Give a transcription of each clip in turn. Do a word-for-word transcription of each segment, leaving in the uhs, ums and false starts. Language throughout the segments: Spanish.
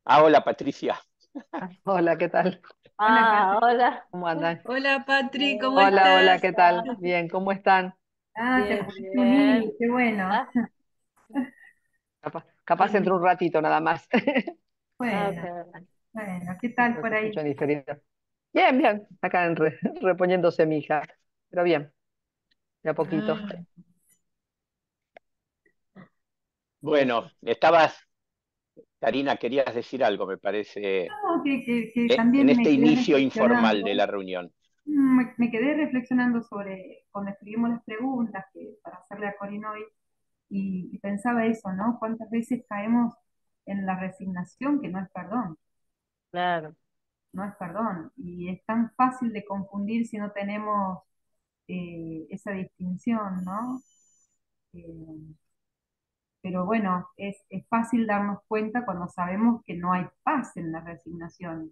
Ah, hola Patricia. Hola, ¿qué tal? Hola, Ah, Patri. hola. ¿Cómo andan? Hola, Patri, ¿cómo Hola, Hola, hola, estás? ¿qué tal? Patricia. Bien, ¿cómo están? Ah, te Bien, podés bien. unir, qué bueno. Ah, Capaz, capaz Bien, entro un ratito nada más. bueno, ok. bueno, ¿qué tal Los por ahí? escucho en diferido. Bien, bien, acá en re- reponiéndose mi hija. Pero bien, de a poquito. Ah, Bueno, estabas, Karina, querías decir algo, me parece, no, que, que- que eh, en también este me quedé inicio informal de reflexionando, la reunión. mm, me, me quedé reflexionando sobre cuando escribimos las preguntas que, para hacerle a Corinne hoy, y, y pensaba eso, ¿no? ¿Cuántas veces caemos en la resignación que no es perdón? Claro, No es perdón. Y es tan fácil de confundir si no tenemos eh, esa distinción, ¿no? Eh, pero bueno, es, es fácil darnos cuenta cuando sabemos que no hay paz en la resignación,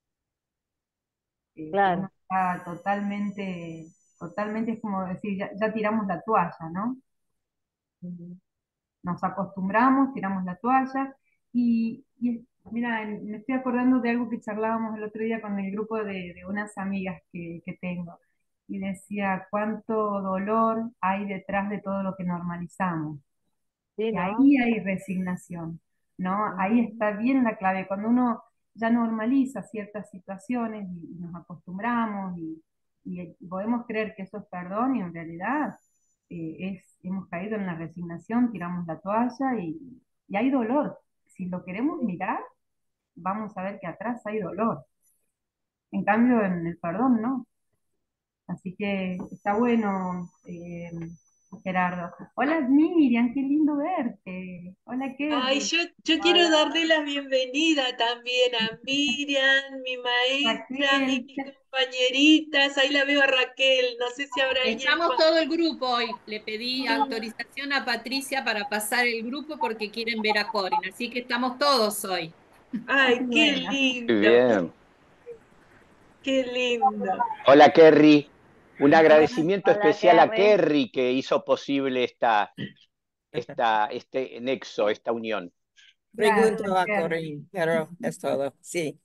eh, que uno claro. está totalmente, totalmente, es como decir, ya, ya tiramos la toalla, ¿no? Ujú. Nos acostumbramos, tiramos la toalla y, y mira, me estoy acordando de algo que charlábamos el otro día con el grupo de, de unas amigas que, que tengo y decía cuánto dolor hay detrás de todo lo que normalizamos. Sí, Y ¿no? ahí hay resignación, ¿no? Ahí Ujú. está bien la clave. Cuando uno ya normaliza ciertas situaciones y, y nos acostumbramos y, y podemos creer que eso es perdón y en realidad eh, es, hemos caído en la resignación, tiramos la toalla y, y hay dolor. Si lo queremos mirar, vamos a ver que atrás hay dolor. En cambio, en el perdón, no. Así que está bueno, eh, Gerardo. Hola Miriam, qué lindo verte. Hola Ay, Kerry. yo, yo quiero Hola darle la bienvenida también a Miriam, mi maestra, y Raquel. mis compañeritas. Ahí la veo a Raquel, no sé si habrá alguien Estamos más. todo el grupo hoy. Le pedí autorización a Patricia para pasar el grupo porque quieren ver a Corin, así que estamos todos hoy. Ah, qué Ay, qué buena. Muy lindo, bien. qué lindo. Hola Kerry. Un Hola. agradecimiento Hola, especial a Kerry. Kerry que hizo posible esta, esta, este nexo, esta unión. Gracias, Pregunto a Kerry. Corinne, pero es todo. Sí.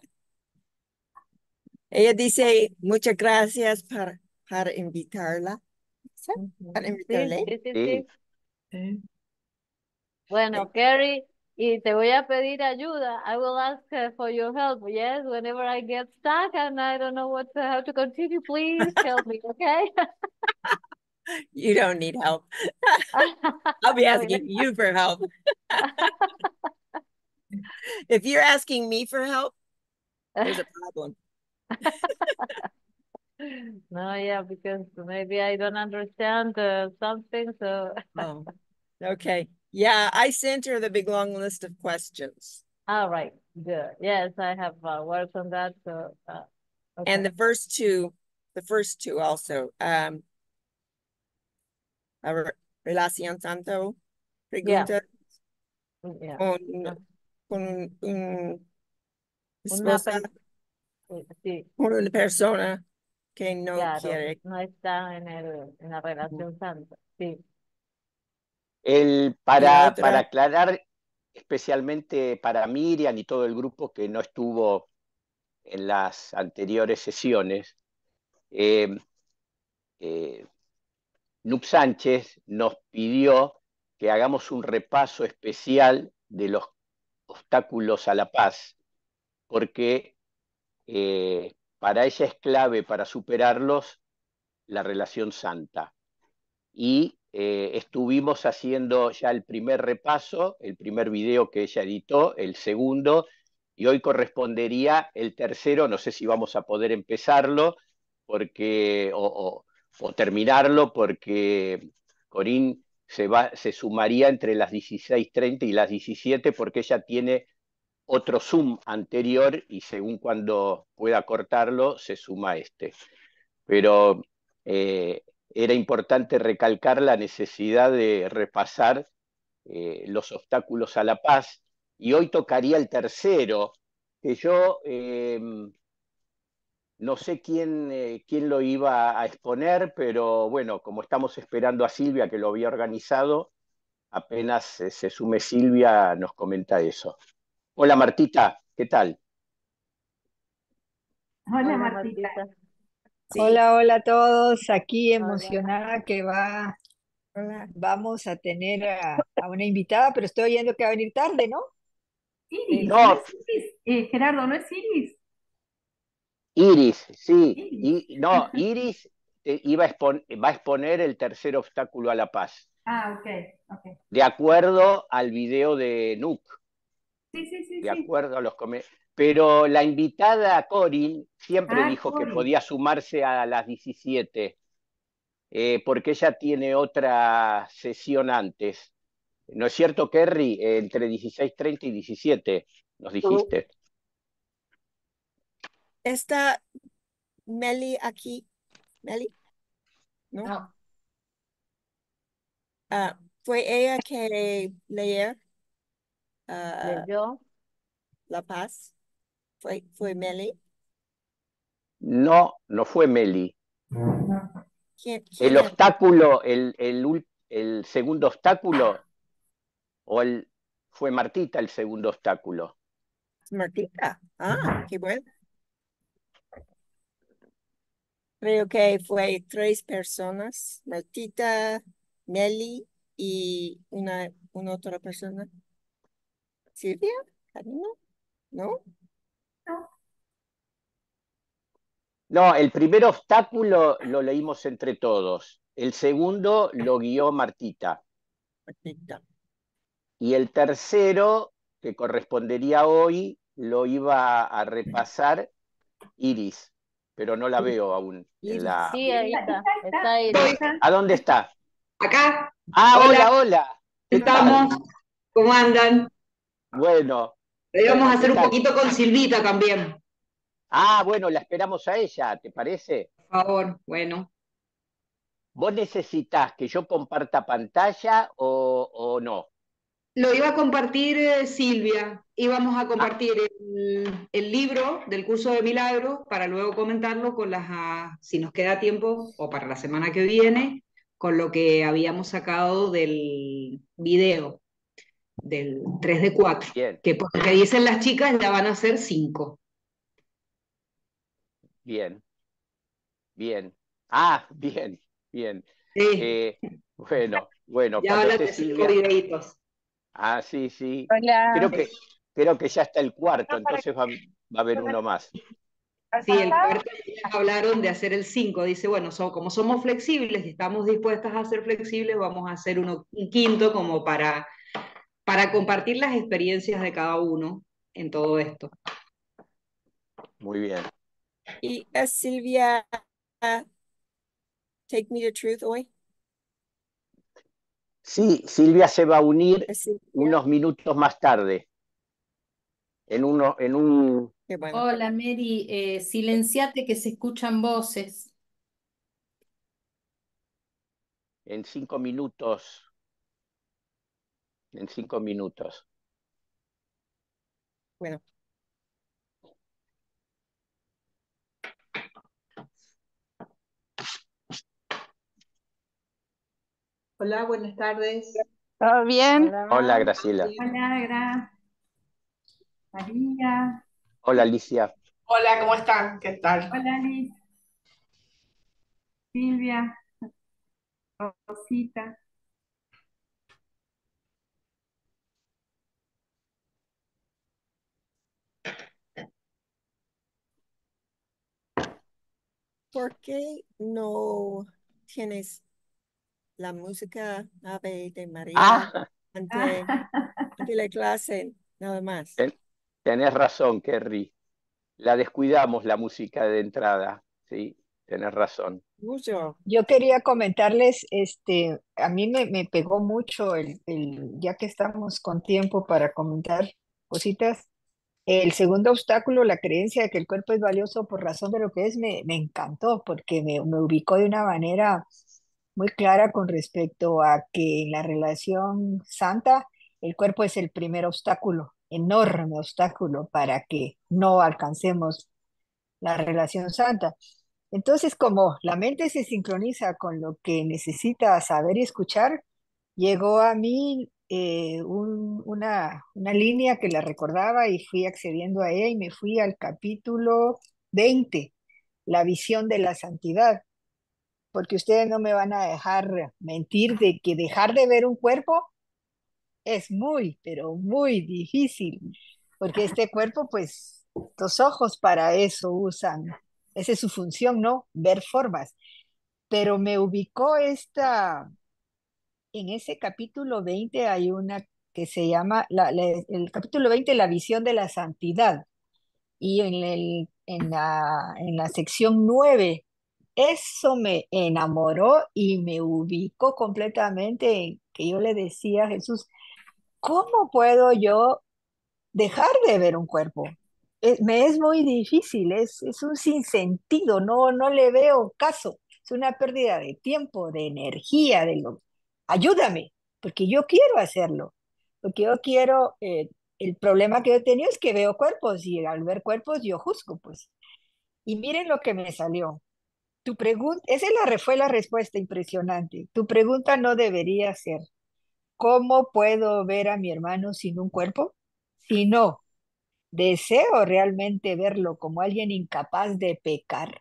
Ella dice muchas gracias para, para invitarla. ¿Sí? Para Ujú. Sí, invitarle. sí, sí, Sí. sí. Eh, Bueno, Kerry, y te voy a pedir ayuda. I will ask uh, for your help. Yes, whenever I get stuck and I don't know what to, how to continue, please help me, okay? You don't need help. I'll be Okay. asking you for help. If you're asking me for help, there's a problem. No, yeah, because maybe I don't understand uh, something, so Oh, okay. Yeah, I sent her the big long list of questions. all right, good. Yes, I have uh, worked on that, so uh, okay. And the first two, the first two also. Um, a re- relación tanto, Yeah, pregunta yeah. con, Uh, con un Una esposa, pel sí, con una persona que no claro, quiere. no está en el en la relación santa. Sí, El, Y la para, para otra, aclarar, especialmente para Miriam y todo el grupo que no estuvo en las anteriores sesiones, eh, eh, Nup Sánchez nos pidió que hagamos un repaso especial de los obstáculos a la paz, porque eh, para ella es clave para superarlos la relación santa. Y eh, estuvimos haciendo ya el primer repaso, el primer video que ella editó, el segundo, y hoy correspondería el tercero, no sé si vamos a poder empezarlo porque, o, o, o terminarlo, porque Corín se, va, se sumaría entre las dieciséis treinta y las diecisiete porque ella tiene otro Zoom anterior y según cuando pueda cortarlo, se suma este. Pero eh, era importante recalcar la necesidad de repasar eh, los obstáculos a la paz y hoy tocaría el tercero, que yo eh, no sé quién, eh, quién lo iba a exponer, pero bueno, como estamos esperando a Silvia que lo había organizado, apenas eh, se sume Silvia nos comenta eso. Hola Martita, ¿qué tal? Hola Hola, Martita. Martita. Sí, Hola, hola a todos. Aquí Hola. emocionada que va, hola. vamos a tener a, a una invitada, pero estoy oyendo que va a venir tarde, ¿no? Iris, No, ¿no es Iris? Eh, Gerardo, ¿no es Iris? Iris, sí. Iris. Y, no, Iris eh, iba a expon- va a exponer el tercer obstáculo a la paz, Ah, ok, ok. de acuerdo al video de Nuc, Sí, sí, sí, de sí. acuerdo a los comentarios. Pero la invitada Corin siempre Ah, dijo que Cori. podía sumarse a las diecisiete, eh, porque ella tiene otra sesión antes. ¿No es cierto, Kerry? Eh, entre dieciséis treinta y diecisiete, nos dijiste. ¿Está Meli aquí? ¿Meli? ¿No? No, Ah, ¿fue ella que leer ah, ¿Leyó? La Paz? ¿Fue, fue Meli? No, no fue Meli. ¿Quién, El quién es? obstáculo, el, el, ul- el segundo obstáculo, o el, fue Martita el segundo obstáculo. Martita. Ah, qué bueno. Creo que fue tres personas. Martita, Meli y una, una otra persona. ¿Silvia? ¿Karina? ¿No? No, No, el primer obstáculo lo leímos entre todos. El segundo lo guió Martita. Martita. Y el tercero, que correspondería hoy, lo iba a repasar Iris, pero no la veo aún en Iris. la... Sí, sí, ahí está, está. está, está, Está ahí Iris. Voy está. ¿A dónde está? acá. Ah, Hola, hola, hola. ¿Qué tal? estamos. ¿Cómo andan? Bueno, Lo íbamos a bueno, ¿qué hacer un tal? poquito con Silvita también. Ah, bueno, la esperamos a ella, ¿te parece? Por favor, bueno. ¿Vos necesitas que yo comparta pantalla o, o no? Lo iba a compartir eh, Silvia. Íbamos a Ah, compartir el, el libro del curso de milagros para luego comentarlo con las, ah, si nos queda tiempo o para la semana que viene, con lo que habíamos sacado del video, del tres de cuatro, bien, que por lo que dicen las chicas ya van a ser cinco. bien, bien. Ah, bien, bien. Sí, Eh, bueno, bueno, ya cuando hablan esté de cinco Silvia. videitos. Ah, sí, sí. Hola. Creo que, creo que ya está el cuarto, entonces va, va a haber uno más. Sí, el cuarto ya hablaron de hacer el cinco. Dice, bueno, so- como somos flexibles y estamos dispuestas a ser flexibles, vamos a hacer uno, un quinto como para, para compartir las experiencias de cada uno en todo esto. Muy bien. ¿Y es Silvia ah, Take Me to Truth hoy? Sí, Silvia se va a unir ¿Es Silvia? unos minutos más tarde, en uno, en un, Qué bueno. hola Mary, eh, silenciate que se escuchan voces. en cinco minutos, en cinco minutos. Bueno, Hola, buenas tardes. ¿Todo bien? Hola, Hola. Graciela. Hola, Gra. María. Hola, Alicia. Hola, ¿cómo están? ¿Qué tal? Hola, Liz. Silvia. Rosita. ¿por qué no tienes la música Ave de María Ah, ante, ante la clase nada más? ten- tenés razón, Kerry. La descuidamos la música de entrada. Sí, tenés razón. Mucho. Yo quería comentarles, este, a mí me, me pegó mucho el, el, ya que estamos con tiempo para comentar cositas. El segundo obstáculo, la creencia de que el cuerpo es valioso por razón de lo que es, me, me encantó porque me, me ubicó de una manera muy clara con respecto a que en la relación santa el cuerpo es el primer obstáculo, enorme obstáculo para que no alcancemos la relación santa. Entonces, como la mente se sincroniza con lo que necesita saber y escuchar, llegó a mí eh, un- una, una línea que la recordaba y fui accediendo a ella y me fui al capítulo veinte, la visión de la santidad, porque ustedes no me van a dejar mentir de que dejar de ver un cuerpo es muy, pero muy difícil, porque este cuerpo, pues, los ojos para eso usan, esa es su función, ¿no? Ver formas. Pero me ubicó esta, en ese capítulo veinte hay una que se llama, la- la- el capítulo veinte la visión de la santidad, y en, el, en, la, en la sección nueve eso me enamoró y me ubicó completamente en que yo le decía a Jesús, ¿cómo puedo yo dejar de ver un cuerpo? Eh, me es muy difícil, es, es un sinsentido, no, no le veo caso, es una pérdida de tiempo, de energía, de lo... Ayúdame, porque yo quiero hacerlo, porque yo quiero, eh, el problema que yo he tenido es que veo cuerpos y al ver cuerpos yo juzgo, pues. Y miren lo que me salió. Tu pregunta, esa es la, re- fue la respuesta impresionante. Tu pregunta no debería ser, ¿cómo puedo ver a mi hermano sin un cuerpo? Sino, ¿deseo realmente verlo como alguien incapaz de pecar?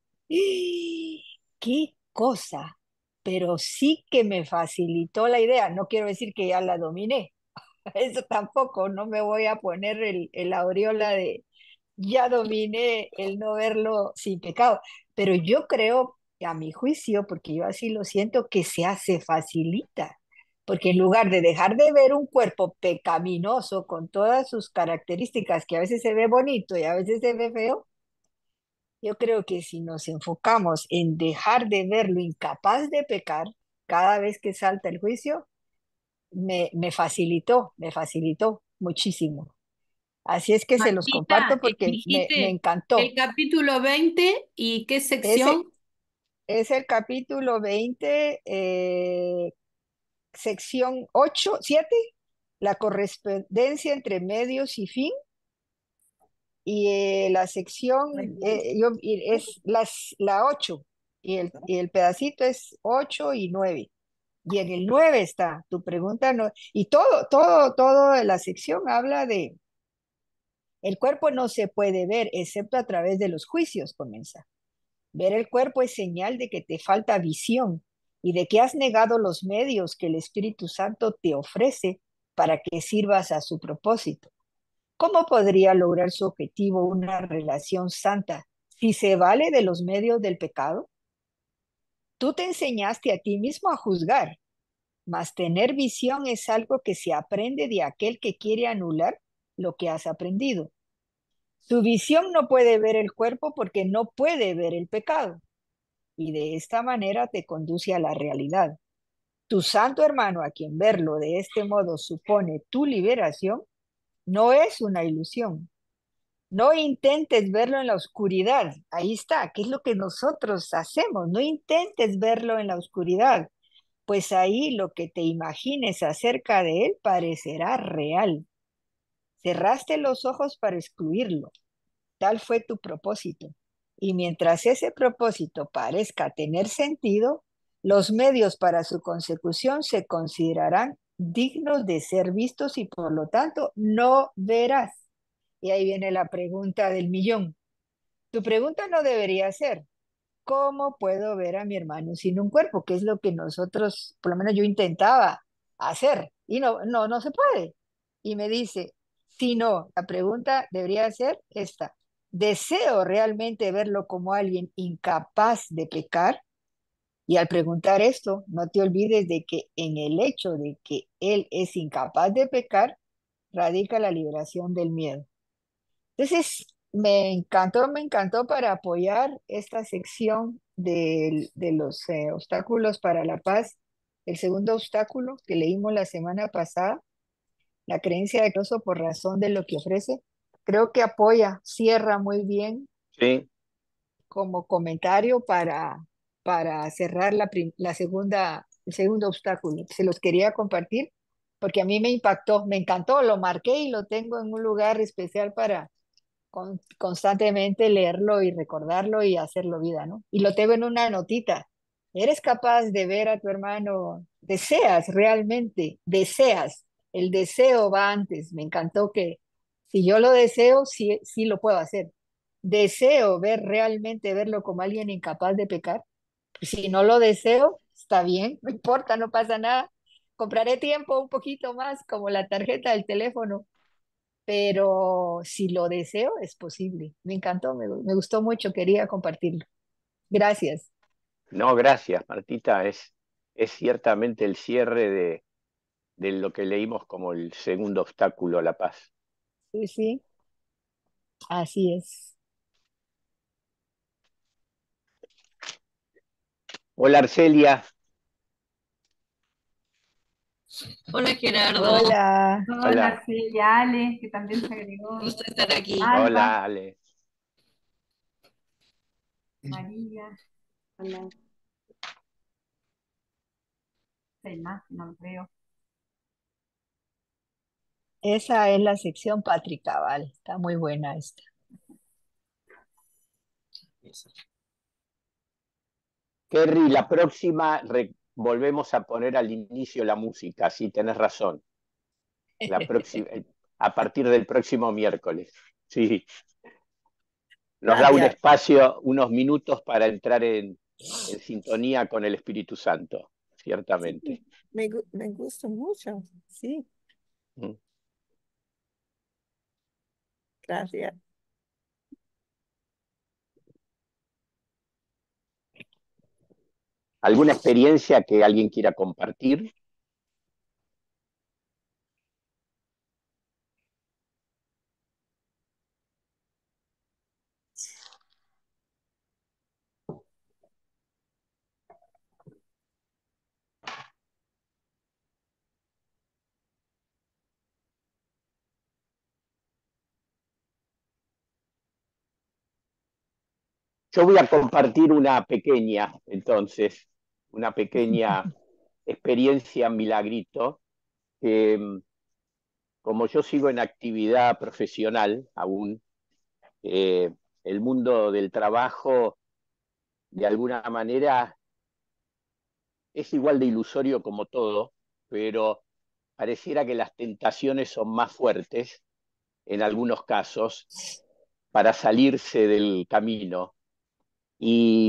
¡Ah! ¡Qué cosa! Pero sí que me facilitó la idea. No quiero decir que ya la dominé. Eso tampoco. No me voy a poner el, el aureola de ya dominé el no verlo sin pecado. Pero yo creo, a mi juicio, porque yo así lo siento, que se hace facilita. Porque en lugar de dejar de ver un cuerpo pecaminoso con todas sus características, que a veces se ve bonito y a veces se ve feo, yo creo que si nos enfocamos en dejar de verlo incapaz de pecar cada vez que salta el juicio, me, me facilitó, me facilitó muchísimo. Así es que se los comparto Martita, eh, porque me, me dijiste el encantó. capítulo veinte y qué Ese sección. es el capítulo veinte, eh, sección ocho siete, la correspondencia entre medios y fin. Y eh, la sección eh, yo- y es las, la ocho y el, y el pedacito es ocho y nueve. Y en el nueve está tu pregunta, no, y todo, todo, todo la sección habla de el cuerpo no se puede ver excepto a través de los juicios, comienza. Ver el cuerpo es señal de que te falta visión y de que has negado los medios que el Espíritu Santo te ofrece para que sirvas a su propósito. ¿Cómo podría lograr su objetivo una relación santa si se vale de los medios del pecado? Tú te enseñaste a ti mismo a juzgar, mas tener visión es algo que se aprende de aquel que quiere anular lo que has aprendido. Su visión no puede ver el cuerpo porque no puede ver el pecado, y de esta manera te conduce a la realidad. Tu santo hermano, a quien verlo de este modo supone tu liberación, no es una ilusión. No intentes verlo en la oscuridad. Ahí está, ¿qué es lo que nosotros hacemos? No intentes verlo en la oscuridad, pues ahí lo que te imagines acerca de él parecerá real. Cerraste los ojos para excluirlo. Tal fue tu propósito. Y mientras ese propósito parezca tener sentido, los medios para su consecución se considerarán dignos de ser vistos y por lo tanto no verás. Y ahí viene la pregunta del millón. Tu pregunta no debería ser, ¿cómo puedo ver a mi hermano sin un cuerpo? Que es lo que nosotros, por lo menos yo intentaba hacer, y no, no, no se puede. Y me dice, si no, la pregunta debería ser esta, ¿deseo realmente verlo como alguien incapaz de pecar? Y al preguntar esto, no te olvides de que en el hecho de que él es incapaz de pecar, radica la liberación del miedo. Entonces, me encantó, me encantó para apoyar esta sección del- de, los eh, obstáculos para la paz. El segundo obstáculo que leímos la semana pasada, la creencia de Dios por razón de lo que ofrece, creo que apoya, cierra muy bien Sí, como comentario para, para cerrar la, prim- la segunda, el segundo obstáculo. Se los quería compartir porque a mí me impactó, me encantó, lo marqué y lo tengo en un lugar especial para con- constantemente leerlo y recordarlo y hacerlo vida, ¿no? Y lo tengo en una notita eres capaz de ver a tu hermano, deseas realmente, deseas, el deseo va antes. Me encantó que si yo lo deseo, sí, sí lo puedo hacer. Deseo ver realmente, verlo como alguien incapaz de pecar. Si no lo deseo, está bien, no importa, no pasa nada. Compraré tiempo un poquito más, como la tarjeta del teléfono, pero si lo deseo, es posible. Me encantó, me, me gustó mucho, quería compartirlo. Gracias. No, gracias, Martita. Es, es ciertamente el cierre de, de lo que leímos como el segundo obstáculo a la paz. Sí, sí, así es. Hola, Arcelia. Hola Gerardo, Hola. Hola, Hola. Celia, Ale, que también se agregó. gusto estar aquí. Alba, Hola, Ale. María, Hola. seis más, no lo creo. Esa es la sección patricabal. Está muy buena esta. Kerry, la próxima re- volvemos a poner al inicio la música, sí, tenés razón. La próxima, a partir del próximo miércoles. Sí, nos da un Gracias. espacio, unos minutos para entrar en, en sintonía con el Espíritu Santo, ciertamente. Sí, me, gu- me gusta mucho. Sí, Mm. gracias. ¿Alguna experiencia que alguien quiera compartir? Yo voy a compartir una pequeña, entonces, una pequeña experiencia milagrito, que mm, como yo sigo en actividad profesional aún, eh, el mundo del trabajo de alguna manera es igual de ilusorio como todo, pero pareciera que las tentaciones son más fuertes en algunos casos para salirse del camino. Y,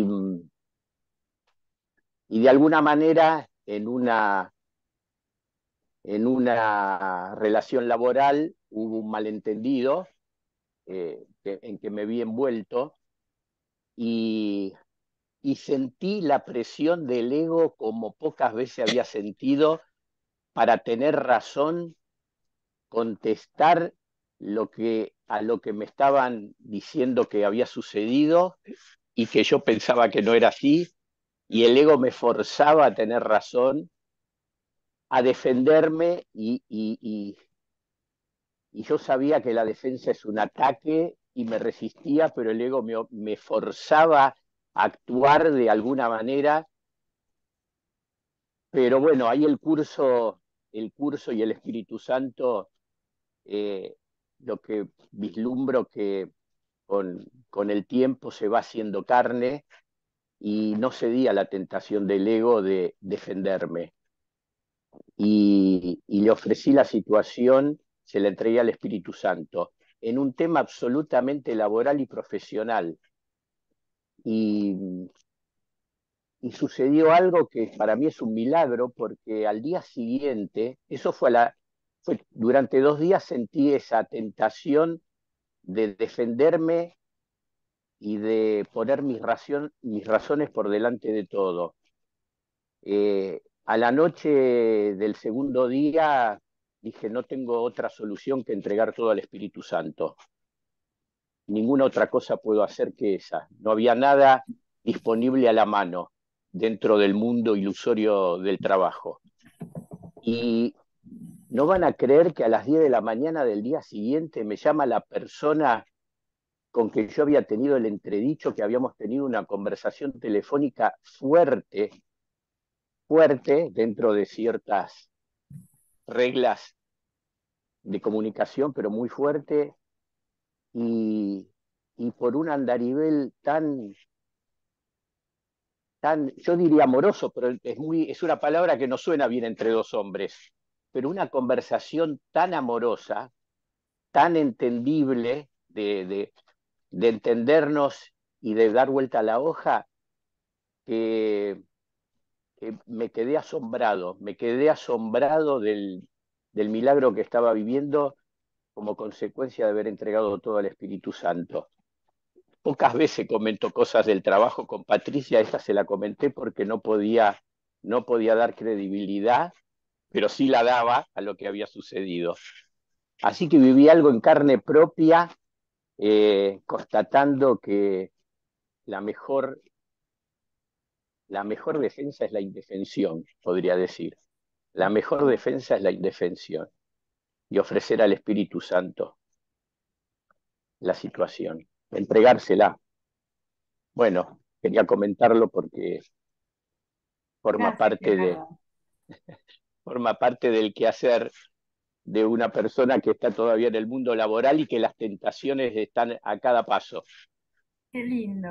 y de alguna manera en una, en una relación laboral hubo un malentendido eh, que, en que me vi envuelto y, y sentí la presión del ego como pocas veces había sentido para tener razón, contestar lo que, a lo que me estaban diciendo que había sucedido y que yo pensaba que no era así, y el ego me forzaba a tener razón, a defenderme y, y, y, y yo sabía que la defensa es un ataque y me resistía, pero el ego me, me forzaba a actuar de alguna manera. Pero bueno, ahí el curso, el curso y el Espíritu Santo, eh, lo que vislumbro que con, con el tiempo se va haciendo carne y no cedí a la tentación del ego de defenderme. Y, y le ofrecí la situación, se la entregué al Espíritu Santo, en un tema absolutamente laboral y profesional. Y, y sucedió algo que para mí es un milagro, porque al día siguiente, eso fue, a la, fue durante dos días sentí esa tentación de defenderme y de poner mis, ración, mis razones por delante de todo. Eh, a la noche del segundo día dije, no tengo otra solución que entregar todo al Espíritu Santo. Ninguna otra cosa puedo hacer que esa. No había nada disponible a la mano dentro del mundo ilusorio del trabajo. Y no van a creer que a las diez de la mañana del día siguiente me llama la persona con que yo había tenido el entredicho, que habíamos tenido una conversación telefónica fuerte, fuerte, dentro de ciertas reglas de comunicación, pero muy fuerte, y, y por un andarivel tan, tan, yo diría amoroso, pero es, muy, es una palabra que no suena bien entre dos hombres, pero una conversación tan amorosa, tan entendible, de, de, de entendernos y de dar vuelta a la hoja, que, que me quedé asombrado, me quedé asombrado del, del milagro que estaba viviendo como consecuencia de haber entregado todo al Espíritu Santo. Pocas veces comento cosas del trabajo con Patricia, esta se la comenté porque no podía, no podía dar credibilidad, pero sí la daba a lo que había sucedido. Así que viví algo en carne propia, eh, constatando que la mejor, la mejor defensa es la indefensión, podría decir. La mejor defensa es la indefensión y ofrecer al Espíritu Santo la situación, entregársela. Bueno, quería comentarlo porque forma Gracias, parte de, Gerardo. forma parte del quehacer de una persona que está todavía en el mundo laboral y que las tentaciones están a cada paso. Qué lindo.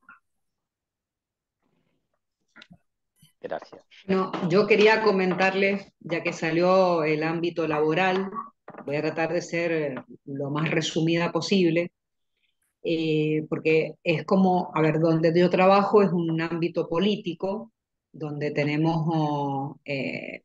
Gracias. No, yo quería comentarles, ya que salió el ámbito laboral, voy a tratar de ser eh, lo más resumida posible, eh, porque es como, a ver, donde yo trabajo es un ámbito político, donde tenemos oh, eh,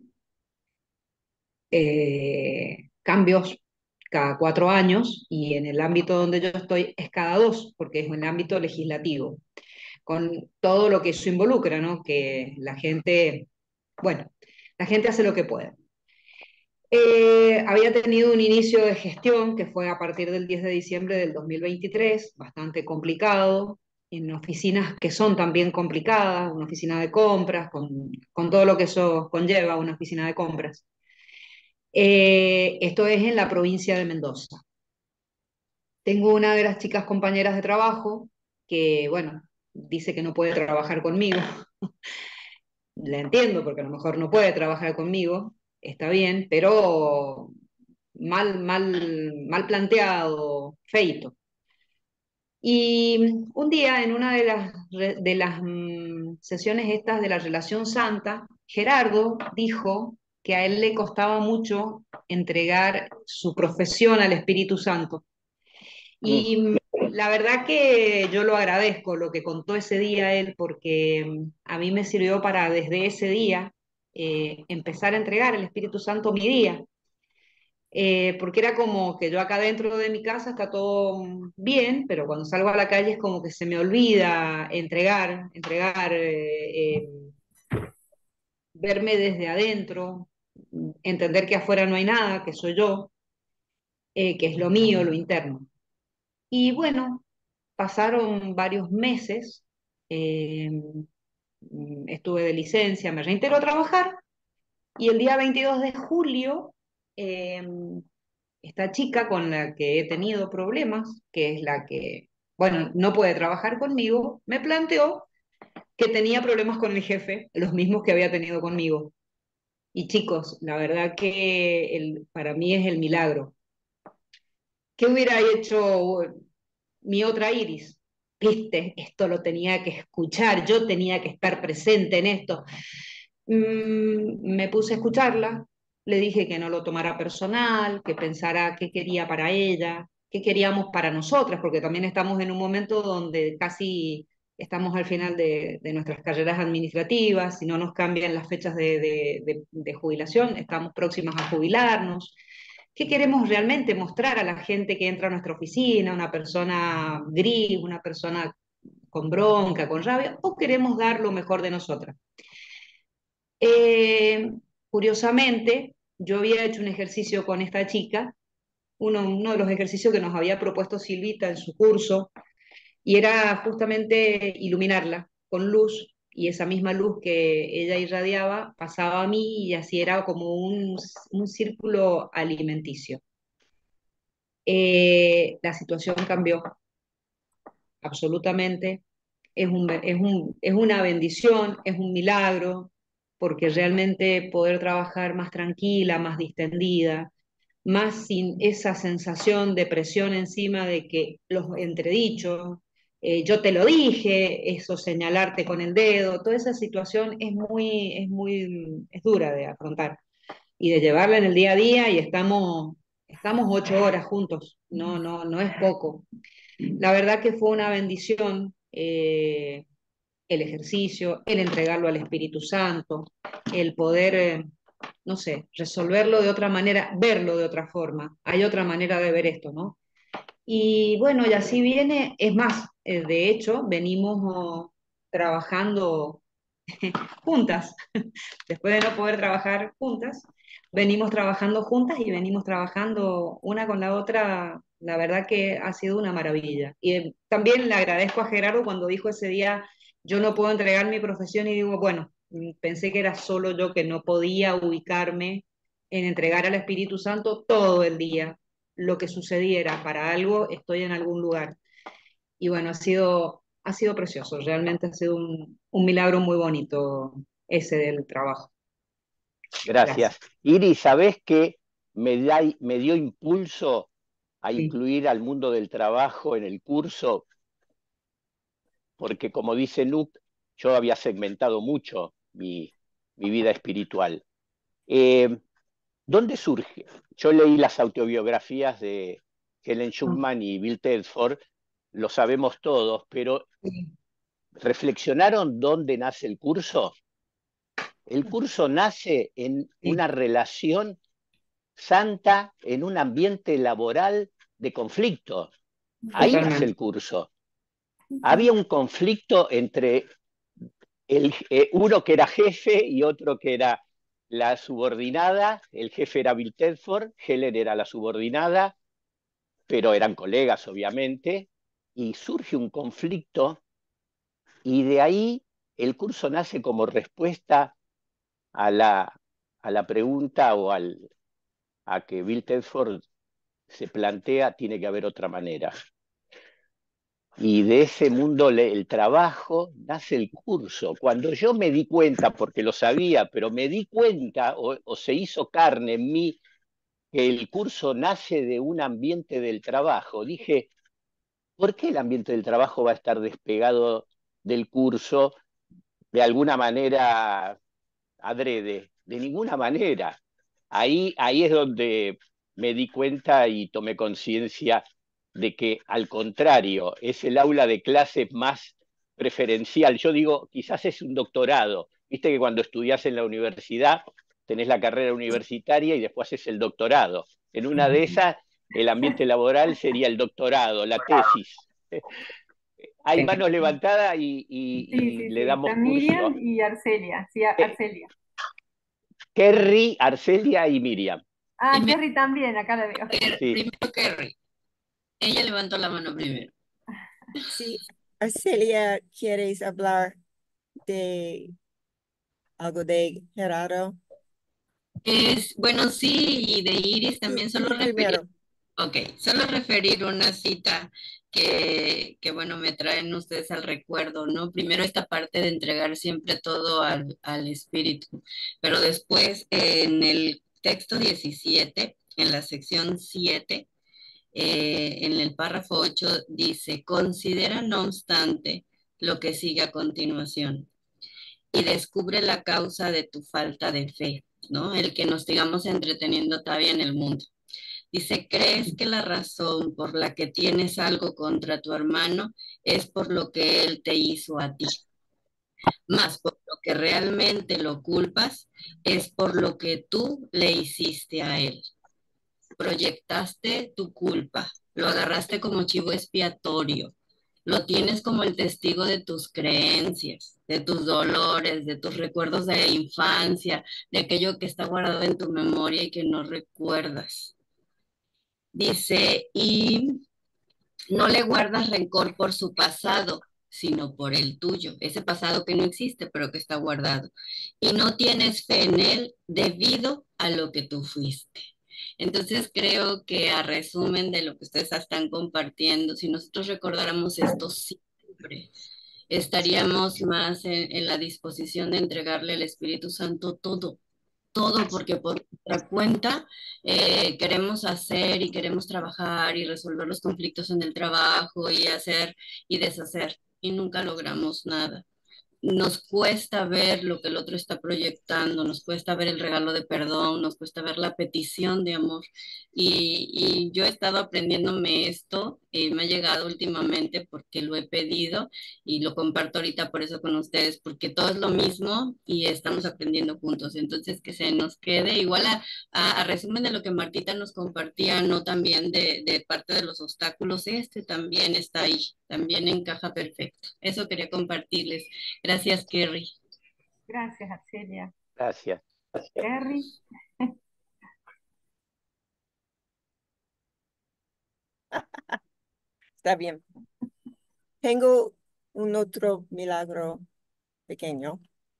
eh, cambios cada cuatro años y en el ámbito donde yo estoy es cada dos, porque es un ámbito legislativo, con todo lo que eso involucra, ¿no? Que la gente, bueno, la gente hace lo que puede. Eh, había tenido un inicio de gestión que fue a partir del diez de diciembre del dos mil veintitrés, bastante complicado, en oficinas que son también complicadas, una oficina de compras, con, con todo lo que eso conlleva, una oficina de compras. Eh, esto es en la provincia de Mendoza. Tengo una de las chicas compañeras de trabajo que, bueno, dice que no puede trabajar conmigo. La entiendo porque a lo mejor no puede trabajar conmigo, está bien, pero mal, mal, mal planteado, feito. Y un día en una de las, re- de las mm, sesiones estas de la Relación Santa, Gerardo dijo que a él le costaba mucho entregar su profesión al Espíritu Santo. Mm. Y mm, la verdad que yo lo agradezco, lo que contó ese día él, porque mm, a mí me sirvió para desde ese día eh, empezar a entregar el Espíritu Santo mi día. Eh, porque era como que yo acá dentro de mi casa está todo mm, bien, pero cuando salgo a la calle es como que se me olvida entregar, entregar, eh, eh, verme desde adentro, mm, entender que afuera no hay nada, que soy yo, eh, que es lo mío, lo interno. Y bueno, pasaron varios meses, eh, mm, estuve de licencia, me reintegro a trabajar y el día veintidós de julio, eh, esta chica con la que he tenido problemas, que es la que, bueno, no puede trabajar conmigo, me planteó que tenía problemas con el jefe, los mismos que había tenido conmigo. Y chicos, la verdad que el, para mí es el milagro. ¿Qué hubiera hecho mi otra Iris? Viste, esto lo tenía que escuchar, yo tenía que estar presente en esto. Mm, me puse a escucharla, le dije que no lo tomara personal, que pensara qué quería para ella, qué queríamos para nosotras, porque también estamos en un momento donde casi estamos al final de, de nuestras carreras administrativas, si no nos cambian las fechas de, de, de, de jubilación, estamos próximas a jubilarnos. ¿Qué queremos realmente mostrar a la gente que entra a nuestra oficina? ¿Una persona gris, una persona con bronca, con rabia? ¿O queremos dar lo mejor de nosotras? Eh, Curiosamente, yo había hecho un ejercicio con esta chica, uno, uno de los ejercicios que nos había propuesto Silvita en su curso, y era justamente iluminarla con luz, y esa misma luz que ella irradiaba pasaba a mí y así era como un, un círculo alimenticio. Eh, la situación cambió absolutamente. Es, un, es, un, es una bendición, es un milagro, porque realmente poder trabajar más tranquila, más distendida, más sin esa sensación de presión encima de que los entredichos, eh, yo te lo dije, eso señalarte con el dedo, toda esa situación es muy, es muy, es dura de afrontar y de llevarla en el día a día y estamos, estamos ocho horas juntos, no, no, no es poco. La verdad que fue una bendición eh, el ejercicio, el entregarlo al Espíritu Santo, el poder, eh, no sé, resolverlo de otra manera, verlo de otra forma. Hay otra manera de ver esto, ¿no? Y bueno, y así viene, es más, eh, de hecho, venimos oh, trabajando juntas, después de no poder trabajar juntas, venimos trabajando juntas y venimos trabajando una con la otra, la verdad que ha sido una maravilla. Y eh, también le agradezco a Gerardo cuando dijo ese día, yo no puedo entregar mi profesión y digo, bueno, mm, pensé que era solo yo que no podía ubicarme en entregar al Espíritu Santo todo el día. Lo que sucediera para algo, estoy en algún lugar. Y bueno, ha sido, ha sido precioso, realmente ha sido un, un milagro muy bonito ese del trabajo. Gracias. Gracias. Iris, ¿sabés qué me, da, me dio impulso a Sí. incluir al mundo del trabajo en el curso? Porque como dice Nuc, yo había segmentado mucho mi, mi vida espiritual. Eh, ¿Dónde surge? Yo leí las autobiografías de Helen Schucman y Bill Tedford, lo sabemos todos, pero Sí. ¿reflexionaron dónde nace el curso? El curso nace en una relación santa, en un ambiente laboral de conflicto. Ahí nace Totalmente. el curso. Había un conflicto entre el, eh, uno que era jefe y otro que era la subordinada. El jefe era Bill Tedford, Helen era la subordinada, pero eran colegas, obviamente, y surge un conflicto, y de ahí el curso nace como respuesta a la, a la pregunta o al, a que Bill Tedford se plantea, tiene que haber otra manera. Y de ese mundo, el trabajo, nace el curso. Cuando yo me di cuenta, porque lo sabía, pero me di cuenta o, o se hizo carne en mí que el curso nace de un ambiente del trabajo, dije, ¿por qué el ambiente del trabajo va a estar despegado del curso de alguna manera adrede? De ninguna manera. Ahí, ahí es donde me di cuenta y tomé conciencia de que, al contrario, es el aula de clases más preferencial. Yo digo, quizás es un doctorado. Viste que cuando estudias en la universidad tenés la carrera universitaria y después es el doctorado. En una de esas, el ambiente laboral sería el doctorado, la tesis. Hay Sí. manos levantadas y, y, Sí, y sí, le sí, está damos Miriam curso. y Arcelia, sí, Eh, Arcelia. Kerry, Arcelia y Miriam. Ah, Primero, Kerry también, acá la veo. Sí. primero Kerry. Ella levantó la mano primero. Sí, Arcelia, ¿quieres hablar de algo de Gerardo? Es, bueno, sí, y de Iris Tú, también solo tú referir, primero. ok, solo referir una cita que, que, bueno, me traen ustedes al recuerdo, ¿no? Primero esta parte de entregar siempre todo al, al espíritu, pero después en el texto diecisiete, en la sección siete, eh, en el párrafo ocho dice, considera no obstante lo que sigue a continuación y descubre la causa de tu falta de fe, ¿no? El que nos sigamos entreteniendo todavía en el mundo. Dice, ¿crees que la razón por la que tienes algo contra tu hermano es por lo que él te hizo a ti? Más por lo que realmente lo culpas es por lo que tú le hiciste a él. Proyectaste tu culpa, lo agarraste como chivo expiatorio, lo tienes como el testigo de tus creencias, de tus dolores, de tus recuerdos de infancia, de aquello que está guardado en tu memoria y que no recuerdas. Dice, y no le guardas rencor por su pasado, sino por el tuyo, ese pasado que no existe, pero que está guardado. Y no tienes fe en él debido a lo que tú fuiste. Entonces creo que a resumen de lo que ustedes están compartiendo, si nosotros recordáramos esto siempre, estaríamos más en, en la disposición de entregarle al Espíritu Santo todo, todo, porque por nuestra cuenta, eh, queremos hacer y queremos trabajar y resolver los conflictos en el trabajo y hacer y deshacer y nunca logramos nada. Nos cuesta ver lo que el otro está proyectando, nos cuesta ver el regalo de perdón, nos cuesta ver la petición de amor. Y, y yo he estado aprendiéndome esto, y me ha llegado últimamente porque lo he pedido y lo comparto ahorita por eso con ustedes, porque todo es lo mismo y estamos aprendiendo juntos. Entonces, que se nos quede igual a, a, a resumen de lo que Martita nos compartía, no también de, de parte de los obstáculos, este también está ahí, también encaja perfecto. Eso quería compartirles. Gracias, Kerry. Gracias, Arcelia. Gracias. Kerry. Está bien. Tengo un otro milagro pequeño.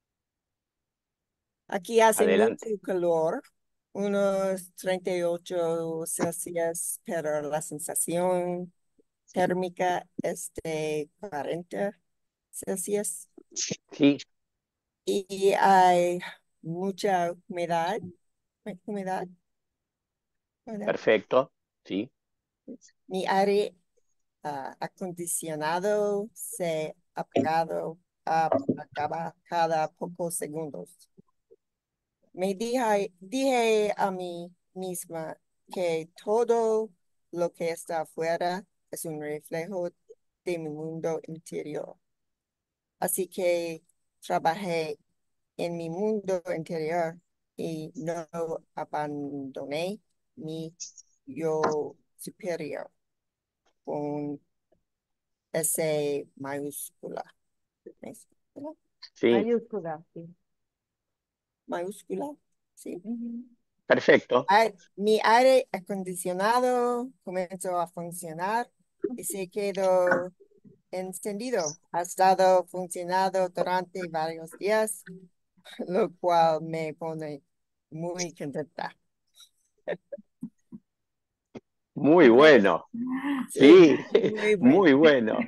Aquí hace Adelante. mucho calor, unos treinta y ocho Celsius, pero la sensación térmica es de cuarenta Celsius. Sí. Y hay mucha humedad. Humedad. humedad. Perfecto. Sí. Mi aire uh, acondicionado se ha apagado uh, acaba cada pocos segundos. Me dije, dije a mí misma que todo lo que está afuera es un reflejo de mi mundo interior. Así que trabajé en mi mundo interior y no abandoné mi yo superior con S mayúscula. ¿Mayúscula? Sí. Mayúscula, sí. Mayúscula, sí. Ujú. Perfecto. Ai- Mi aire acondicionado comenzó a funcionar y se quedó encendido. Ha estado funcionando durante varios días, lo cual me pone muy contenta. Muy bueno. Sí, Sí, muy bueno. muy bueno.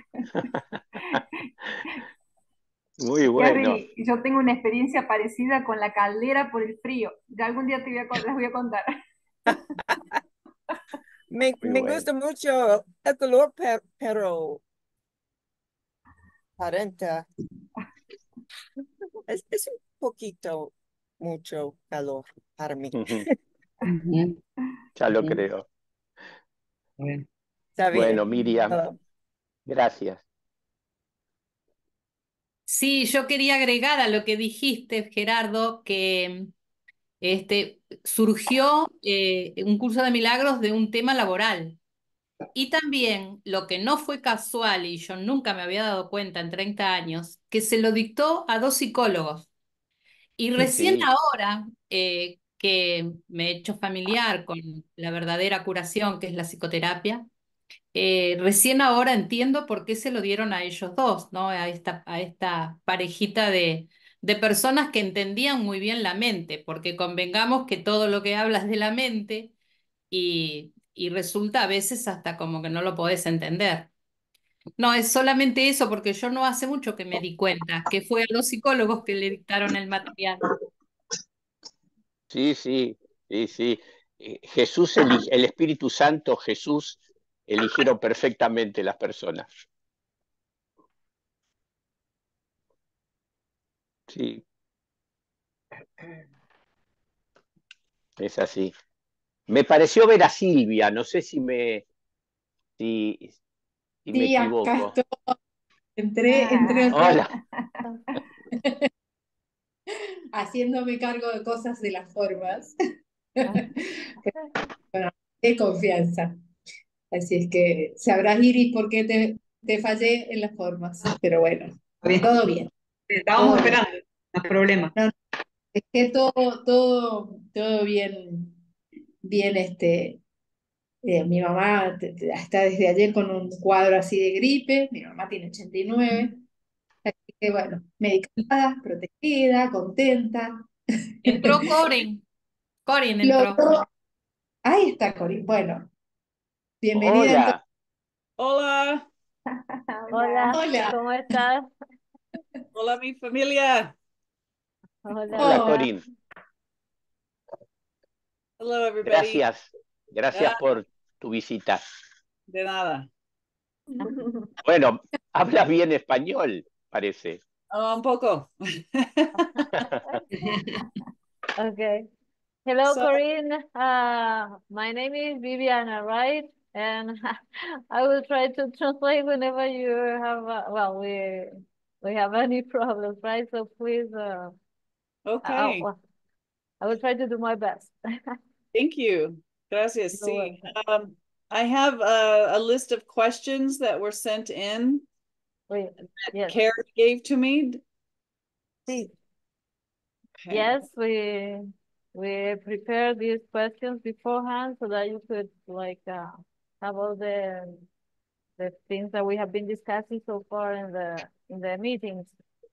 Muy bueno. Kerry, yo tengo una experiencia parecida con la caldera por el frío. Ya algún día te voy a, con- les voy a contar. Me, Muy me bueno. gusta mucho el color, per- pero cuarenta es, es un poquito mucho calor para mí. Ujú. Ujú, Ya lo ujú. creo. Bueno. Está Bueno, bien. Miriam, Ah, gracias. Sí, yo quería agregar a lo que dijiste, Gerardo, que este, surgió eh, un curso de milagros de un tema laboral. Y también lo que no fue casual, y yo nunca me había dado cuenta en treinta años, que se lo dictó a dos psicólogos. Y recién Sí, ahora eh, que me he hecho familiar con la verdadera curación, que es la psicoterapia, eh, recién ahora entiendo por qué se lo dieron a ellos dos, ¿no? A esta, a esta parejita de, de personas que entendían muy bien la mente, porque convengamos que todo lo que hablas de la mente y, y resulta a veces hasta como que no lo podés entender. No, es solamente eso, porque yo no hace mucho que me di cuenta que fue a los psicólogos que le dictaron el material. sí, sí, sí, sí. Eh, Jesús, eli- el Espíritu Santo, Jesús, eligieron perfectamente las personas. Sí, es así. Me pareció ver a Silvia, no sé si me, si, si me Sí, acá equivoco. estoy. Entré, entré Ah, acá Hola. haciéndome cargo de cosas de las formas. Ah, Bueno, de confianza. Así es que sabrás, Iris, por qué te, te fallé en las formas. Pero bueno, Está bien. todo bien, Estábamos todo bien. esperando, no hay problema. No, es que todo, todo, todo bien, bien, este, eh, mi mamá te- te- está desde ayer con un cuadro así de gripe, mi mamá tiene ochenta y nueve, así que bueno, medicada, protegida, contenta. Entró Corin, Corin entró. Logró, ahí está Cori, bueno, bienvenida entonces. Hola. Hola, hola. hola, Hola, ¿cómo estás? hola mi familia. Hola, Hola, oh, hola. Corín. Hello, everybody. Gracias, gracias Ah, por tu visita. de nada. Bueno, hablas bien español, parece. Oh, un poco. Okay. Hello, So, Corinne. Uh, my name is Viviana, right? And I will try to translate whenever you have, uh, well, we we have any problems, right? So please, uh, okay. I, I will try to do my best. Thank you. Gracias. You're Sí. welcome. Um, I have a, a list of questions that were sent in Wait, that yes. Carrie gave to me. Sí. Okay. Yes, we we prepared these questions beforehand so that you could like uh, have all the the things that we have been discussing so far in the in the meetings.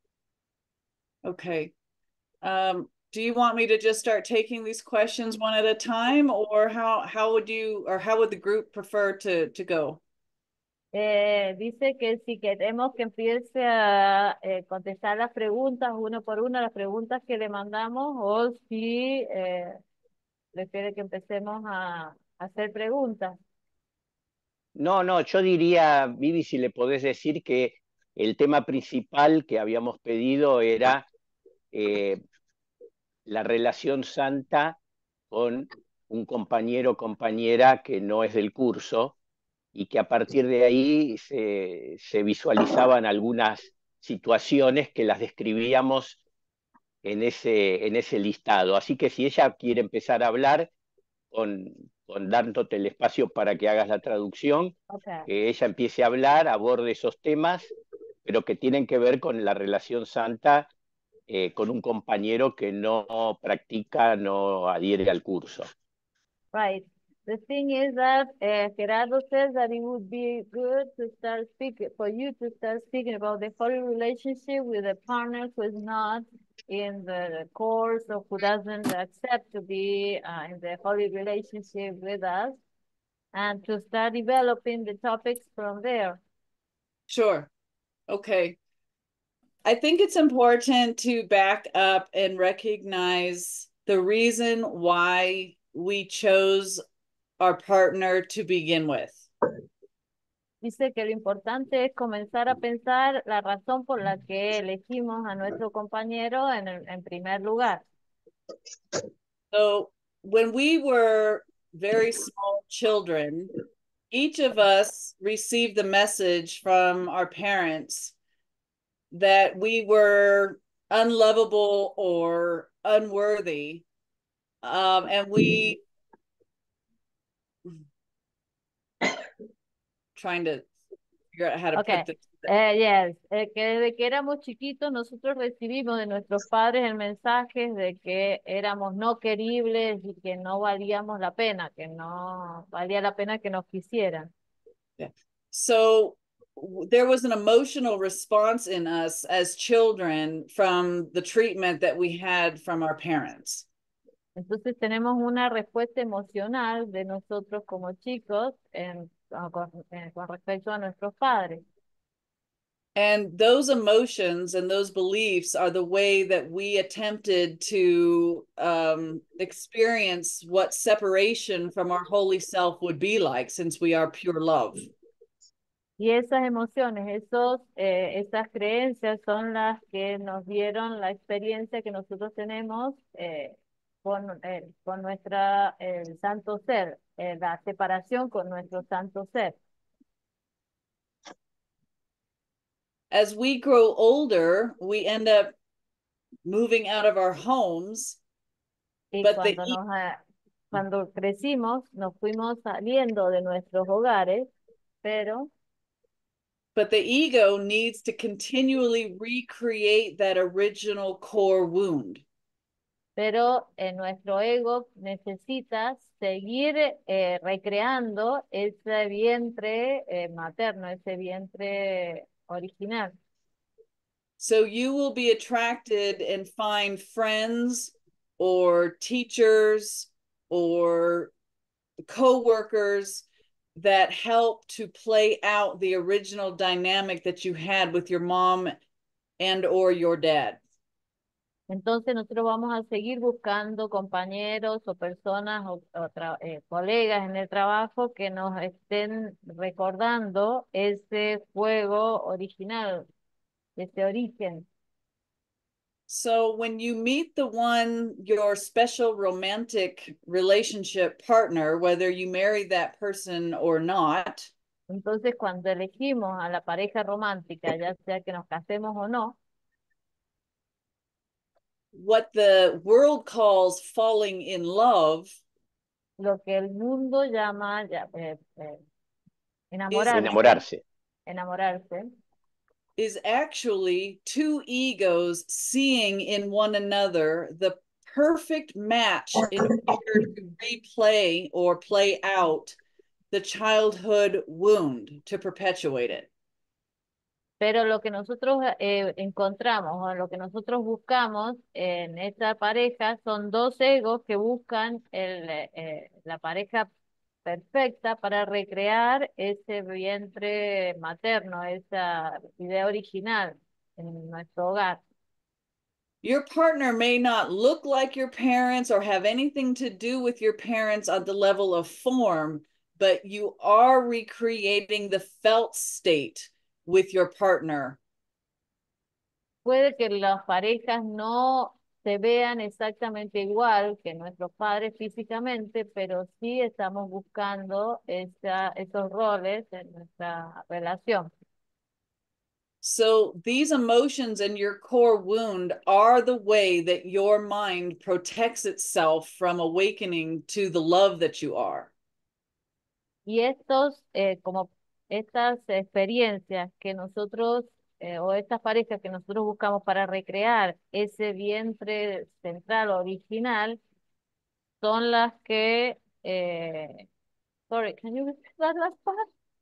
Okay. Um, do you want me to just start taking these questions one at a time, or how how would you or how would the group prefer to to go? Eh, dice que si queremos que empiece a eh, contestar las preguntas uno por uno, las preguntas que le mandamos, o si eh, prefiere que empecemos a, a hacer preguntas. No, no, yo diría, Vivi, si le podés decir que el tema principal que habíamos pedido era eh, la relación santa con un compañero o compañera que no es del curso y que a partir de ahí se, se visualizaban algunas situaciones que las describíamos en ese, en ese listado. Así que si ella quiere empezar a hablar, con, con dándote el espacio para que hagas la traducción, Okay. que ella empiece a hablar, aborde esos temas, pero que tienen que ver con la relación santa eh, con un compañero que no practica, no adhiere al curso. Right. The thing is that uh, Gerardo says that it would be good to start speaking, for you to start speaking about the holy relationship with a partner who is not in the course or who doesn't accept to be uh, in the holy relationship with us, and to start developing the topics from there. Sure. Okay. I think it's important to back up and recognize the reason why we chose our partner to begin with. Dice que lo importante es comenzar a pensar la razón por la que elegimos a nuestro compañero en, el, en primer lugar. So when we were very small children, each of us received the message from our parents that we were unlovable or unworthy. Um, and we trying to figure out how to Okay. put this. Uh, yes, eh, que desde que éramos chiquitos nosotros recibimos de nuestros padres el mensaje de que éramos no queribles y que no valíamos la pena, que no valía la pena que nos quisieran. Yeah. So there was an emotional response in us as children from the treatment that we had from our parents. Entonces tenemos una respuesta emocional de nosotros como chicos en, con, en, con respecto a nuestros padres. And those emotions and those beliefs are the way that we attempted to um, experience what separation from our holy self would be like, since we are pure love. Y esas emociones, esos, eh, esas creencias son las que nos dieron la experiencia que nosotros tenemos eh, con, eh, con nuestra el santo ser, eh, la separación con nuestro santo ser. As we grow older, we end up moving out of our homes. Y but cuando, the, nos, uh, cuando crecimos, nos fuimos saliendo de nuestros hogares, pero but the ego needs to continually recreate that original core wound. pero eh, nuestro ego necesita seguir eh, recreando ese vientre eh, materno, ese vientre original. So you will be attracted and find friends or teachers or co-workers that help to play out the original dynamic that you had with your mom and or your dad. Entonces nosotros vamos a seguir buscando compañeros o personas o, o tra- eh, colegas en el trabajo que nos estén recordando ese fuego original, ese origen. So when you meet the one, your special romantic relationship partner, whether you marry that person or not, Entonces cuando elegimos a la pareja romántica, ya sea que nos casemos o no, what the world calls falling in love lo que el mundo llama ya, eh, eh, is, enamorarse, enamorarse. enamorarse, is actually two egos seeing in one another the perfect match in order to replay or play out the childhood wound to perpetuate it. pero lo que nosotros eh, encontramos o lo que nosotros buscamos en esta pareja son dos egos que buscan el, eh, la pareja perfecta para recrear ese vientre materno, esa idea original en nuestro hogar. Your partner may not look like your parents or have anything to do with your parents on the level of form, but you are recreating the felt state with your partner. Puede que las parejas no se vean exactamente igual que nuestros padres físicamente, pero sí estamos buscando esa, esos roles en nuestra relación. So these emotions and your core wound are the way that your mind protects itself from awakening to the love that you are. Y estos, eh, como estas experiencias que nosotros, eh, o estas parejas que nosotros buscamos para recrear ese vientre central original, son las que, eh, sorry, can you repeat that last part?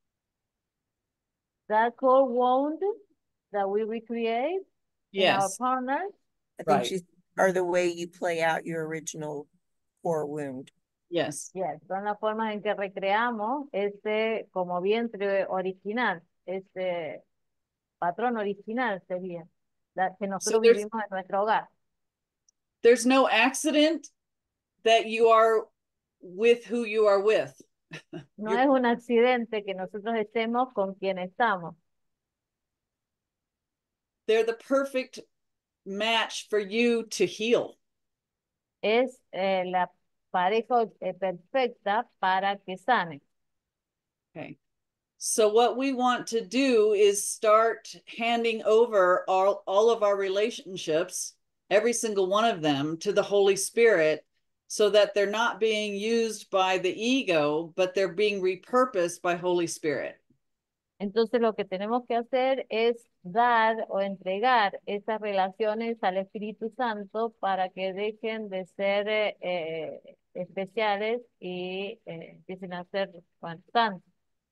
That core wound that we recreate in our Yes. partners. I think Right. she's are the way you play out your original core wound. Yes. Yes, son las formas en que recreamos ese como vientre original, ese patrón original sería, la que So nosotros there's vivimos en nuestro hogar. there's no accident that you are with who you are with. No You're- es un accidente que nosotros estemos con quien estamos. they're the perfect match for you to heal. Es eh, la pareja eh, perfecta para que sane. Okay. So what we want to do is start handing over all, all of our relationships, every single one of them, to the Holy Spirit so that they're not being used by the ego, but they're being repurposed by Holy Spirit. Entonces lo que tenemos que hacer es dar o entregar esas relaciones al Espíritu Santo para que dejen de ser eh, eh, especiales y eh, empiecen a ser santos.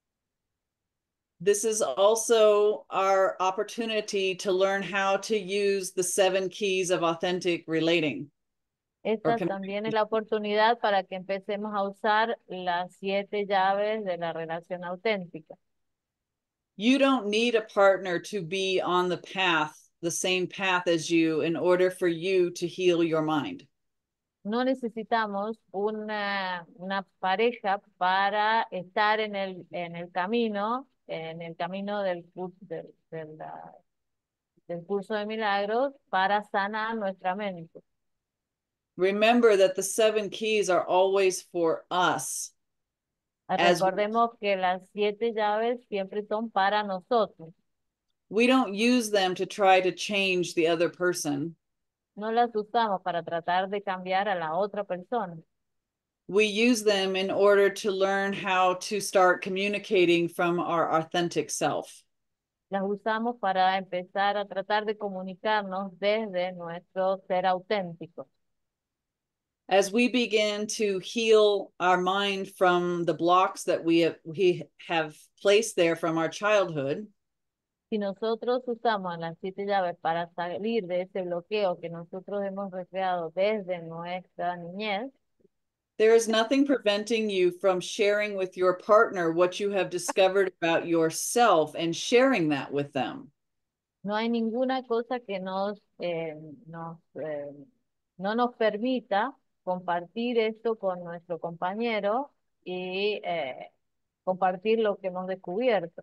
This is also our opportunity to learn how to use the seven keys of authentic relating. Esta también es la oportunidad para que empecemos a usar las siete llaves de la relación auténtica. You don't need a partner to be on the path, the same path as you, in order for you to heal your mind. No necesitamos una, una pareja para estar en el, en el camino, en el camino del, cu- del, del, la- del curso de milagros para sanar nuestra mente. Remember that the seven keys are always for us. As Recordemos que las siete llaves siempre son para nosotros. we don't use them to try to change the other person. No las usamos para tratar de cambiar a la otra persona. We use them in order to learn how to start communicating from our authentic self. Las usamos para empezar a tratar de comunicarnos desde nuestro ser auténtico. As we begin to heal our mind from the blocks that we have, we have placed there from our childhood, Si nosotros usamos las siete llaves para salir de ese bloqueo que nosotros hemos recreado desde nuestra niñez, there is nothing preventing you from sharing with your partner what you have discovered about yourself and sharing that with them. no hay ninguna cosa que nos eh, nos, eh, no nos permita compartir esto con nuestro compañero y eh, compartir lo que hemos descubierto.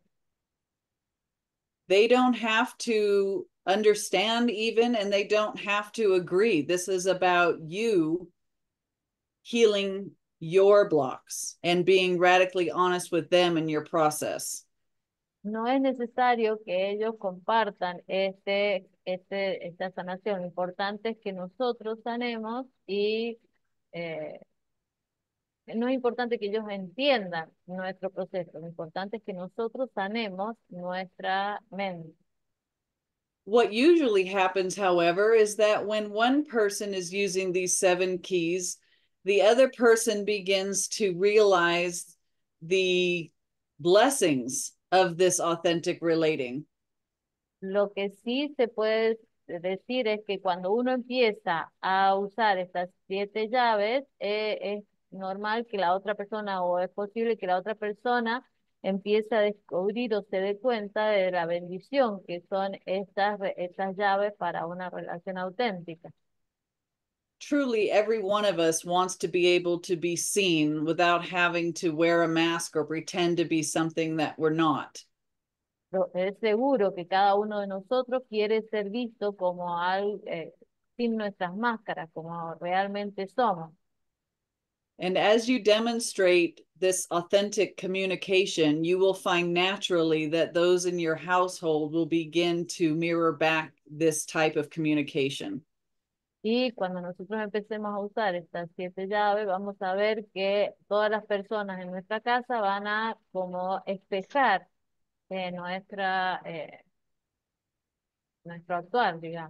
They don't have to understand even, and they don't have to agree. This is about you healing your blocks and being radically honest with them in your process. No es necesario que ellos compartan este, este, esta sanación. Lo importante es que nosotros sanemos y eh, no es importante que ellos entiendan nuestro proceso. Lo importante es que nosotros sanemos nuestra mente. What usually happens, however, is that when one person is using these seven keys, the other person begins to realize the blessings of this authentic relating. Lo que sí se puede decir es que cuando uno empieza a usar estas siete llaves, eh, es normal que la otra persona, o es posible que la otra persona empiece a descubrir o se dé cuenta de la bendición que son estas, estas llaves para una relación auténtica. Truly, every one of us wants to be able to be seen without having to wear a mask or pretend to be something that we're not. Pero es seguro que cada uno de nosotros quiere ser visto como algo, eh, sin nuestras máscaras, como realmente somos. And as you demonstrate this authentic communication, you will find naturally that those in your household will begin to mirror back this type of communication. Y cuando nosotros empecemos a usar estas siete llaves, vamos a ver que todas las personas en nuestra casa van a como espejar eh, nuestra, eh, nuestro actuar, digamos.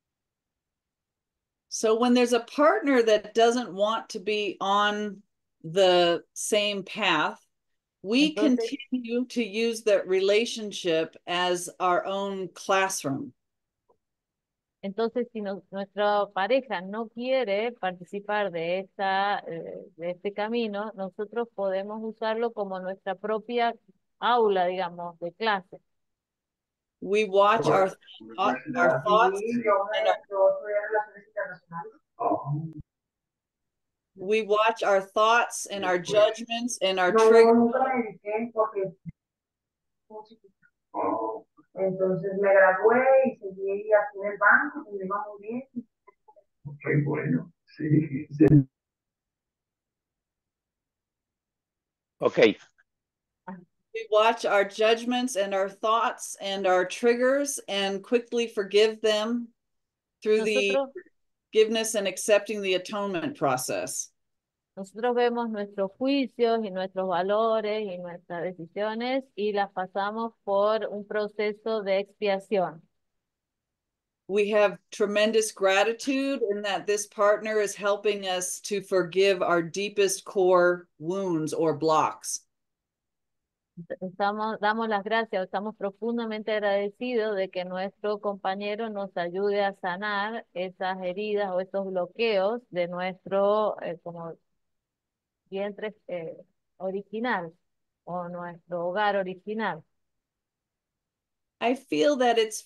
So when there's a partner that doesn't want to be on the same path, we Entonces, continue to use that relationship as our own classroom. entonces si no- nuestra pareja no quiere participar de, esta, eh, de este camino, nosotros podemos usarlo como nuestra propia aula, digamos, de clase. We watch our, our thoughts and our, we watch our thoughts and our judgments and our triggers. Entonces me gradué y seguí aquí en el banco, y me iba muy bien. Qué bueno, sí. Ok. We watch our judgments and our thoughts and our triggers and quickly forgive them through the Nosotros, forgiveness and accepting the atonement process. nosotros vemos nuestros juicios y nuestros valores y nuestras decisiones y las pasamos por un proceso de expiación. We have tremendous gratitude in that this partner is helping us to forgive our deepest core wounds or blocks. Estamos, damos las gracias, estamos profundamente agradecidos de que nuestro compañero nos ayude a sanar esas heridas o esos bloqueos de nuestro eh, como vientre eh, original o nuestro hogar original. I feel that it's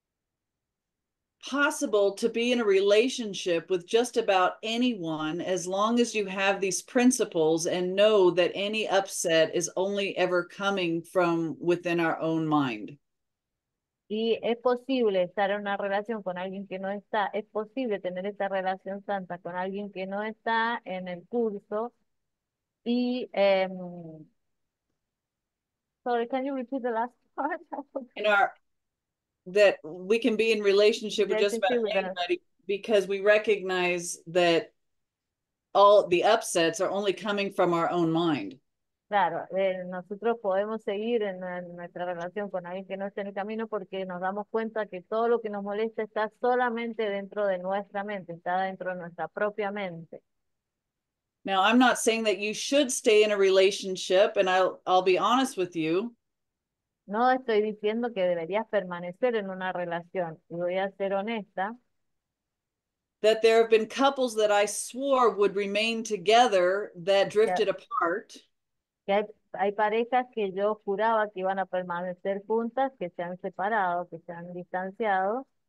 possible to be in a relationship with just about anyone as long as you have these principles and know that any upset is only ever coming from within our own mind. Y es posible estar en una relación con alguien que no está, es posible tener esta relación santa con alguien que no está en el curso. Y, um, sorry, can you repeat the last part? In our that we can be in relationship with just about Relationship with us. anybody because we recognize that all the upsets are only coming from our own mind. Claro, eh, nosotros podemos seguir en, en nuestra relación con alguien que no está en el camino porque nos damos cuenta que todo lo que nos molesta está solamente dentro de nuestra mente, está dentro de nuestra propia mente. Now, I'm not saying that you should stay in a relationship, and I'll I'll be honest with you. No estoy diciendo que deberías permanecer en una relación, y voy a ser honesta, that there have been couples that I swore would remain together that drifted apart. que hay, hay parejas que yo juraba que iban a permanecer juntas, que se han separado, que se han distanciado.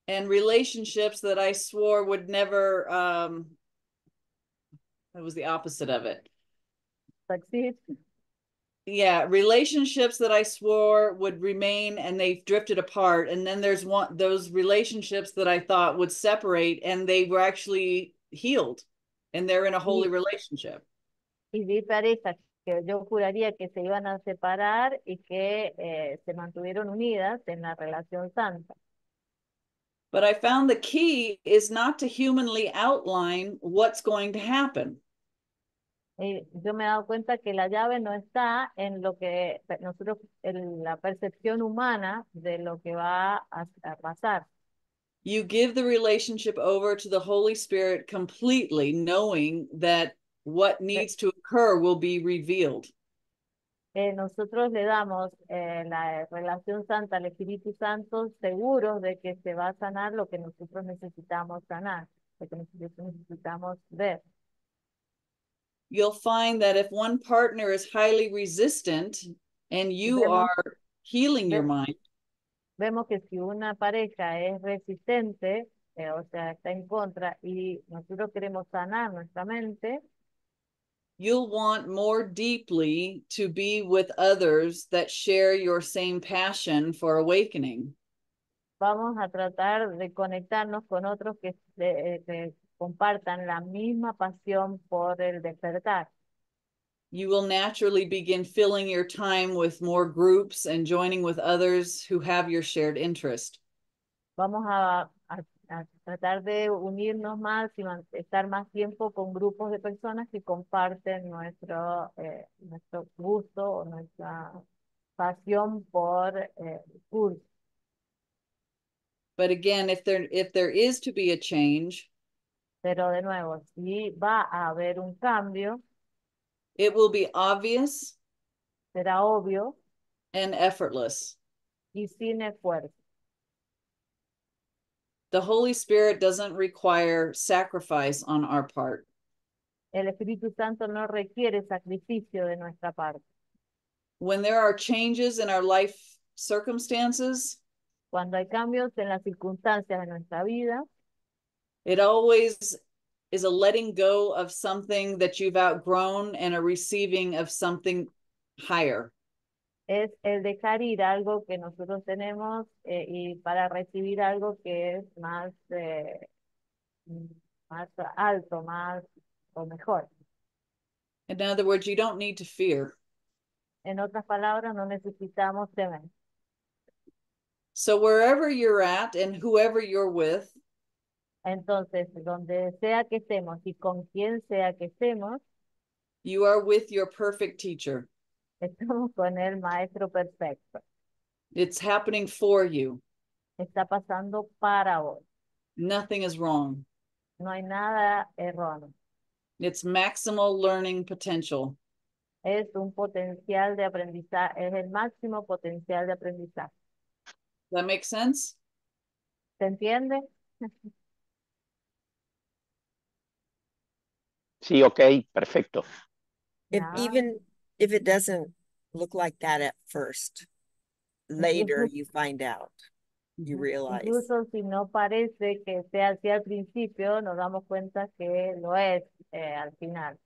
and relationships that I swore would never, um, it was the opposite of it. Succeed. Yeah, relationships that I swore would remain and they've drifted apart. And then there's one, those relationships that I thought would separate and they were actually healed and they're in a holy Y, relationship. y vi parejas que yo juraría que se iban a separar y que eh, se mantuvieron unidas en la relación santa. But I found the key is not to humanly outline what's going to happen. Y yo me he dado cuenta que la llave no está en lo que nosotros, en la percepción humana de lo que va a, a pasar. You give the relationship over to the Holy Spirit completely, knowing that what needs to occur will be revealed. Eh, nosotros le damos eh, la relación santa al Espíritu Santo seguros de que se va a sanar lo que nosotros necesitamos sanar, lo que nosotros necesitamos ver. You'll find that if one partner is highly resistant and you Vemos, are healing your ve- mind, vemos que si una pareja es resistente, eh, o sea, está en contra, y nosotros queremos sanar nuestra mente, you'll want more deeply to be with others that share your same passion for awakening. vamos a tratar de conectarnos con otros que, eh, que compartan la misma pasión por el despertar. You will naturally begin filling your time with more groups and joining with others who have your shared interest. Vamos a, a- a tratar de unirnos más y man- estar más tiempo con grupos de personas que comparten nuestro, eh, nuestro gusto o nuestra pasión por eh, el curso. But again, if there if there is to be a change, Pero de nuevo, si va a haber un cambio, it will be obvious será obvio and effortless. y sin esfuerzo. The Holy Spirit doesn't require sacrifice on our part. El Espíritu Santo no requiere sacrificio de nuestra parte. When there are changes in our life circumstances, Cuando hay cambios en las circunstancias de nuestra vida, it always is a letting go of something that you've outgrown and a receiving of something higher. es el dejar ir algo que nosotros tenemos eh, y para recibir algo que es más, eh, mm, más alto, más o mejor. In other words, you don't need to fear. En otras palabras, no necesitamos temer. So wherever you're at and whoever you're with, Entonces, donde sea que estemos y con quien sea que estemos, you are with your perfect teacher. estamos con el maestro perfecto. It's happening for you. Está pasando para vos. Nothing is wrong. No hay nada erróneo. It's maximal learning potential. Es un potencial de aprendizaje, es el máximo potencial de aprendizaje. Does that make sense? ¿Se entiende? Sí, ok, perfecto. If Nada. even if it doesn't look like that at first, later Incluso, you find out, you realize. incluso si no parece que sea así al principio, nos damos cuenta que lo es eh, al final,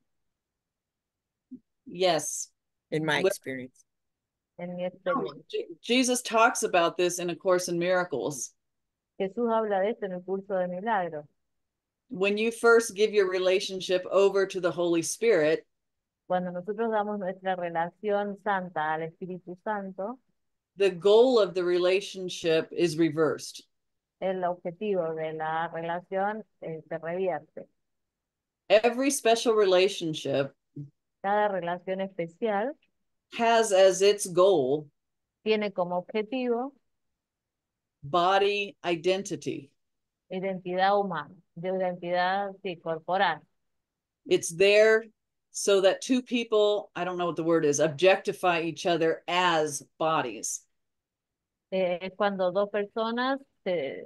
Yes. In my Well, experience. en mi experiencia. Je- Jesus talks about this in A Course in Miracles. Jesús habla de esto en el curso de milagros. When you first give your relationship over to the Holy Spirit, Cuando nosotros damos nuestra relación santa al Espíritu Santo, the goal of the relationship is reversed. el objetivo de la relación eh, se revierte. Every special relationship Cada relación especial has as its goal tiene como objetivo body identity. identidad humana, de identidad sí, corporal. It's there so that two people, I don't know what the word is, objectify each other as bodies. Eh, es cuando dos personas se,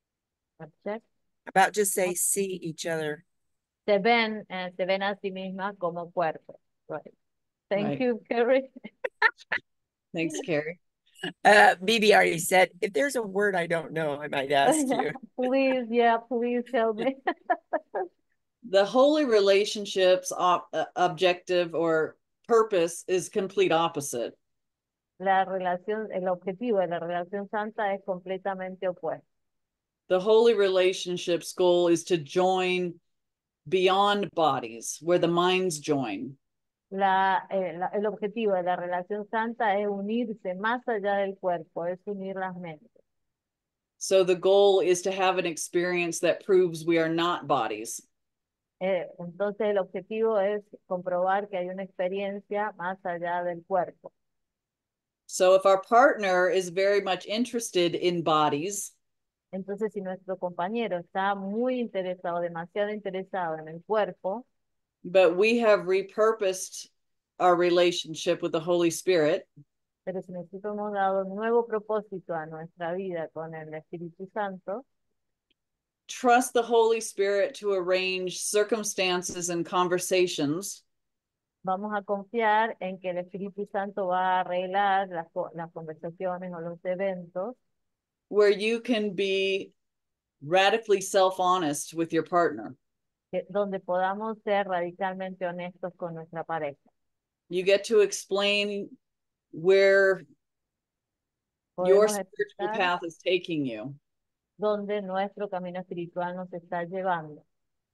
About just say see each other. se ven, eh, se ven a sí mismas como cuerpo. Right. Thank Right. you, Carrie. Thanks, Carrie. Uh, Bibi already said, if there's a word I don't know, I might ask you. Please, yeah, please help me. The holy relationships op- uh, objective or purpose is complete opposite. La relación, el objetivo de la relación santa es completamente opuesto. The holy relationships goal is to join beyond bodies, where the minds join. La, eh, la- el objetivo de la relación santa es unirse más allá del cuerpo, es unir las mentes. So the goal is to have an experience that proves we are not bodies. Eh, entonces el objetivo es comprobar que hay una experiencia más allá del cuerpo. So if our partner is very much interested in bodies, Entonces, si nuestro compañero está muy interesado, demasiado interesado en el cuerpo, but we have repurposed our relationship with the Holy Spirit, pero si nosotros hemos dado un nuevo propósito a nuestra vida con el Espíritu Santo, trust the Holy Spirit to arrange circumstances and conversations vamos a confiar en que el Espíritu Santo va a arreglar las, co- las conversaciones o los eventos where you can be radically self-honest with your partner. que- donde podamos ser radicalmente honestos con nuestra pareja. You get to explain where your Podemos spiritual explicar path is taking you. dónde nuestro camino espiritual nos está llevando,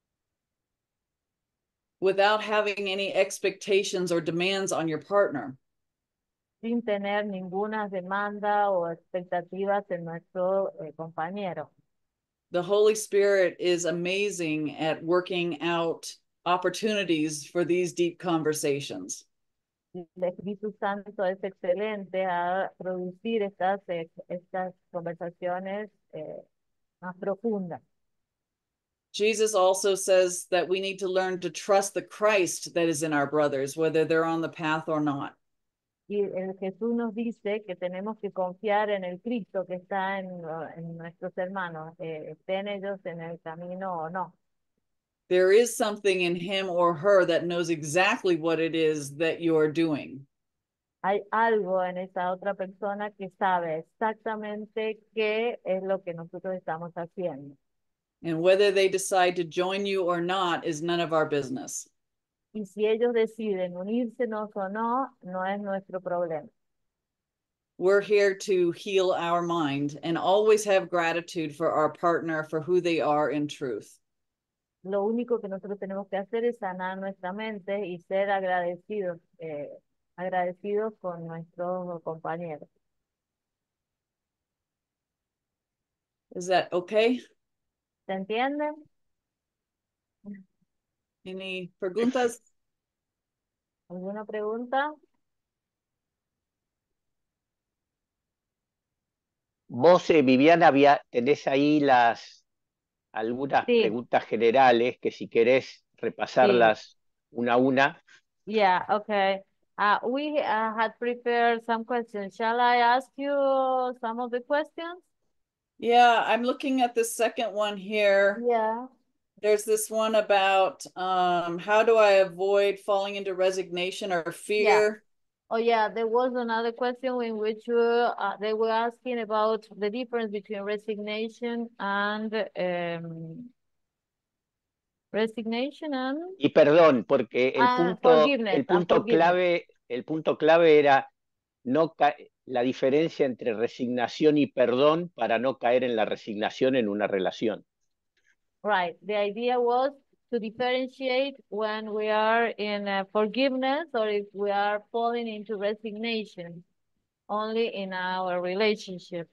without having any expectations or demands on your partner. sin tener ninguna demanda o expectativas en nuestro eh, compañero. The Holy Spirit is amazing at working out opportunities for these deep conversations. El Espíritu Santo es excelente a producir estas, eh, estas conversaciones eh, más profundas. Jesus also says that we need to learn to trust the Christ that is in our brothers, whether they're on the path or not. Y el Jesús nos dice que tenemos que confiar en el Cristo que está en, en nuestros hermanos, eh, estén ellos en el camino o no. There is something in him or her that knows exactly what it is that you're doing. Hay algo en esa otra persona que sabe exactamente qué es lo que nosotros estamos haciendo. And whether they decide to join you or not is none of our business. Y si ellos deciden unírsenos o no, no es nuestro problema. We're here to heal our mind and always have gratitude for our partner for who they are in truth. Lo único que nosotros tenemos que hacer es sanar nuestra mente y ser agradecidos, eh, agradecidos con nuestros compañeros. Is that okay? ¿Se entiende? Any preguntas? ¿Alguna pregunta? Vos, eh, Viviana, había, tenés ahí las algunas Sí, preguntas generales que si querés sí. repasarlas una a una. Yeah, okay. Uh, we uh, had prepared some questions. Shall I ask you some of the questions? Yeah, I'm looking at the second one here. Yeah. There's this one about um, how do I avoid falling into resignation or Yeah. fear? Oh, yeah, there was another question in which uh, uh, they were asking about the difference between resignation and um, resignation and, Y perdón, porque el and punto, forgiveness el and punto forgiveness. clave, el punto clave era no ca- la diferencia entre resignación y perdón para no caer en la resignación en una relación. Right. The idea was to differentiate when we are in uh, forgiveness or if we are falling into resignation only in our relationship.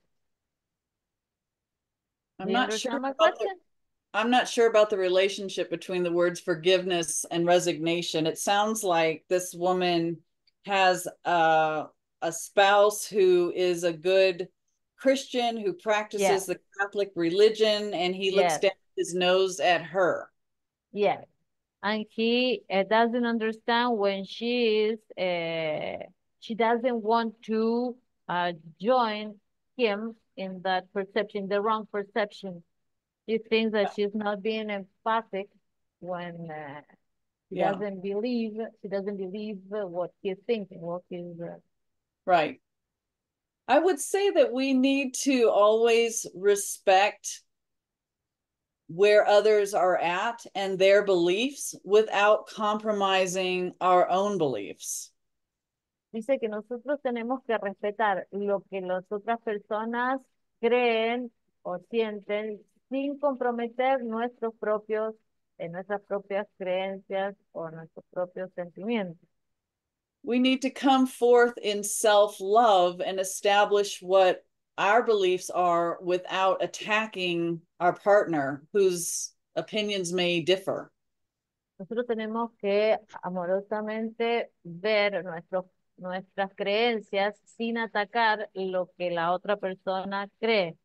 I'm Do you not sure understand my about the, question? I'm not sure about the relationship between the words forgiveness and resignation. It sounds like this woman has a, a spouse who is a good Christian who practices Yes, the Catholic religion, and he looks yes, down his nose at her. yes. And he uh, doesn't understand when she is, uh, she doesn't want to uh, join him in that perception, the wrong perception. She thinks that she's not being empathic when uh, she Yeah, doesn't believe, she doesn't believe uh, what he's thinking, what he's, uh, right. I would say that we need to always respect where others are at and their beliefs without compromising our own beliefs. Dice que nosotros tenemos que respetar lo que las otras personas creen o sienten sin comprometer nuestros propios, eh, nuestras propias creencias o nuestros propios sentimientos. We need to come forth in self-love and establish what our beliefs are without attacking our partner whose opinions may differ. Nosotros tenemos que amorosamente ver nuestros, nuestras creencias sin atacar lo que la otra persona cree.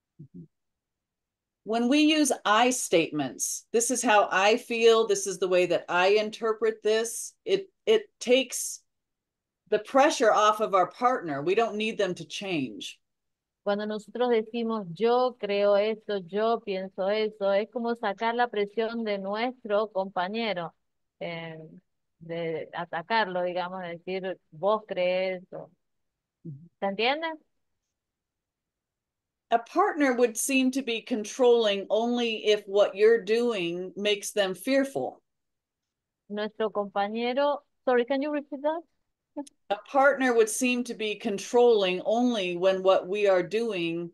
When we use I statements, this is how I feel, this is the way that I interpret this, it, it takes the pressure off of our partner. We don't need them to change. Cuando nosotros decimos yo creo esto, yo pienso eso, es como sacar la presión de nuestro compañero, eh, de atacarlo, digamos, de decir vos crees eso. ¿Se entiende? A partner would seem to be controlling only if what you're doing makes them fearful. Nuestro compañero, sorry, can you repeat that? A partner would seem to be controlling only when what we are doing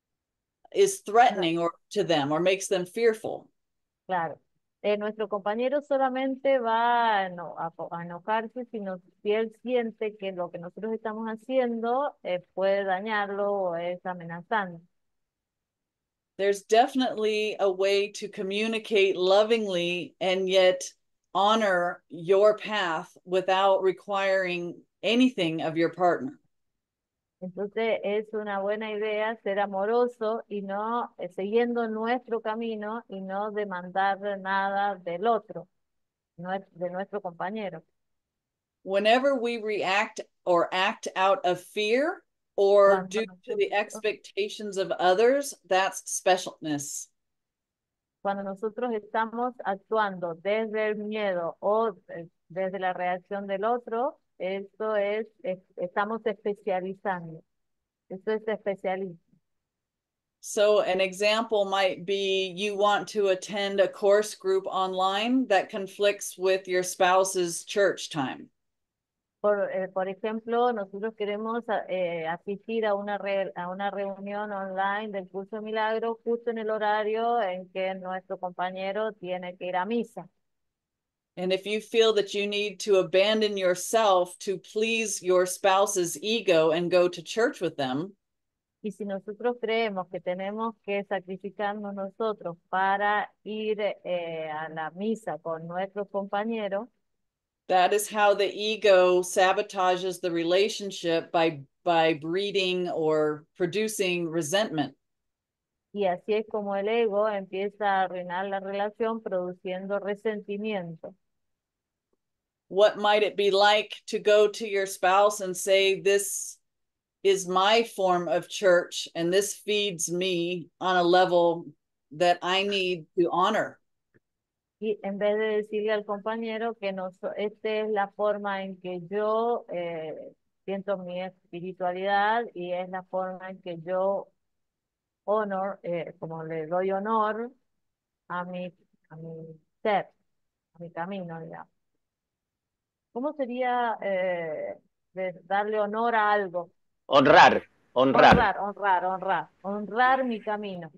is threatening or to them or makes them fearful. Claro. Eh, nuestro compañero solamente va a, eno- a a enojarse si, nos, si él siente que lo que nosotros estamos haciendo eh, puede dañarlo o es amenazante. There's definitely a way to communicate lovingly and yet honor your path without requiring anything of your partner. Entonces es una buena idea ser amoroso y no eh, siguiendo nuestro camino y no demandar nada del otro, nue- de nuestro compañero. Whenever we react or act out of fear or Cuando due to nosotros, the expectations of others, that's specialness. cuando nosotros estamos actuando desde el miedo o eh, desde la reacción del otro, eso es, es- estamos especializando. Eso es especialismo. So an example might be you want to attend a course group online that conflicts with your spouse's church time. Por, eh, por ejemplo, nosotros queremos a- eh, asistir a una, re- a una reunión online del curso de milagro justo en el horario en que nuestro compañero tiene que ir a misa. And if you feel that you need to abandon yourself to please your spouse's ego and go to church with them, Y si nosotros creemos que tenemos que sacrificarnos nosotros para ir eh, a la misa con nuestros compañeros, that is how the ego sabotages the relationship by by breeding or producing resentment. y así es como el ego empieza a arruinar la relación produciendo resentimiento. What might it be like to go to your spouse and say, this is my form of church and this feeds me on a level that I need to honor? Y en vez de decirle al compañero que no, so- esta es la forma en que yo eh, siento mi espiritualidad y es la forma en que yo honor, eh, como le doy honor a mi, a mi ser, a mi camino, digamos. ¿Cómo sería eh, de darle honor a algo? Honrar, honrar. Honrar, honrar, honrar, honrar mi camino.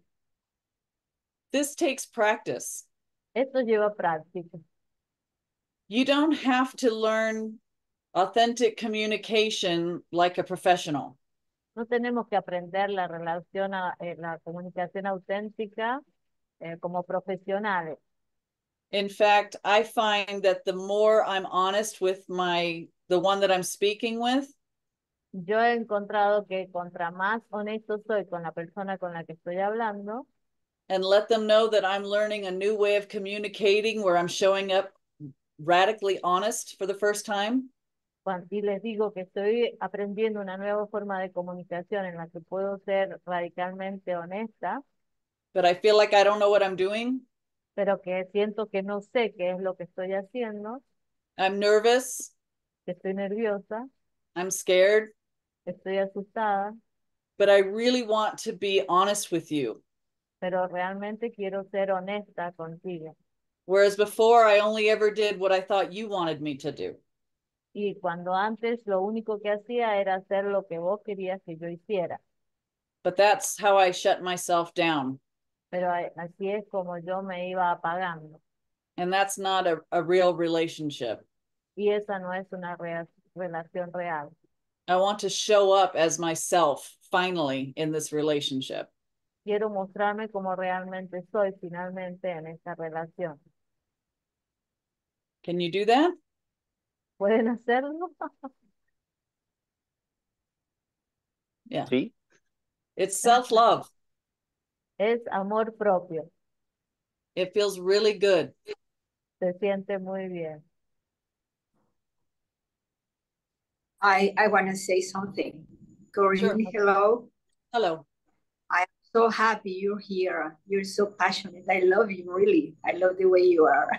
This takes practice. Esto lleva práctica. You don't have to learn authentic communication like a professional. No tenemos que aprender la relación, a- eh, la comunicación auténtica eh, como profesionales. In fact, I find that the more I'm honest with my the one that I'm speaking with, Yo he encontrado que contra más honesto soy con la persona con la que estoy hablando and let them know that I'm learning a new way of communicating where I'm showing up radically honest for the first time, cuan- y les digo que estoy aprendiendo una nueva forma de comunicación en la que puedo ser radicalmente honesta, but I feel like I don't know what I'm doing. pero que siento que no sé qué es lo que estoy haciendo, I'm nervous. que estoy nerviosa, I'm scared. Estoy asustada, but I really want to be honest with you. pero realmente quiero ser honesta contigo. Whereas before, I only ever did what I thought you wanted me to do. Y cuando antes lo único que hacía era hacer lo que vos querías que yo hiciera. But that's how I shut myself down. Pero así es como yo me iba apagando. And that's not a, a real relationship. Y esa no es una re relación real. I want to show up as myself finally in this relationship. Quiero mostrarme como realmente soy finalmente en esta relación. Can you do that? ¿Pueden hacerlo? Yeah. Sí. It's self-love. Es amor propio. It feels really good. Se siente muy bien. I, I want to say something. Corinne, Sure. hello. Hello. I'm so happy you're here. You're so passionate. I love you, really. I love the way you are.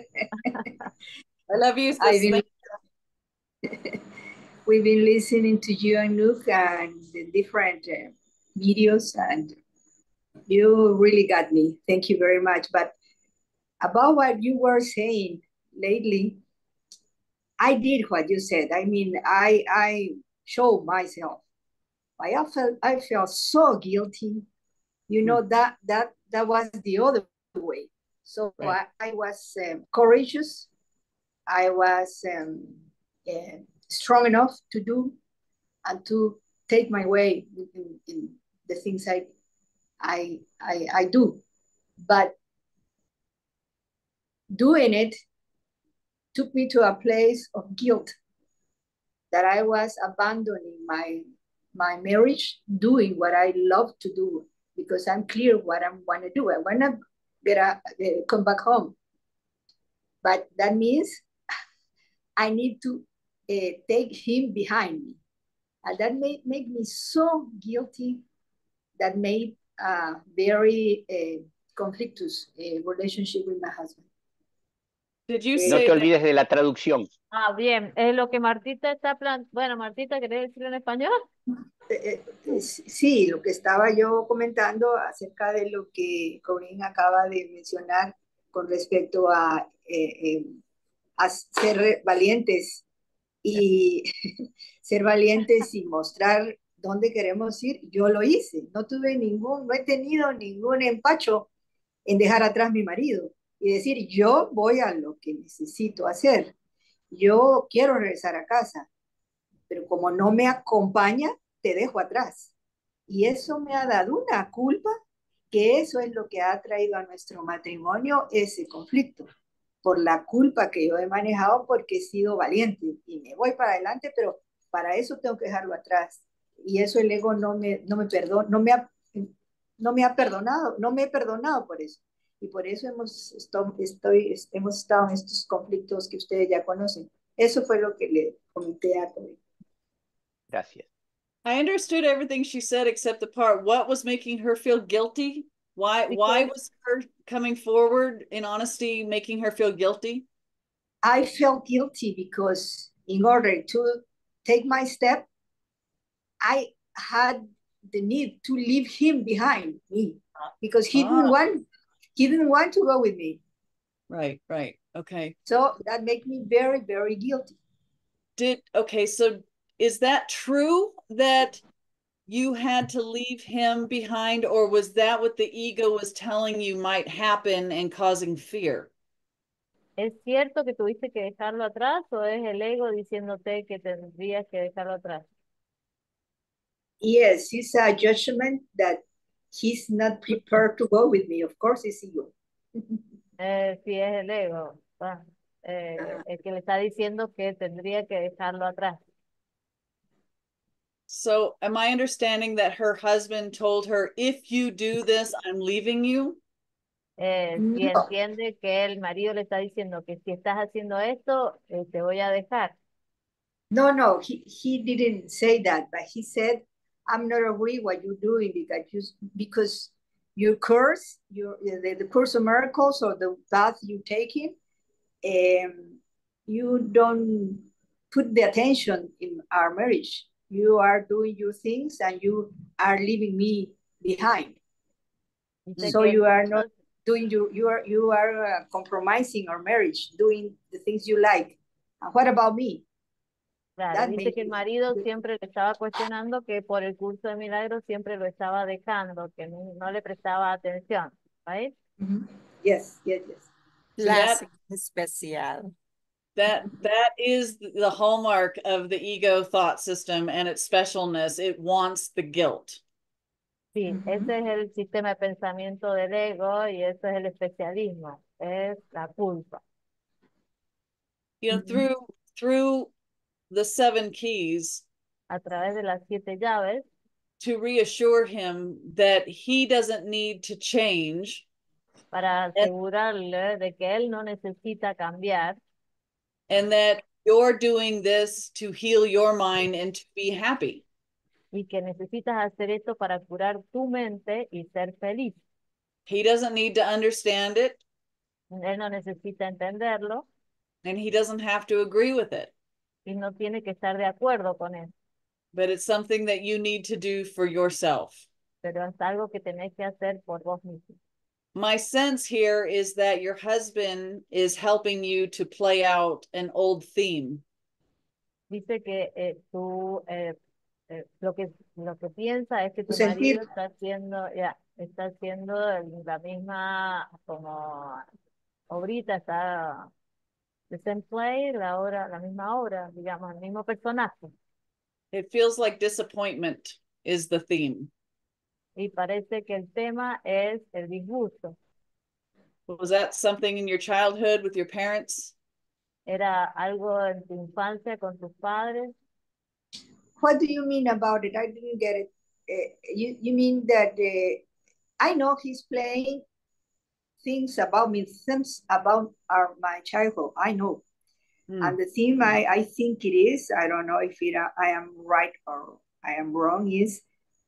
I love you, I've sis. been, we've been listening to you and Luke and the different uh, videos, and you really got me. Thank you very much. But about what you were saying lately, I did what you said. I mean, I I showed myself. I felt I felt so guilty. You know, that that that was the other way. So Right. I, I was um, courageous. I was um, uh, strong enough to do and to take my way in, in the things I, I I I do. But doing it took me to a place of guilt that I was abandoning my my marriage, doing what I love to do, because I'm clear what I want to do. I want to get a, uh, come back home. But that means I need to uh, take him behind me. And that made, made me so guilty, that made a very uh, conflictuous uh, relationship with my husband. Did you No say te that? olvides de la traducción. Ah, bien. Es lo que Martita está plan... Bueno, Martita, ¿querés decirlo en español? Eh, eh, sí, lo que estaba yo comentando acerca de lo que Corinne acaba de mencionar con respecto a, eh, eh, a ser valientes y ser valientes y mostrar dónde queremos ir. Yo lo hice, no tuve ningún, no he tenido ningún empacho en dejar atrás mi marido y decir, yo voy a lo que necesito hacer. Yo quiero regresar a casa, pero como no me acompaña, te dejo atrás. Y eso me ha dado una culpa, que eso es lo que ha traído a nuestro matrimonio ese conflicto, por la culpa que yo he manejado porque he sido valiente y me voy para adelante, pero para eso tengo que dejarlo atrás. Y eso el ego no me, no me perdona, no me ha, no me ha perdonado, no me he perdonado por eso. Y por eso hemos, esto, estoy, hemos estado en estos conflictos que ustedes ya conocen. Eso fue lo que le comenté a Corinne. Gracias. I understood everything she said except the part, what was making her feel guilty? Why why was her coming forward in honesty making her feel guilty? I felt guilty because in order to take my step, I had the need to leave him behind me because he didn't Ah. want he didn't want to go with me. Right, right. Okay. So that made me very, very guilty. Did okay, so is that true that you had to leave him behind, or was that what the ego was telling you might happen and causing fear? ¿Es cierto que tuviste que dejarlo atrás o es el ego diciéndote que tendrías que dejarlo atrás? Yes, it's a judgment that he's not prepared to go with me. Of course, it's ego. Eh, sí, es el ego. Ah, eh, el que le está diciendo que tendría que dejarlo atrás. So am I understanding that her husband told her, if you do this, I'm leaving you? Eh, y No. entiende que el marido le está diciendo que si estás haciendo esto, eh, te voy a dejar. No, no, he, he didn't say that, but he said, I'm not agree what you're doing because you, because your course, your the, the course of miracles or the path you're taking, um, you don't put the attention in our marriage. you are doing your things and you are leaving me behind. Dice So que you are not entonces, doing you you are you are uh, compromising our marriage, doing the things you like. And what about me? claro, That dice made que el me marido siempre le estaba cuestionando que por el curso de milagros siempre lo estaba dejando, que no, no le prestaba atención, right? Mhm. Yes, yes, yes. La that especial. that that is the hallmark of the ego thought system and its specialness. It wants the guilt. Sí, ese es el sistema de pensamiento del ego y ese es el especialismo, es la culpa. You know, Mhm. through through the seven keys, A través de las siete llaves, to reassure him that he doesn't need to change para and, asegurarle de que él no necesita cambiar and that you're doing this to heal your mind and to be happy. y que necesitas hacer esto para curar tu mente y ser feliz. He doesn't need to understand it, Él no necesita entenderlo and he doesn't have to agree with it. y no tiene que estar de acuerdo con él, But it's something that you need to do for yourself. pero es algo que tenés que hacer por vos mismo. My sense here is that your husband is helping you to play out an old theme. Dice que eh, tú, eh, eh, lo que lo que piensa es que tu Sentir. marido está haciendo, ya, está haciendo el- la misma, como obrita, está the same play, la obra, la misma obra, digamos, el mismo personaje. It feels like disappointment is the theme. Y parece que el tema es el disgusto. Was that something in your childhood with your parents? ¿Era algo en tu infancia con tus padres? What do you mean about it? I didn't get it. Uh, you you mean that uh, I know he's playing things about me, things about our my childhood. I know, Hmm. and the theme I I think it is. I don't know if it I am right or I am wrong. Is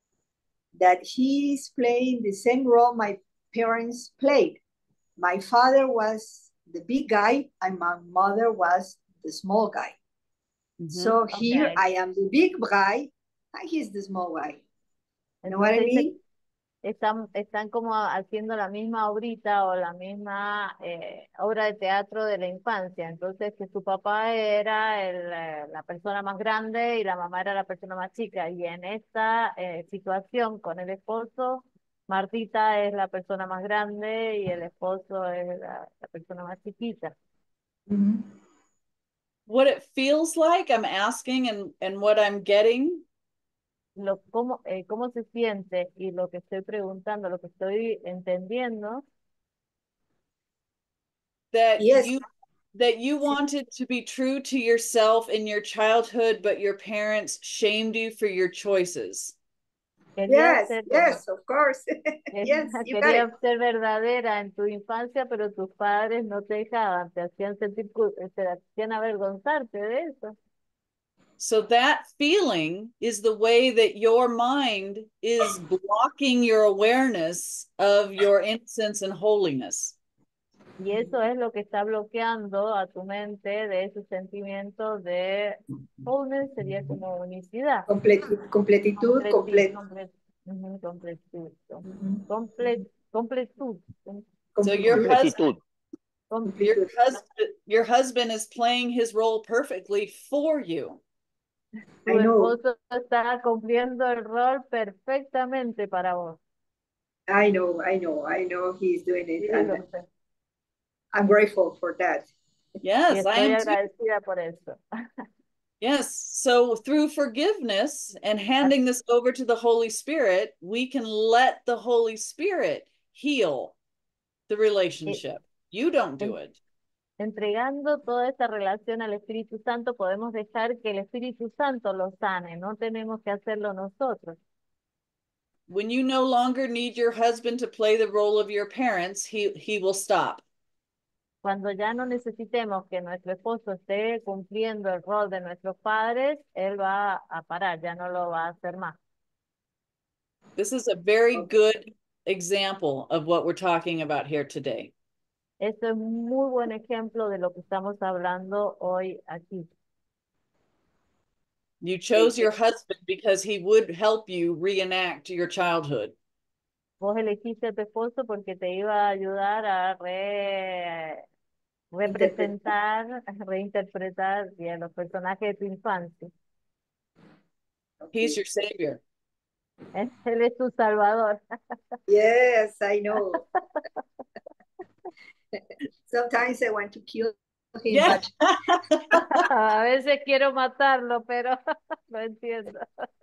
that he's playing the same role my parents played. My father was the big guy, and my mother was the small guy. Mhm. So here Okay. I am the big guy, and he's the small guy. You know what I Entonces dice, mean? están, están como haciendo la misma obrita o la misma eh, obra de teatro de la infancia. Entonces que su papá era el, eh, la persona más grande y la mamá era la persona más chica. Y en esta eh, situación con el esposo, Martita es la persona más grande y el esposo es la, la persona más chiquita. Mhm. What it feels like, I'm asking, and, and what I'm getting Lo, cómo, eh, cómo se siente y lo que estoy preguntando, lo que estoy entendiendo, that Yes, you that you wanted to be true to yourself in your childhood, but your parents shamed you for your choices. quería yes, ser, yes, of course. quería, Yes, you got it. quería ser verdadera en tu infancia, pero tus padres no te dejaban, te hacían sentir, cul- te hacían avergonzarte de eso. So that feeling is the way that your mind is blocking your awareness of your innocence and holiness. Y eso es lo que está bloqueando a tu mente de ese sentimiento de wholeness, sería como unicidad. Completi- completitud, Completi- complet. comple- ujú, completud, com- Mhm. comple- completud, com- So your Completitud. husband Completitud. com- your Completitud. husband your husband is playing his role perfectly for you. Tu I know, esposo está cumpliendo el rol perfectamente para vos. I know, I know, I know he's doing it, Sí, and lo sé. I'm grateful for that. Y Yes, I estoy am too. agradecida por eso. Yes. So through forgiveness and handing this over to the Holy Spirit, we can let the Holy Spirit heal the relationship. You don't do it. Entregando toda esta relación al Espíritu Santo, podemos dejar que el Espíritu Santo lo sane, no tenemos que hacerlo nosotros. When you no longer need your husband to play the role of your parents, he, he will stop. Cuando ya no necesitemos que nuestro esposo esté cumpliendo el rol de nuestros padres, él va a parar, ya no lo va a hacer más. This is a very good example of what we're talking about here today. Esto es un muy buen ejemplo de lo que estamos hablando hoy aquí. You chose your husband because he would help you reenact your childhood. Vos elegiste a tu esposo porque te iba a ayudar a re, representar, reinterpretar bien, los personajes de tu infancia. He's your savior. Él es tu salvador. Yes, I know. Sometimes I want to kill him, Yeah. but A veces quiero matarlo, pero lo entiendo.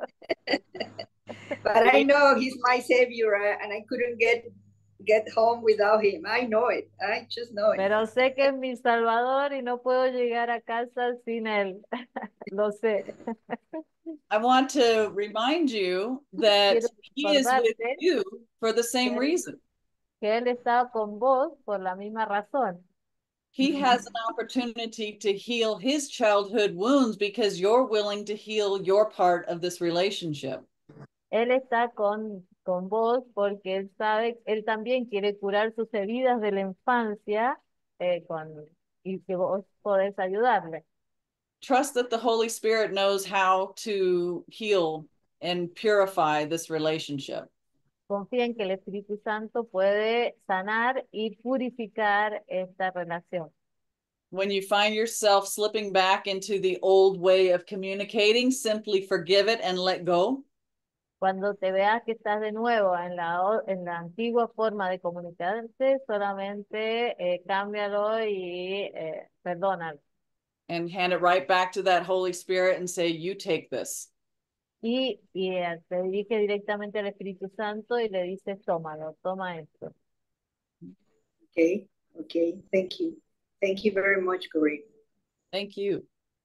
but I know he's my savior, uh, and I couldn't get get home without him. I know it. I just know it. Pero sé que es mi salvador y no puedo llegar a casa sin él. Lo sé. I want to remind you that Quiero he is with recordarte you for the same que él, reason. que él está con vos por la misma razón. He has an opportunity to heal his childhood wounds because you're willing to heal your part of this relationship. Él está con, con vos porque él sabe, él también quiere curar sus heridas de la infancia eh, con, y que vos podés ayudarle. Trust that the Holy Spirit knows how to heal and purify this relationship. Confía en que el Espíritu Santo puede sanar y purificar esta relación. When you find yourself slipping back into the old way of communicating, simply forgive it and let go. Cuando te veas que estás de nuevo en la, o- en la antigua forma de comunicarte, solamente eh, cámbialo y eh, perdónalo. And hand it right back to that Holy Spirit and say, you take this. Y, y eh, te dirige directamente al Espíritu Santo y le dices, tómalo, toma esto. Okay, okay. Thank you. Thank you very much, Corinne. Thank you.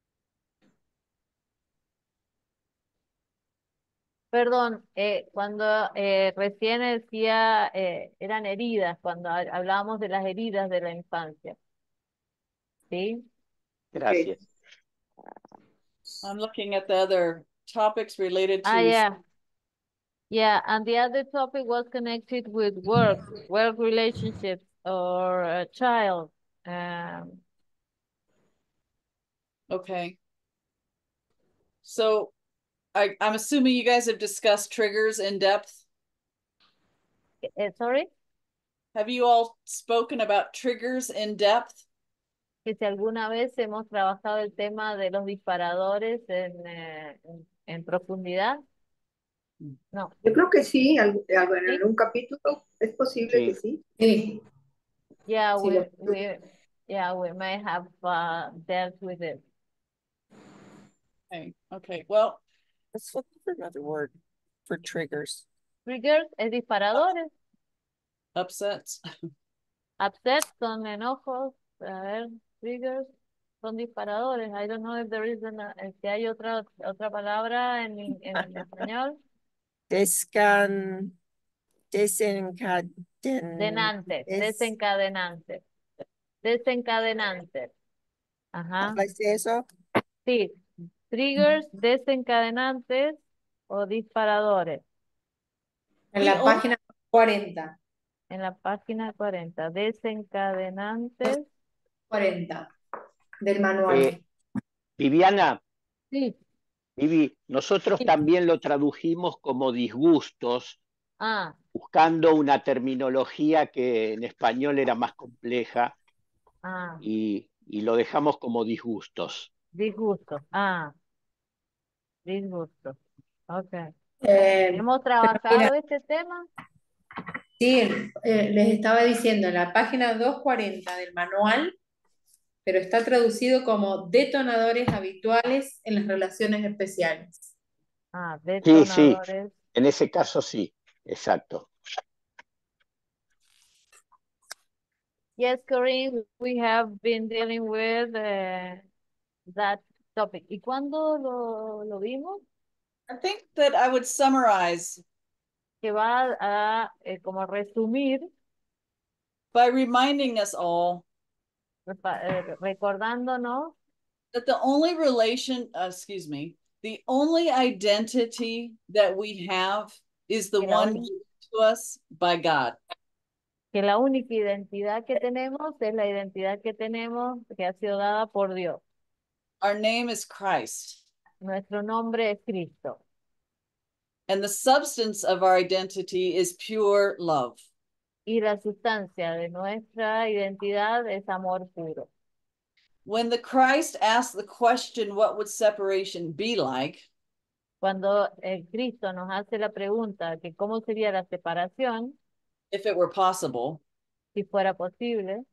Perdón, eh, cuando eh, recién decía, eh, eran heridas, cuando ha- hablábamos de las heridas de la infancia. ¿Sí? Gracias. I'm looking at the other topics related Ah, to yeah. Yeah, and the other topic was connected with work, work relationships, or a child. Um, Okay. So I, I'm assuming you guys have discussed triggers in depth. eh, sorry, Have you all spoken about triggers in depth? que si alguna vez hemos trabajado el tema de los disparadores en, eh, en, en profundidad. No. Yo creo que sí, algo, algo en ¿Sí? un capítulo es posible que sí. Sí, Yeah, sí, we, lo- we, yeah, we may have uh, dealt with it. Okay. Okay. Well, Let's look for another word for triggers. Triggers es disparadores. upsets. Upset son enojos. A ver, triggers son disparadores. I don't know if there is an, eh, si hay otra, otra palabra en, en español. Descan, desencaden, Denantes, des, desencadenantes. Desencadenantes. Ajá. ¿cómo dice eso? Sí, triggers, desencadenantes o disparadores. en We la only- página cuarenta, En la página cuarenta, desencadenantes. cuarenta del manual. Eh, Viviana, Sí. Vivi, nosotros también lo tradujimos como disgustos, Ah, buscando una terminología que en español era más compleja ah, y, y lo dejamos como disgustos. disgusto. Ah, disgusto. Ok. Eh, ¿Hemos pero trabajado mira, este tema? sí, eh, les estaba diciendo en la página doscientos cuarenta del manual, pero está traducido como detonadores habituales en las relaciones especiales. Ah, Sí, sí, detonadores. en ese caso sí, exacto. Yes, Corinne, we have been dealing with uh, that topic. ¿Y cuándo lo, lo vimos? I think that I would summarize Que va a eh, como resumir, by reminding us all repa- eh, recordándonos that the only relation, uh, excuse me, the only identity that we have is the que la, one uni- given to us by God. que la única identidad que tenemos es la identidad que tenemos que ha sido dada por Dios. Our name is Christ. nuestro nombre es Cristo. And the substance of our identity is pure love. Y la sustancia de nuestra identidad es amor puro. When the Christ asked the question, what would separation be like? Cuando el Cristo nos hace la pregunta que cómo sería la separación, if it were possible, si fuera posible,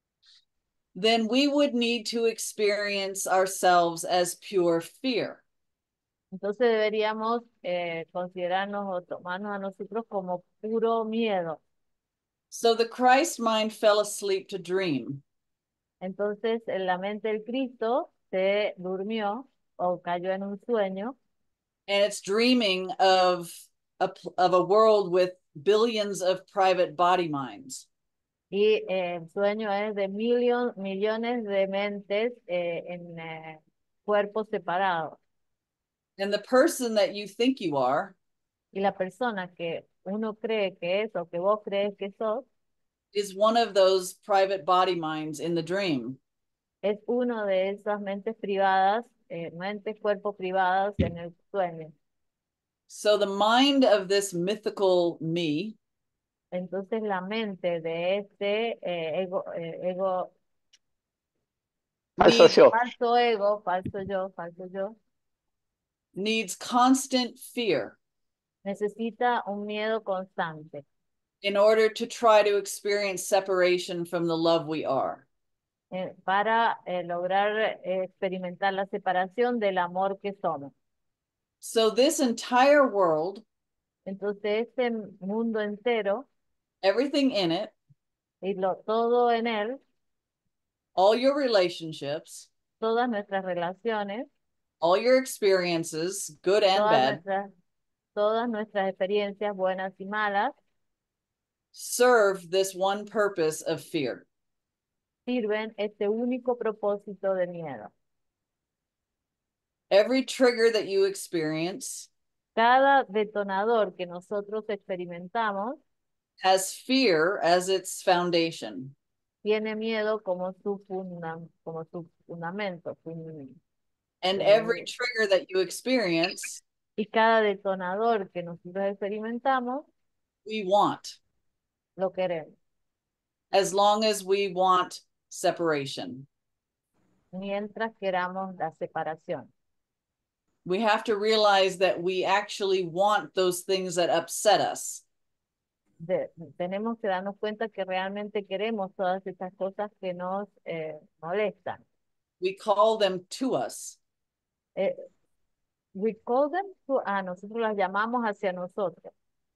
then we would need to experience ourselves as pure fear. entonces deberíamos eh, considerarnos o tomarnos a nosotros como puro miedo. So the Christ mind fell asleep to dream. Entonces en la mente del Cristo se durmió o cayó en un sueño. And it's dreaming of a, of a world with billions of private body minds. Y eh, el sueño es de million, millones de mentes eh, en eh, cuerpos separados. And the person that you think you are Y la persona que uno cree que es o que vos crees que sos is one of those private body minds in the dream. es uno de esas mentes privadas, eh, mentes cuerpos privadas en el sueño. So the mind of this mythical me Entonces la mente de este eh, ego, eh, ego Falso yo. falso ego, falso yo, falso yo, needs constant fear necesita un miedo constante in order to try to experience separation from the love we are. eh, para eh, lograr eh, experimentar la separación del amor que somos. So this entire world, Entonces este mundo entero everything in it, y lo, todo en él, all your relationships, todas nuestras relaciones, all your experiences, good and todas bad, nuestras, todas nuestras experiencias buenas y malas, serve this one purpose of fear. sirven este único propósito de miedo. Every trigger that you experience Cada detonador que nosotros experimentamos has fear as its foundation. tiene miedo como su, funda, como su fundamento. Fun, And eh, every trigger that you experience, y cada detonador que nosotros experimentamos, we want, lo queremos. as long as we want separation. Mientras queramos la separación. We have to realize that we actually want those things that upset us. De, tenemos que darnos cuenta que realmente queremos todas estas cosas que nos eh, molestan. We call them to us. Eh, we call them to, ah, nosotros las llamamos hacia nosotros.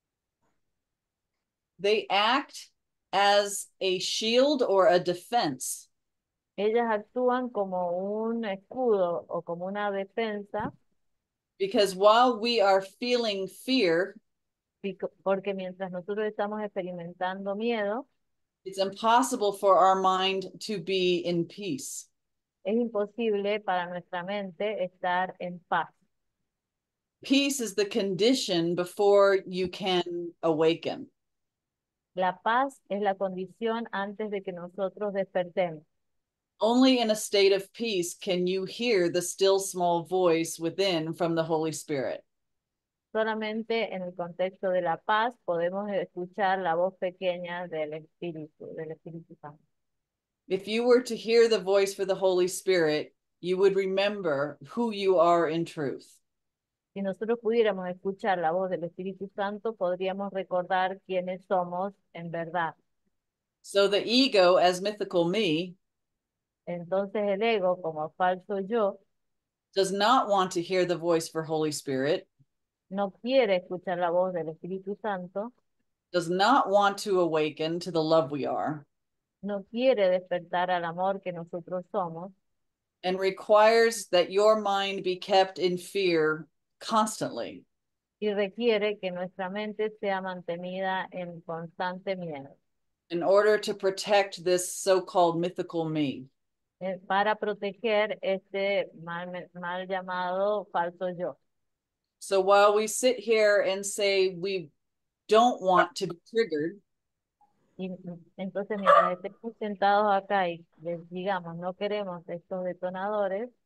They act as a shield or a defense. Ellas actúan como un escudo o como una defensa. Because while we are feeling fear, porque mientras nosotros estamos experimentando miedo, it's impossible for our mind to be in peace. Es imposible para nuestra mente estar en paz. Peace is the condition before you can awaken. La paz es la condición antes de que nosotros despertemos. Only in a state of peace can you hear the still small voice within from the Holy Spirit. Solamente en el contexto de la paz podemos escuchar la voz pequeña del Espíritu, del Espíritu Santo. If you were to hear the voice for the Holy Spirit, you would remember who you are in truth. Si nosotros pudiéramos escuchar la voz del Espíritu Santo, podríamos recordar quiénes somos en verdad. So the ego, as mythical me, entonces el ego, como falso yo, does not want to hear the voice for Holy Spirit, no quiere escuchar la voz del Espíritu Santo, does not want to awaken to the love we are, no quiere despertar al amor que nosotros somos, and requires that your mind be kept in fear constantly. Y requiere que nuestra mente sea mantenida en constante miedo. In order to protect this so-called mythical me. Eh, para proteger este mal, mal llamado falso yo. So while we sit here and say we don't want to be triggered, y entonces mientras estemos sentados acá y les digamos no queremos estos detonadores,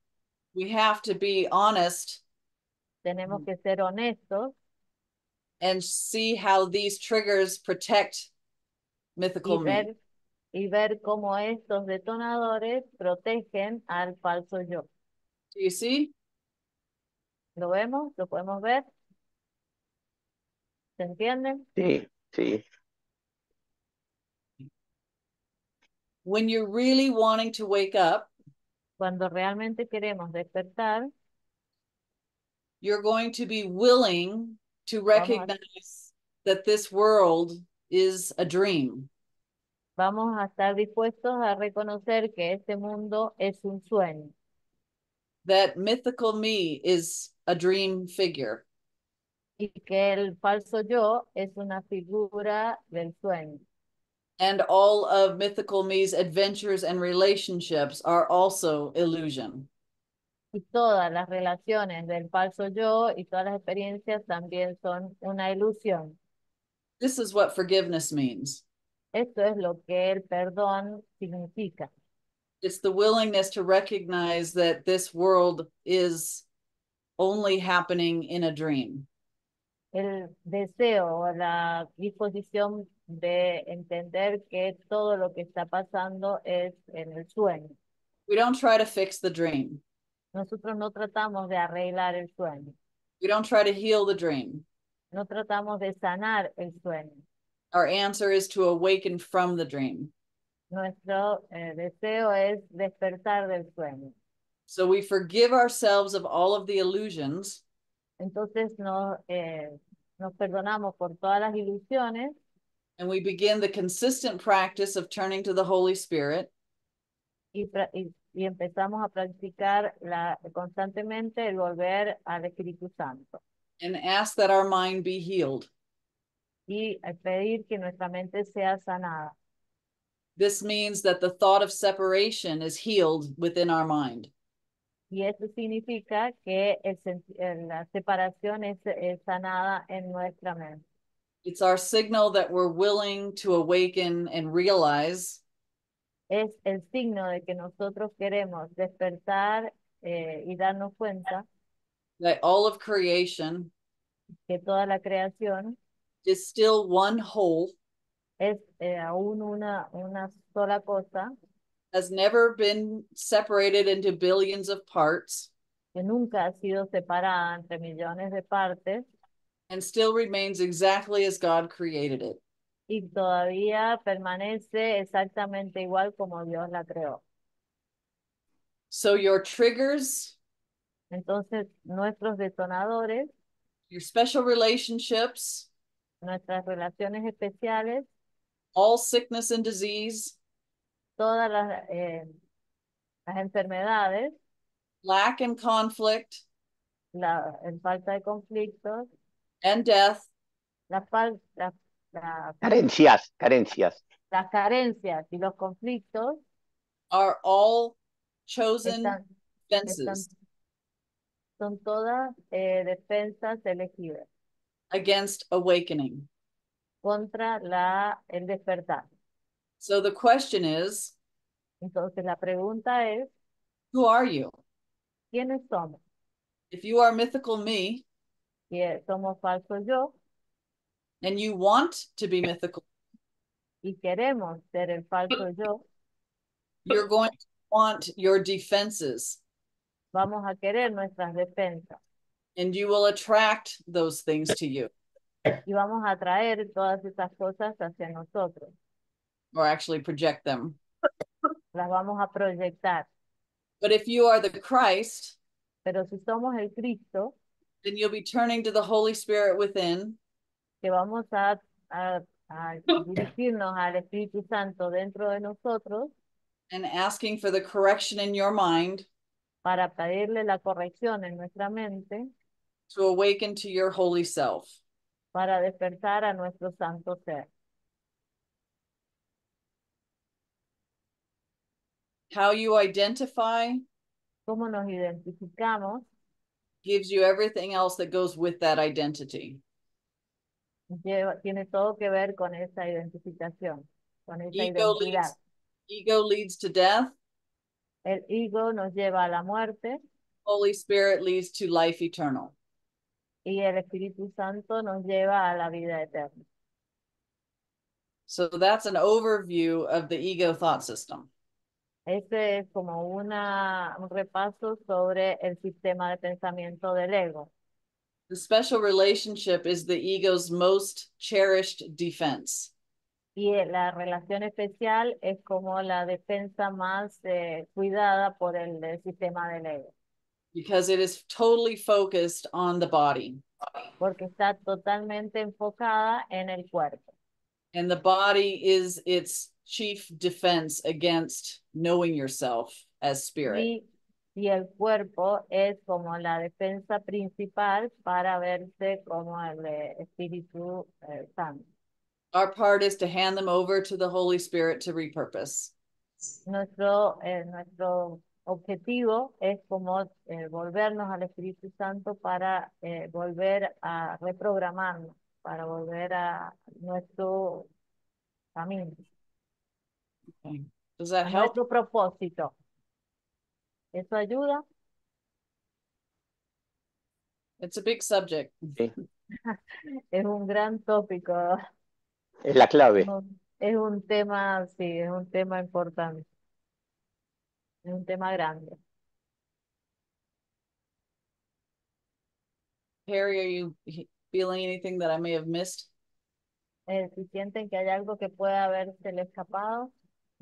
We have to be honest Tenemos que ser honestos and see how these triggers protect mythical y me. ver, y ver cómo estos detonadores protegen al falso yo. Do you see? ¿Lo vemos? ¿Lo podemos ver? ¿Se entiende? Sí, sí. When you're really wanting to wake up, Cuando realmente queremos despertar, you're going to be willing to vamos a, recognize that this world is a dream. vamos a estar dispuestos a reconocer que este mundo es un sueño, That mythical me is a dream figure. y que el falso yo es una figura del sueño. And all of mythical me's adventures and relationships are also illusion. Y todas las relaciones del falso yo y todas las experiencias también son una ilusión. This is what forgiveness means. Esto es lo que el perdón significa. It's the willingness to recognize that this world is only happening in a dream. El deseo o la disposición de entender que todo lo que está pasando es en el sueño. We don't try to fix the dream. Nosotros no tratamos de arreglar el sueño. We don't try to heal the dream. No tratamos de sanar el sueño. Our answer is to awaken from the dream. Nuestro eh, deseo es despertar del sueño. So we forgive ourselves of all of the illusions. Entonces nos, eh, nos perdonamos por todas las ilusiones And we begin the consistent practice of turning to the Holy Spirit. y, y, y empezamos a practicar la, constantemente el volver al Espíritu Santo. And ask that our mind be healed. Y a pedir que nuestra mente sea sanada. This means that the thought of separation is healed within our mind. Y eso significa que el, la separación es, es sanada en nuestra mente. It's our signal that we're willing to awaken and realize Es el signo de que nosotros queremos despertar eh, y darnos cuenta that all of creation que toda la creación is still one whole, es eh, aún una, una sola cosa, has never been separated into billions of parts, que nunca ha sido separada entre millones de partes, and still remains exactly as God created it. y todavía permanece exactamente igual como Dios la creó. So your triggers, Entonces, nuestros detonadores, your special relationships, nuestras relaciones especiales, all sickness and disease, todas las, eh, las enfermedades, lack and conflict, la en falta de conflictos, and death, la fal- la- la- Carencias, carencias. las carencias y los conflictos are all chosen están, defenses están, son todas eh, defensas elegidas against awakening. contra la, el despertar. So the question is, Entonces la pregunta es, who are you? ¿quiénes somos? If you are mythical me, Si somos falso yo and you want to be mythical, y queremos ser el falso yo, you're going to want your defenses, vamos a querer nuestras defensas and you will attract those things to you, y vamos a traer todas esas cosas hacia nosotros. or actually project them. Las vamos a proyectar. But if you are the Christ, Pero si somos el Cristo, then you'll be turning to the Holy Spirit within, que vamos a, a, a dirigirnos al Espíritu Santo dentro de nosotros and asking for the correction in your mind para pedirle la corrección en nuestra mente to awaken to your holy self. para despertar a nuestro santo ser. How you identify Cómo nos identificamos gives you everything else that goes with that identity. lleva, tiene todo que ver con esa identificación, con esa Ego identidad. leads, ego leads to death. El ego nos lleva a la muerte. Holy Spirit leads to life eternal. Y el Espíritu Santo nos lleva a la vida eterna. So that's an overview of the ego thought system. Este es como una, un repaso sobre el sistema de pensamiento del ego. The special relationship is the ego's most cherished defense. Y la relación especial es como la defensa más eh, cuidada por el, el sistema del ego. Because it is totally focused on the body. Porque está totalmente enfocada en el cuerpo. And the body is its chief defense against knowing yourself as spirit. Y, y el cuerpo es como la defensa principal para verse como el eh, Espíritu eh, Santo. Our part is to hand them over to the Holy Spirit to repurpose. Nuestro, eh, nuestro objetivo es como eh, volvernos al Espíritu Santo para eh, volver a reprogramarnos, para volver a nuestro camino, Okay. Does that a help? nuestro propósito. ¿Eso ayuda? It's a big subject. Sí, Es un gran tópico. es la clave. Es un, es un tema, sí, es un tema importante. Es un tema grande. Harry, are you feeling anything that I may have missed? Eh, si sienten que hay algo que pueda haberse le escapado.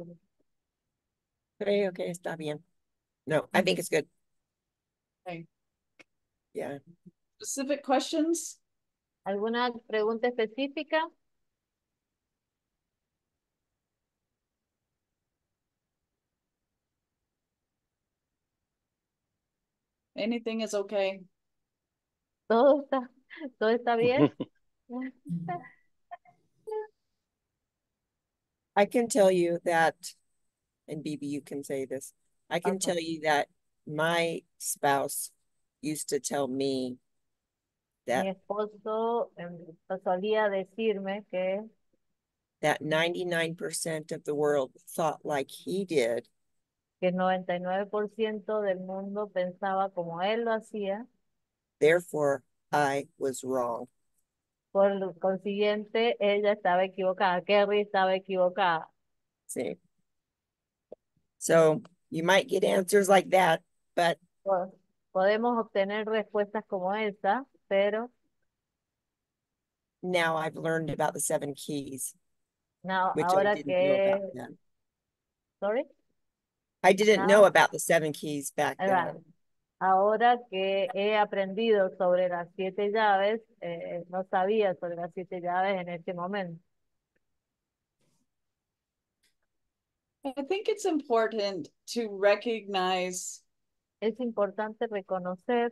Creo que está bien. No, I think it's good. Okay. Yeah. Specific questions? ¿Alguna pregunta específica? Anything is okay. ¿Todo está, todo está bien? I can tell you that, and B B, you can say this. I can Okay. tell you that my spouse used to tell me Mi that esposo em, solía decirme que, that ninety-nine percent of the world thought like he did, que el noventa y nueve por ciento del mundo pensaba como él lo hacía, therefore I was wrong. por lo consiguiente ella estaba equivocada, Kerry estaba equivocada. See? So you might get answers like that, but Po- Podemos obtener respuestas como esa, pero now I've learned about the seven keys, no, which I ahora didn't know que, about then. sorry, I didn't now, know about the seven keys back ahí then. va. Ahora que he aprendido sobre las siete llaves, eh, no sabía sobre las siete llaves en este momento. I think it's important to recognize Es importante reconocer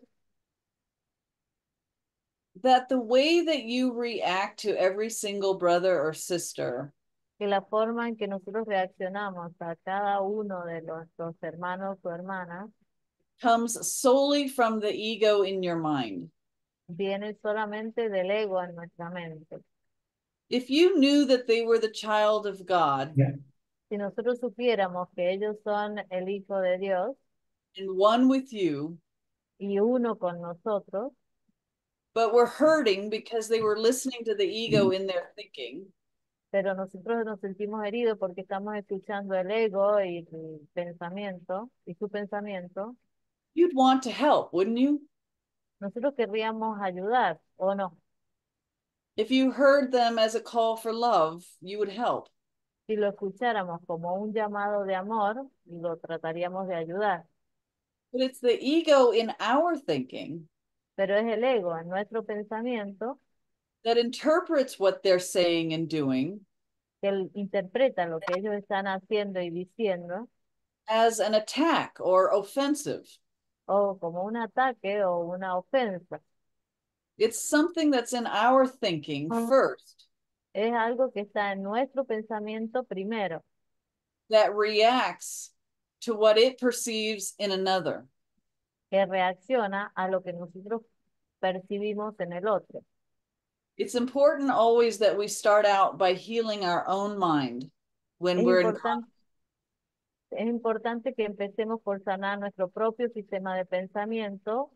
that the way that you react to every single brother or sister que la forma en que nosotros reaccionamos a cada uno de nuestros hermanos o hermanas comes solely from the ego in your mind. viene solamente del ego en nuestra mente. If you knew that they were the child of God, Si nosotros supiéramos que ellos son el Hijo de Dios and one with you, y uno con nosotros, but were hurting because they were listening to the ego in their thinking, pero nosotros nos sentimos heridos porque estamos escuchando el ego y su pensamiento, y su pensamiento, you'd want to help, wouldn't you? nosotros querríamos ayudar, ¿o no? If you heard them as a call for love, you would help. Si lo escucháramos como un llamado de amor, lo trataríamos de ayudar. But it's the ego in our thinking Pero es el ego en nuestro pensamiento that interprets what they're saying and doing que él interpreta lo que ellos están haciendo y diciendo as an attack or offensive. o como un ataque o una ofensa. It's something that's in our thinking first Es algo que está en nuestro pensamiento primero, that reacts to what it perceives in another. que reacciona a lo que nosotros percibimos en el otro. It's important always that we start out by healing our own mind when Es we're in importante, Es importante que empecemos por sanar nuestro propio sistema de pensamiento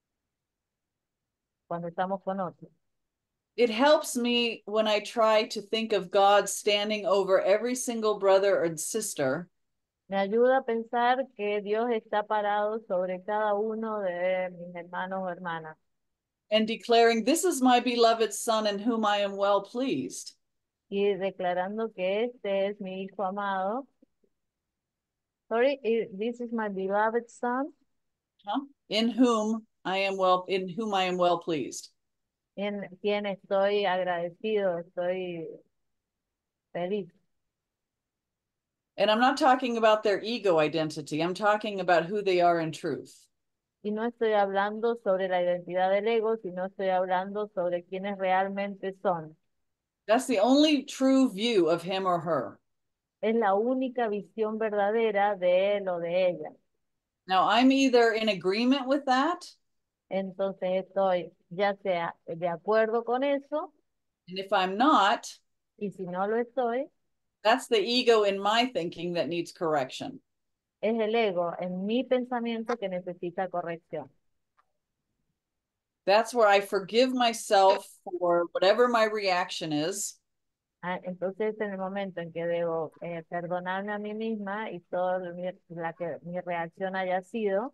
cuando estamos con otros. It helps me when I try to think of God standing over every single brother or sister Me ayuda a pensar que Dios está parado sobre cada uno de mis hermanos o hermanas and declaring, "This is my beloved son in whom I am well pleased." y declarando que este es mi hijo amado. Sorry, i- this is my beloved son, Huh? In whom I am well, in whom I am well pleased. en quien estoy agradecido, estoy feliz. And I'm not talking about their ego identity. I'm talking about who they are in truth. Y no estoy hablando sobre la identidad del ego, sino estoy hablando sobre quienes realmente son. That's the only true view of him or her. Es la única visión verdadera de él o de ella. Now, I'm either in agreement with that, Entonces estoy ya sea de acuerdo con eso, and if I'm not, y si no lo estoy, that's the ego in my thinking that needs correction. es el ego en mi pensamiento que necesita corrección. That's where I forgive myself for whatever my reaction is. Ah, entonces en el momento en que debo eh, perdonarme a mí misma y toda mi, la que mi reacción haya sido,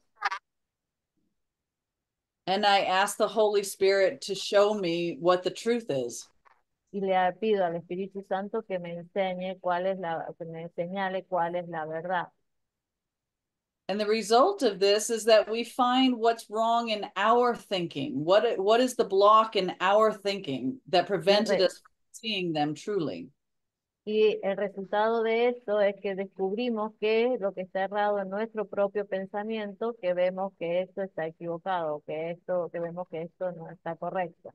And I ask the Holy Spirit to show me what the truth is. y le pido al Espíritu Santo que me enseñe cuál es la, que me señale cuál es la verdad. And the result of this is that we find what's wrong in our thinking. What, what is the block in our thinking that prevented us from seeing them truly? Y el resultado de esto es que descubrimos que lo que está errado en nuestro propio pensamiento, que vemos que esto está equivocado, que esto, que vemos que esto no está correcto.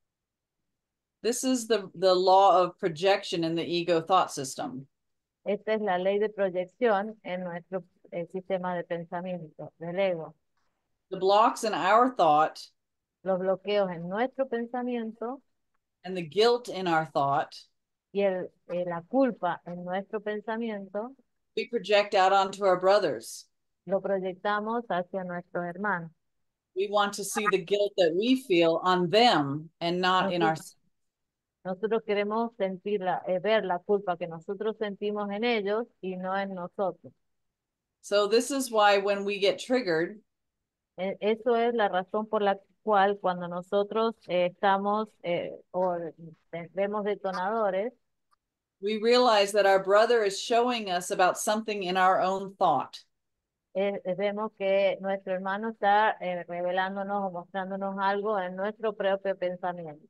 This is the, the law of projection in the ego thought system. Esta es la ley de proyección en nuestro eh, sistema de pensamiento, del ego. The blocks in our thought Los bloqueos en nuestro pensamiento and the guilt in our thought, y el, eh, la culpa en nuestro pensamiento, we project out onto our brothers. lo proyectamos hacia nuestros hermanos. We want to see the guilt that we feel on them and not in Nosotros, ourselves. nosotros queremos sentir la, eh, ver la culpa que nosotros sentimos en ellos y no en nosotros. So this is why when we get triggered, E- Eso es la razón por la cual cuando nosotros eh, estamos eh, o eh, vemos detonadores, we realize that our brother is showing us about something in our own thought. eh, eh, vemos que nuestro hermano está eh, revelándonos o mostrándonos algo en nuestro propio pensamiento.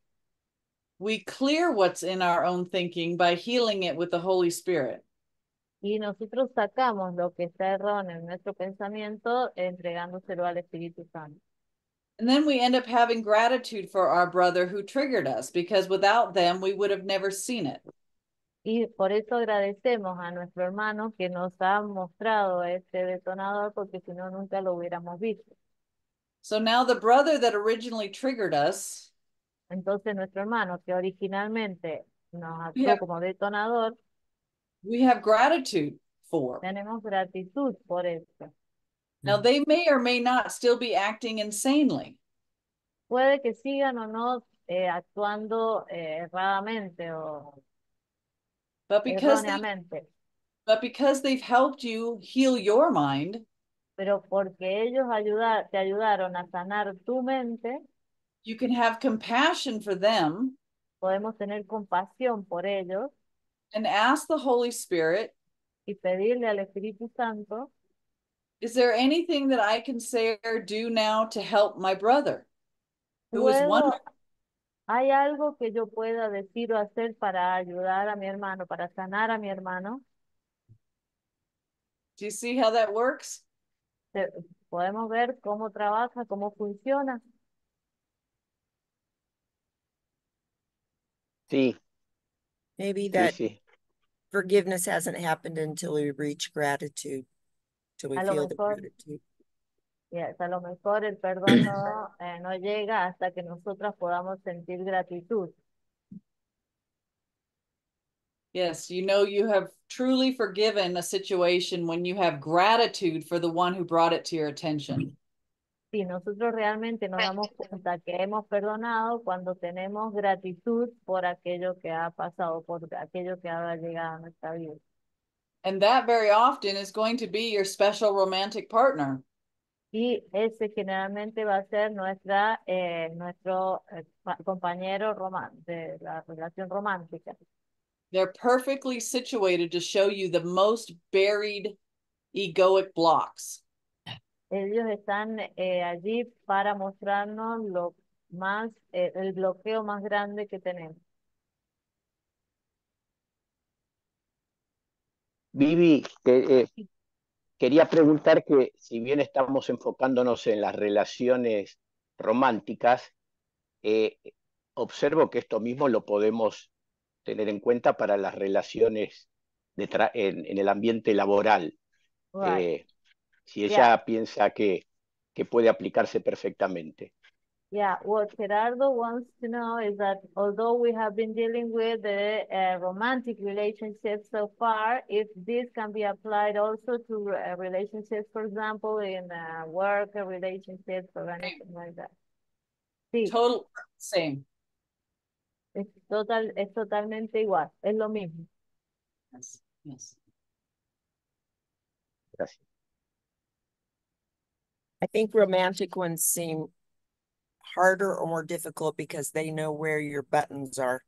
We clear what's in our own thinking by healing it with the Holy Spirit. Y nosotros sacamos lo que está erróneo en nuestro pensamiento entregándoselo al Espíritu Santo. And then we end up having gratitude for our brother who triggered us, because without them, we would have never seen it. Y por eso agradecemos a nuestro hermano que nos ha mostrado este detonador, porque si no, nunca lo hubiéramos visto. So now the brother that originally triggered us, Entonces nuestro hermano que originalmente nos we actuó have, como detonador, we have gratitude for. tenemos gratitud por esto. Now they may or may not still be acting insanely, Puede que sigan o no eh, actuando eh, erradamente o but because they, erróneamente, but because they've helped you heal your mind, pero porque ellos ayudar, te ayudaron a sanar tu mente, you can have compassion for them podemos tener compasión por ellos and ask the Holy Spirit, y pedirle al Espíritu Santo, is there anything that I can say or do now to help my brother who is ¿puedo, wondering? hay algo que yo pueda decir o hacer para ayudar a mi hermano, para sanar a mi hermano? Do you see how that works? Te- Podemos ver cómo trabaja, cómo funciona. Sí, Maybe sí, that sí. forgiveness hasn't happened until we reach gratitude, till we A lo feel the mejor, gratitude. yes, a lo mejor el perdón no, eh, no llega hasta que nosotras podamos sentir gratitud. Yes, you know you have truly forgiven a situation when you have gratitude for the one who brought it to your attention. Sí, nosotros realmente nos damos cuenta que hemos perdonado cuando tenemos gratitud por aquello que ha pasado, por aquello que ha llegado a nuestra vida. And that very often is going to be your special romantic partner. Y ese generalmente va a ser nuestra, eh, nuestro eh, compañero román de la relación romántica. They're perfectly situated to show you the most buried egoic blocks. Ellos están eh, allí para mostrarnos lo más, eh, el bloqueo más grande que tenemos. Vivi, que, eh, quería preguntar que si bien estamos enfocándonos en las relaciones románticas, eh, observo que esto mismo lo podemos tener en cuenta para las relaciones de en, en el ambiente laboral. Right. Eh, si ella Yeah. piensa que, que puede aplicarse perfectamente. Yeah, what Gerardo wants to know is that although we have been dealing with the uh, romantic relationships so far, if this can be applied also to uh, relationships, for example, in uh, work relationships or anything like that. Sí. Total same. Es, total, es totalmente igual, es lo mismo. Yes, yes. Gracias. I think romantic ones seem harder or more difficult because they know where your buttons are.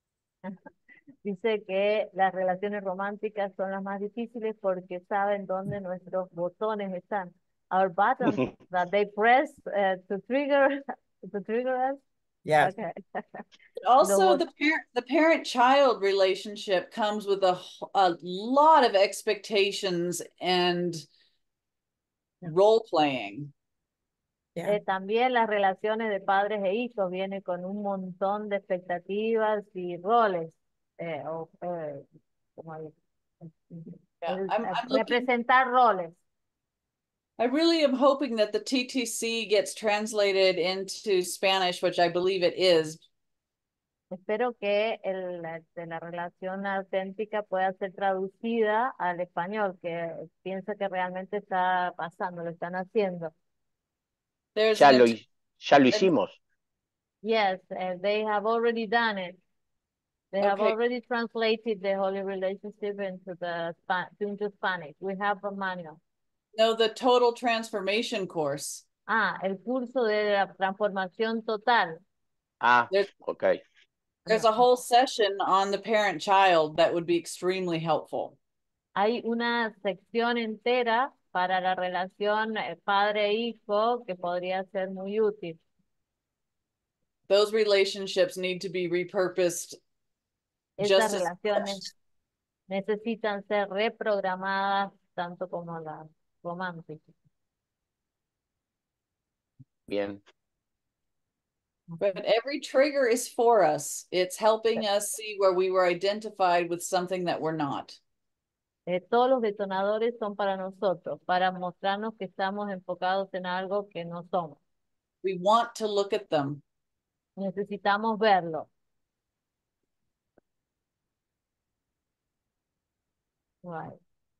Dice que las relaciones románticas son las más difíciles porque saben dónde nuestros botones están. Our buttons that they press uh, to trigger to trigger us. Yeah. Okay. Also, the parent the parent-child relationship comes with a a lot of expectations and role playing. Eh, también las relaciones de padres e hijos vienen con un montón de expectativas y roles. Eh, o, eh, como el- Yeah, el- I'm, eh, I'm looking, representar roles. I really am hoping that the T T C gets translated into Spanish, which I believe it is. Espero que el, de la relación auténtica pueda ser traducida al español, que pienso que realmente está pasando, lo están haciendo. There's Ya an lo, ent- ya lo hicimos. Yes, uh, they have already done it. They have Okay. already translated the holy relationship into the Spa into Spanish. We have a manual. No, the total transformation course. Ah, el curso de la transformación total. Ah, There's, okay. there's a whole session on the parent-child that would be extremely helpful. Hay una sección entera para la relación eh, padre-hijo que podría ser muy útil. Those relationships need to be repurposed Estas just as relaciones necesitan ser reprogramadas tanto como las románticas. Bien. But every trigger is for us. It's helping us see where we were identified with something that we're not. Eh, todos los detonadores son para nosotros, para mostrarnos que estamos enfocados en algo que no somos. We want to look at them. Necesitamos verlo. Right.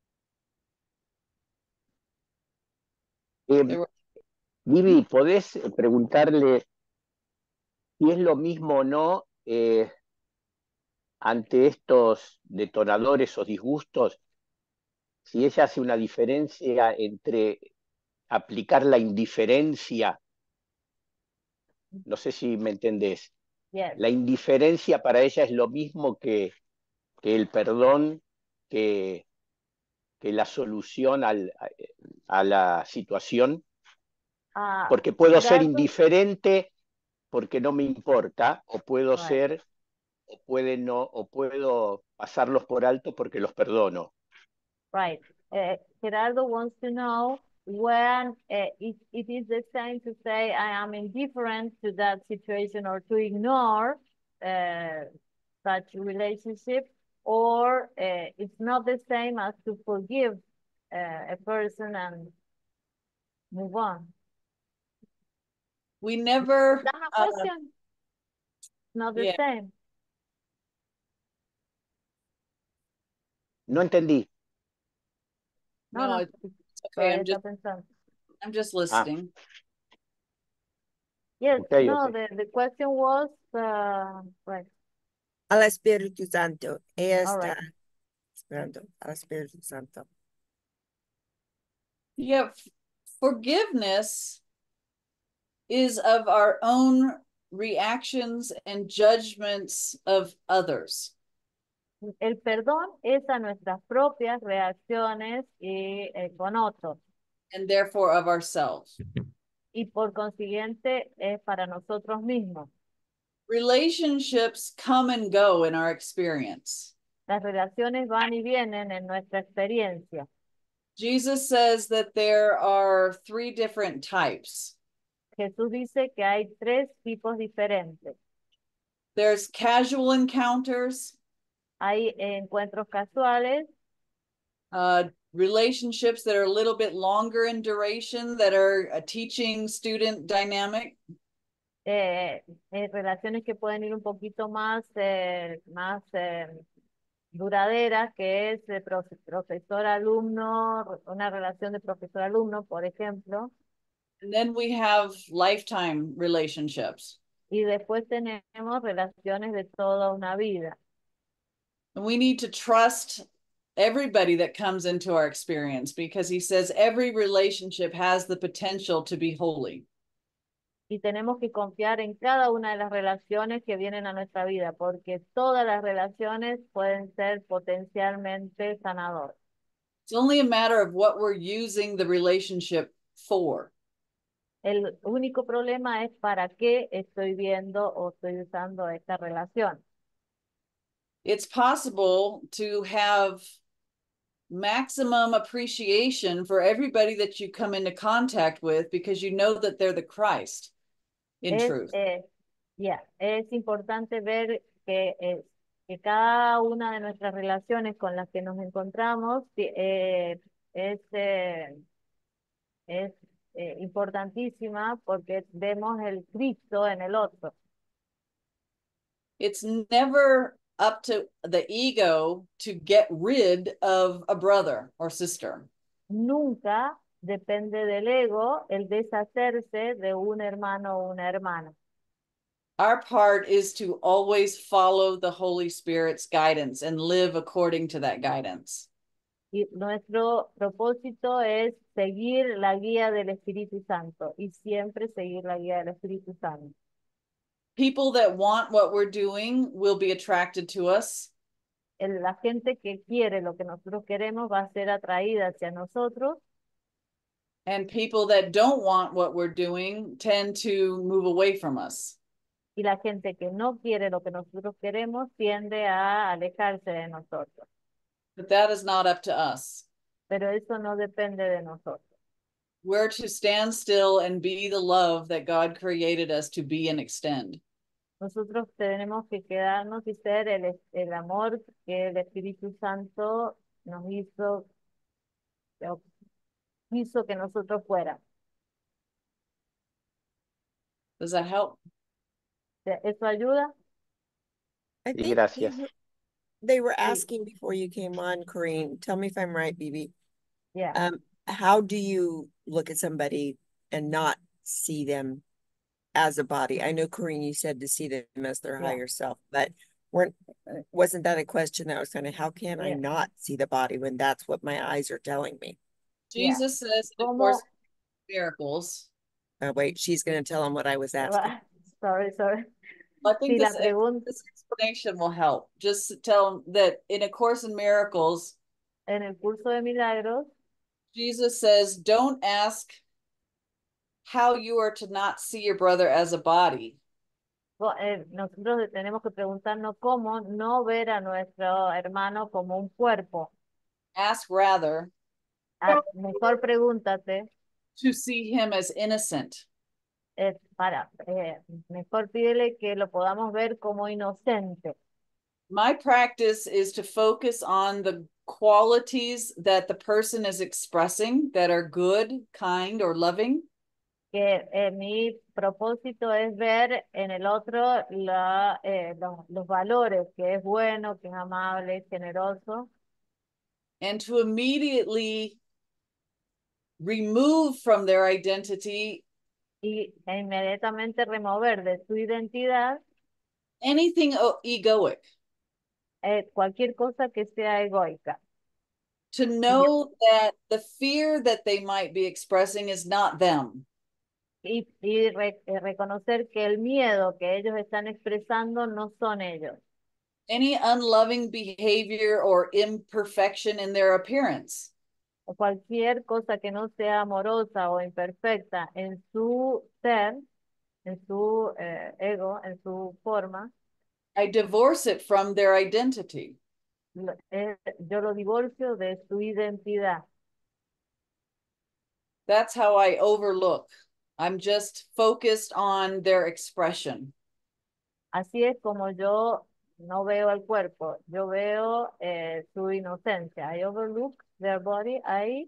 Eh, There were- Vivi, ¿podés preguntarle si es lo mismo o no eh, ante estos detonadores o disgustos, si ella hace una diferencia entre aplicar la indiferencia? No sé si me entendés. Yes. La indiferencia para ella es lo mismo que, que el perdón, que, que la solución al, a, a la situación. Ah, Porque puedo ser Gerardo, indiferente porque no me importa, o puedo right. ser, o puede no, o puedo pasarlos por alto porque los perdono. Right. Uh, Gerardo wants to know when uh, it, it is the same to say I am indifferent to that situation or to ignore uh, such relationship, or uh, it's not the same as to forgive uh, a person and move on. We never. That's a uh, question. Not the yeah. same. No entendí. No, no, it's okay. todavía I'm está just pensando. I'm just Ah, listening. Yes, ok, no, ok. the, the question was, uh, right, Al Espíritu Santo. Ella all right. está esperando al Espíritu Santo. Yeah, f- forgiveness is of our own reactions and judgments of others. El perdón es a nuestras propias reacciones y eh, con otros, And therefore of ourselves. y por consiguiente es para nosotros mismos. Relationships come and go in our experience. Las relaciones van y vienen en nuestra experiencia. Jesus says that there are three different types. Jesús dice que hay tres tipos diferentes. There's casual encounters, Hay encuentros casuales, uh, relationships that are a little bit longer in duration, that are a teaching student dynamic. eh, eh, relaciones que pueden ir un poquito más, eh, más eh, duraderas, que es de profe- profesor-alumno, una relación de profesor-alumno, por ejemplo. And then we have lifetime relationships. Y después tenemos relaciones de toda una vida. And we need to trust everybody that comes into our experience, because he says every relationship has the potential to be holy. Y tenemos que confiar en cada una de las relaciones que vienen a nuestra vida, porque todas las relaciones pueden ser potencialmente sanadoras. It's only a matter of what we're using the relationship for. El único problema es para qué estoy viendo o estoy usando esta relación. It's possible to have maximum appreciation for everybody that you come into contact with, because you know that they're the Christ in Es, truth. eh, ya, es importante ver que, eh, que cada una de nuestras relaciones con las que nos encontramos ti- eh, es, eh, es eh, importantísima porque vemos el Cristo en el otro. It's never up to the ego to get rid of a brother or sister. Nunca depende del ego el deshacerse de un hermano o una hermana. Our part is to always follow the Holy Spirit's guidance and live according to that guidance. Y nuestro propósito es seguir la guía del Espíritu Santo y siempre seguir la guía del Espíritu Santo. People that want what we're doing will be attracted to us. El- La gente que quiere lo que nosotros queremos va a ser atraída hacia nosotros, And people that don't want what we're doing tend to move away from us. y la gente que no quiere lo que nosotros queremos tiende a alejarse de nosotros. But that is not up to us. Pero eso no depende de nosotros. We're to stand still and be the love that God created us to be and extend. Nosotros tenemos que quedarnos y ser el, el amor que el Espíritu Santo nos hizo, o hizo que nosotros fuéramos. Does that help? ¿Eso ayuda? I Sí, think they gracias. were, they were Sí. asking before you came on, Corinne, tell me if I'm right, Bibi. Yeah. Um, how do you look at somebody and not see them as a body? I know, Corinne, you said to see them as their Yeah. higher self, but weren't wasn't that a question that was kind of how can I Yeah. not see the body when that's what my eyes are telling me? Yeah. Jesus says, of ¿Cómo? course, miracles. Oh, wait, she's going to tell them what I was asking. Sorry, sorry. I think Sí, la this, pregunta this explanation will help. Just to tell them that in A Course in Miracles, en el curso de milagros, Jesus says, don't ask how you are to not see your brother as a body. co- eh, nosotros tenemos que preguntarnos cómo no ver a nuestro hermano como un cuerpo. Ask rather Ah, mejor pregúntate, to see him as innocent. eh, para, eh, mejor pídele que lo podamos ver como inocente. My practice is to focus on the qualities that the person is expressing that are good, kind, or loving. Que eh, mi propósito es ver en el otro la, eh, los, los valores, que es bueno, que es amable, es generoso. and to immediately remove from their identity y inmediatamente remover de su identidad anything egoic. Eh, cualquier cosa que sea egoica. To know that the fear that they might be expressing is not them. Y, y re, eh, reconocer que el miedo que ellos están expresando no son ellos. Any unloving behavior or imperfection in their appearance. O cualquier cosa que no sea amorosa o imperfecta en su ser, en su eh, ego, en su forma. I divorce it from their identity. Lo, eh, yo lo divorcio de su identidad. That's how I overlook. I'm just focused on their expression. Así es como yo no veo el cuerpo, yo veo eh, su inocencia. I overlook their body. I,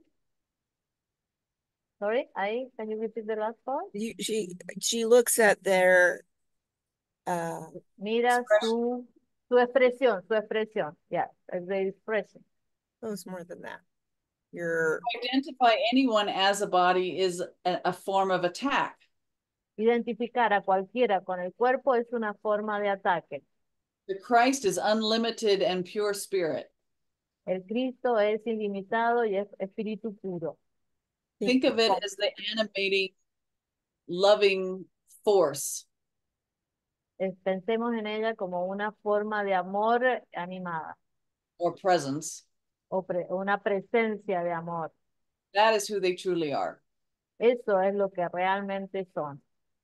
sorry, I, can you repeat the last part? You, she, she looks at their, uh, Mira expression. su, su expresión, su expresión. Yeah, the expression. oh, it's more than that. You're Identify anyone as a body is a, a form of attack. Identificar a cualquiera con el cuerpo es una forma de ataque. The Christ is unlimited and pure spirit. El Cristo es ilimitado y es espíritu puro. Think of it as the animating, loving force. Pensemos en ella como una forma de amor animada. Or presence. O pre una presencia de amor. That is who they truly are. Eso es lo que realmente son.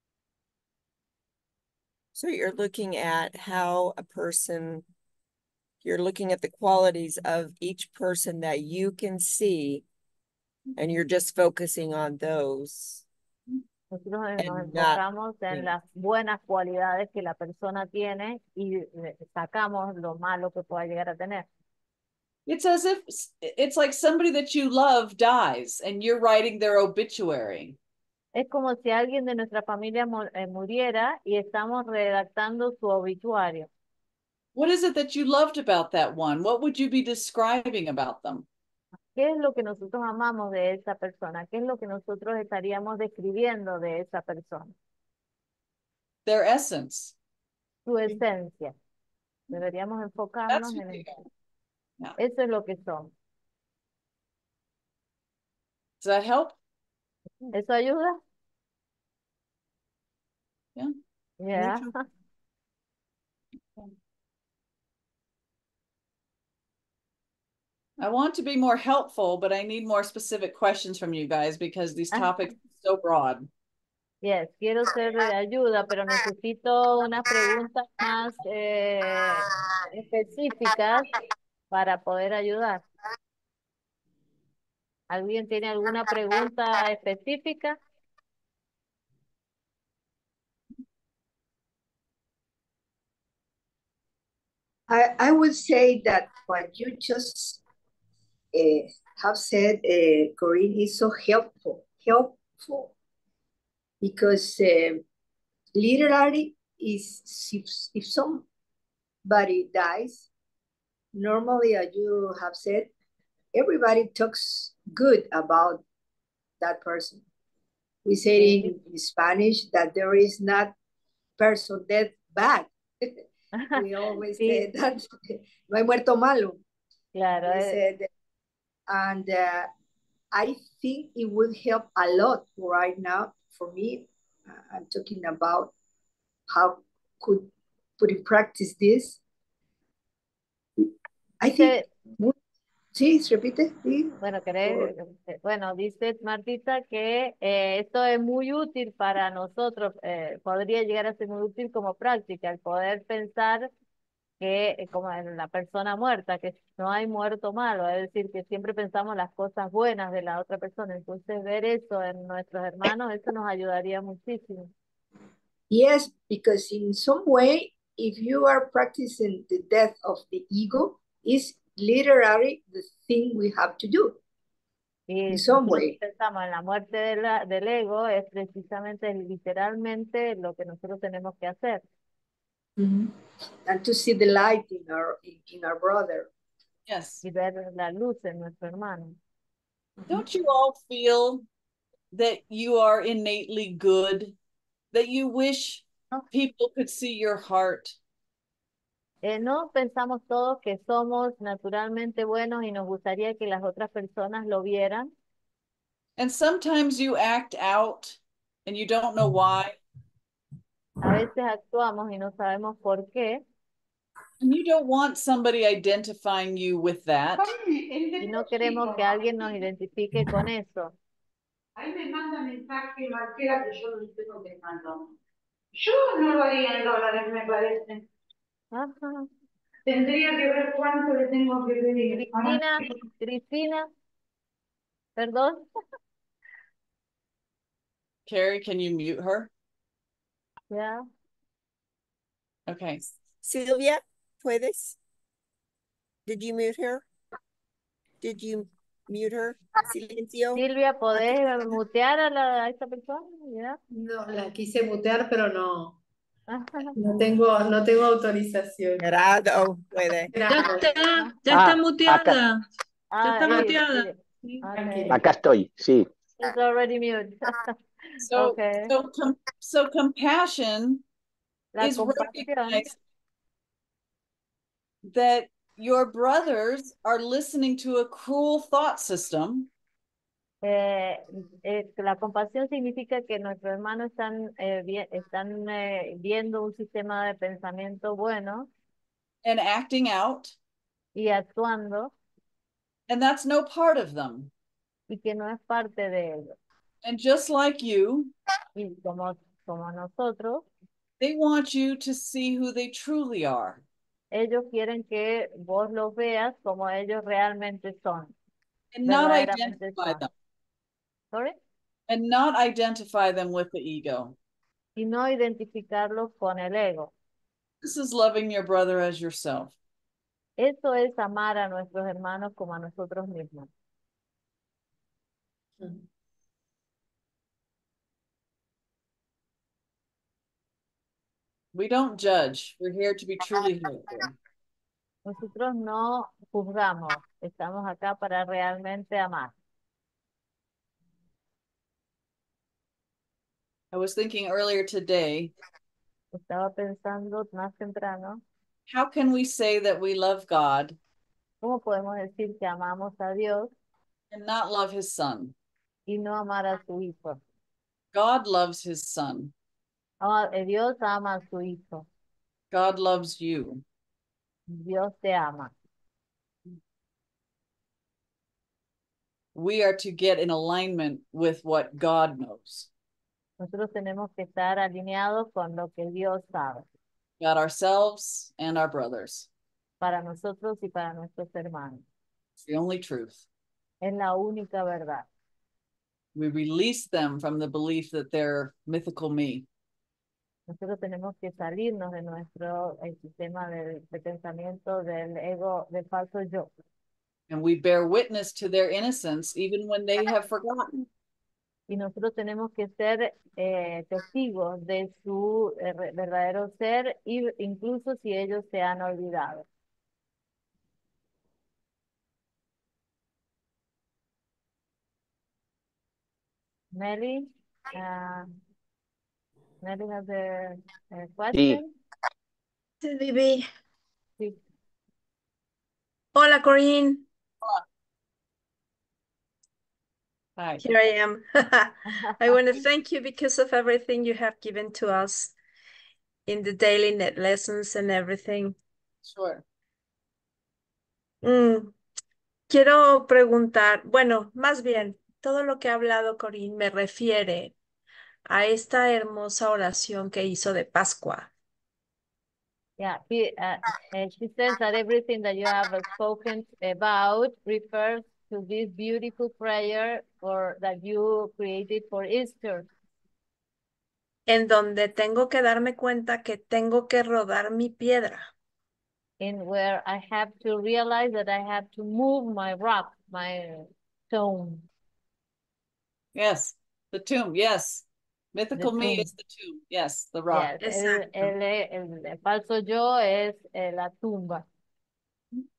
So you're looking at how a person, you're looking at the qualities of each person that you can see, and you're just focusing on those. Nosotros nos enfocamos en las buenas cualidades que la persona tiene y sacamos lo malo que pueda llegar a tener. It's as if it's like somebody that you love dies and you're writing their obituary. Es como si alguien de nuestra familia muriera y estamos redactando su obituario. What is it that you loved about that one? What would you be describing about them? ¿Qué es lo que nosotros amamos de esa persona? ¿Qué es lo que nosotros estaríamos describiendo de esa persona? Their essence. Su esencia. Deberíamos enfocarnos en eso. Yeah. Eso es lo que son. Does that help? ¿Eso ayuda? Yeah. Yeah. I want to be more helpful, but I need more specific questions from you guys because these topics are so broad. Yes, quiero ser de ayuda, pero necesito unas preguntas más eh, específicas para poder ayudar. ¿Alguien tiene alguna pregunta específica? I, I would say that what you just uh, have said, uh, Corinne, is so helpful, helpful, because uh, literally is if, if somebody dies, normally, as you have said, everybody talks good about that person. We say in, in Spanish that there is not person dead bad. We always sí. say that no hay muerto malo. Claro. We said, and uh, I think it would help a lot right now for me. Uh, I'm talking about how could put in practice this. I think. Sí, se repite. Sí. Bueno, querés, bueno, dice Martita que eh, esto es muy útil para nosotros, eh, podría llegar a ser muy útil como práctica, el poder pensar que eh, como en la persona muerta, que no hay muerto malo, es decir, que siempre pensamos las cosas buenas de la otra persona, entonces ver eso en nuestros hermanos, eso nos ayudaría muchísimo. Yes, because in some way, if you are practicing the death of the ego, is literally the thing we have to do. Y in some way. Pensamos en la muerte de la, del ego, es precisamente, literalmente lo que nosotros tenemos que hacer. Mm-hmm. And to see the light in our in, in our brother. Yes. y ver la luz en nuestro hermano. Don't you all feel that you are innately good, that you wish people could see your heart? Eh, no pensamos todos que somos naturalmente buenos y nos gustaría que las otras personas lo vieran. And sometimes you act out and you don't know why. A veces actuamos y no sabemos por qué. And you don't want somebody identifying you with that. Y no queremos que alguien nos identifique con eso. Ahí me manda mensaje Marquera que yo no estoy contestando. Yo no lo haría en dólares, me parece. Ajá. Tendría que ver cuánto le tengo que pedir. Cristina, Cristina, perdón. Carrie, can you mute her? Yeah. Okay. Silvia, ¿puedes? Did you mute her? Did you mute her? Silencio. Silvia, ¿podés mutear a, la, a esta persona? ¿Ya? No, la quise mutear, pero no. No tengo, no tengo autorización. Grado, puede. Ya está, ya Ah, está acá, muteada. Ya Ah, está eh, muteada. eh, Sí, okay. tranquila. acá estoy, sí. It's already mute. So, Okay. so, com so compassion La is compasión recognized that your brothers are listening to a cruel thought system. Eh, eh, la compasión significa que nuestros hermanos están, eh, vi- están eh, viendo un sistema de pensamiento bueno And acting out, y actuando and that's no part of them. y que no es parte de ellos. And just like you, Y como, como nosotros, they want you to see who they truly are. ellos quieren que vos los veas como ellos realmente son, And not verdaderamente identify son. them. ¿Sorry? And not identify them with the ego. Y no identificarlos con el ego. This is loving your brother as yourself. Eso es amar a nuestros hermanos como a nosotros mismos. We don't judge. We're here to be truly helpful. Nosotros no juzgamos, estamos acá para realmente amar. I was thinking earlier today, Estaba pensando más temprano, how can we say that we love God ¿cómo podemos decir que amamos a Dios and not love his son? y no amar a su hijo? God loves his son. Ah, eh, Dios ama a su hijo. God loves you. Dios te ama. We are to get in alignment with what God knows Nosotros tenemos que estar alineados con lo que Dios sabe about ourselves and our brothers. para nosotros y para nuestros hermanos. It's the only truth. Es la única verdad. We release them from the belief that they're mythical me. Nosotros tenemos que salirnos de nuestro el sistema de, de pensamiento del ego, del falso yo. And we bear witness to their innocence even when they have forgotten. Y nosotros tenemos que ser eh, testigos de su eh, re- verdadero ser, y incluso si ellos se han olvidado. Nelly, uh, Nelly has a, a question. Sí, Vivi. Sí. Hola, Corinne. Hi. Here I am. I want to thank you because of everything you have given to us in the daily net lessons and everything. Sure. Mm, quiero preguntar, bueno, más bien, todo lo que ha hablado Corinne me refiere a esta hermosa oración que hizo de Pascua. Yeah, he, uh, and she says that everything that you have spoken about refers to this beautiful prayer for that you created for Easter, En donde tengo que darme cuenta que tengo que rodar mi piedra. in where I have to realize that I have to move my rock, my stone. Yes, the tomb. Yes. Mythical The me tomb. is the tomb. Yes, the rock. Yes, el, el, el, el falso yo es eh, la tumba.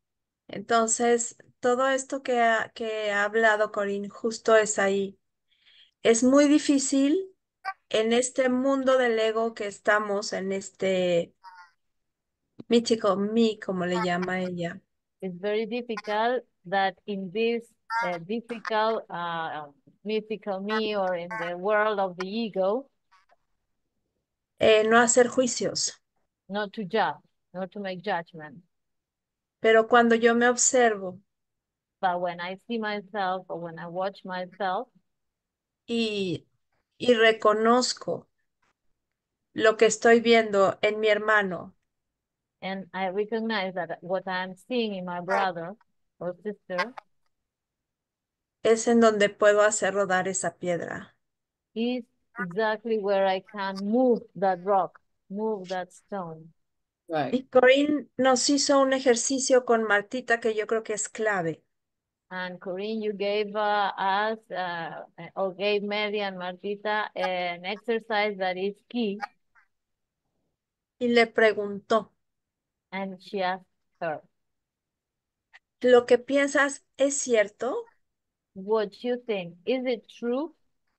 Entonces, todo esto que ha, que ha hablado Corinne justo es ahí. Es muy difícil en este mundo del ego que estamos, en este mítico me, como le llama ella. It's very difficult that in this uh, difficult uh, mythical me, or in the world of the ego, Eh, no hacer juicios. not to judge, not to make judgment. Pero cuando yo me observo But when I see myself, or when I watch myself, y, y reconozco lo que estoy viendo en mi hermano, and I recognize that what I'm seeing in my brother or sister es en donde puedo hacer rodar esa piedra. is exactly where I can move that rock, move that stone. Right. Y Corinne nos hizo un ejercicio con Martita que yo creo que es clave. And Corinne, you gave uh, us, uh, or gave Mary and Martita an exercise that is key. Y le preguntó, And she asked her, ¿lo que piensas es cierto? what you think, is it true?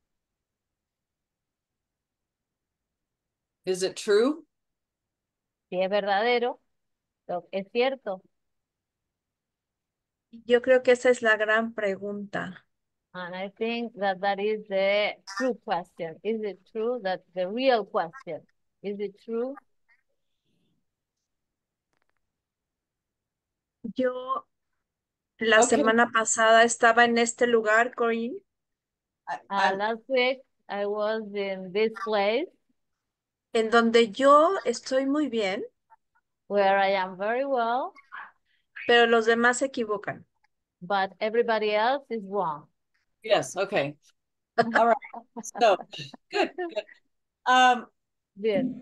Is it true? Si es verdadero, lo- es cierto. Yo creo que esa es la gran pregunta. And I think that that is the true question. Is it true? That's the real question. Is it true? Yo la Okay. semana pasada estaba en este lugar, Corinne, I, Uh, I'm, last week, I was in this place en donde yo estoy muy bien, where I am very well, pero los demás se equivocan. but everybody else is wrong. yes, okay. All right. So good, good. Um, Bien.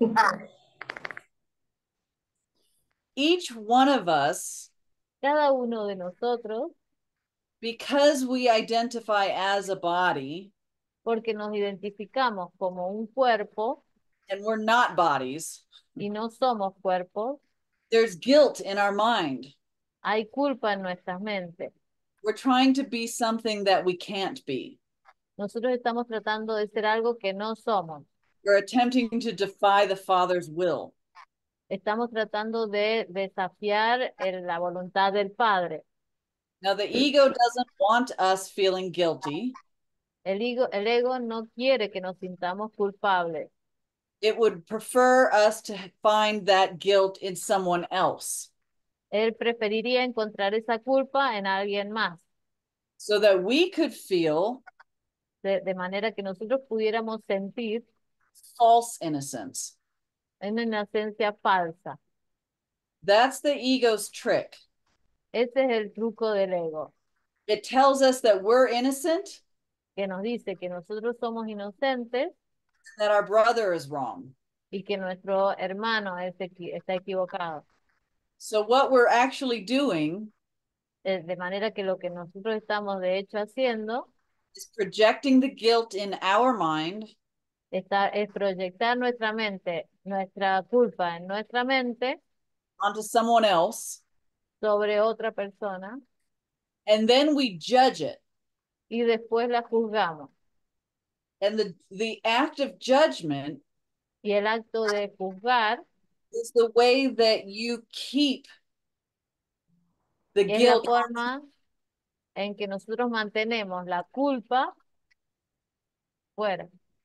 each one of us, Cada uno de nosotros, because we identify as a body porque nos identificamos como un cuerpo and we're not bodies, y no somos cuerpos, there's guilt in our mind. hay culpa en nuestras mentes. We're trying to be something that we can't be. Nosotros estamos tratando de ser algo que no somos. We're attempting to defy the Father's will. Estamos tratando de desafiar el- la voluntad del Padre. Now, the ego doesn't want us feeling guilty. El ego, el ego no quiere que nos sintamos culpables. It would prefer us to find that guilt in someone else Él preferiría encontrar esa culpa en alguien más, so that we could feel de, de manera que nosotros pudiéramos sentir false innocence. una inocencia falsa. That's the ego's trick. Ese es el truco del ego, It tells us that we're innocent, que nos dice que nosotros somos inocentes that our brother is wrong. y que nuestro hermano es equi- está equivocado. So what we're actually doing Eh, De manera que lo que nosotros estamos de hecho haciendo is projecting the guilt in our mind está, es proyectar nuestra mente, nuestra culpa en nuestra mente onto someone else, sobre otra persona and then we judge it. y después la juzgamos. And the, the act of judgment Y el acto de juzgar is the way that you keep the es la guilt. forma en que nosotros mantenemos la culpa fuera.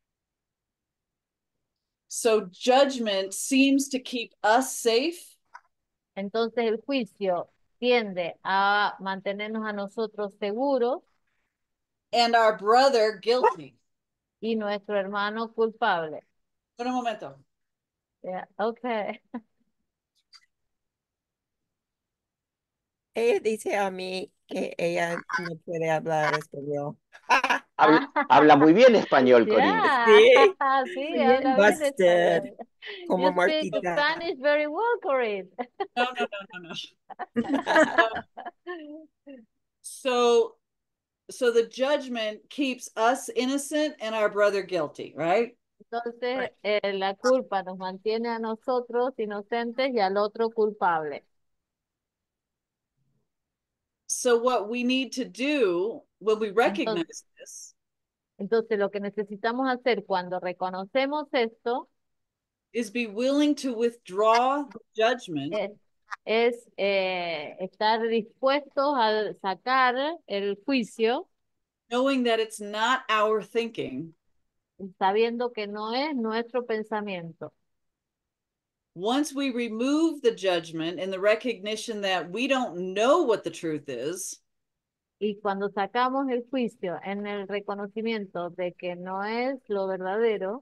So judgment seems to keep us safe, Entonces el juicio tiende a mantenernos a nosotros seguros and our brother guilty. y nuestro hermano culpable. Un momento. Yeah, okay. Ella dice a mí que ella no puede hablar español. Habla, habla muy bien español, Corinne. Yeah, Sí, sí, habla bien busted, español. como You speak Martita. Spanish very well, Corinne. No, no, no, no, no. So, so the judgment keeps us innocent and our brother guilty, right? Entonces, eh, la culpa nos mantiene a nosotros inocentes y al otro culpable. So what we need to do when we recognize Entonces, this entonces lo que necesitamos hacer cuando reconocemos esto is be willing to withdraw judgment es, es eh, estar dispuestos a sacar el juicio, knowing that it's not our thinking. sabiendo que no es nuestro pensamiento. Once we remove the judgment and the recognition that we don't know what the truth is, Y cuando sacamos el juicio en el reconocimiento de que no es lo verdadero,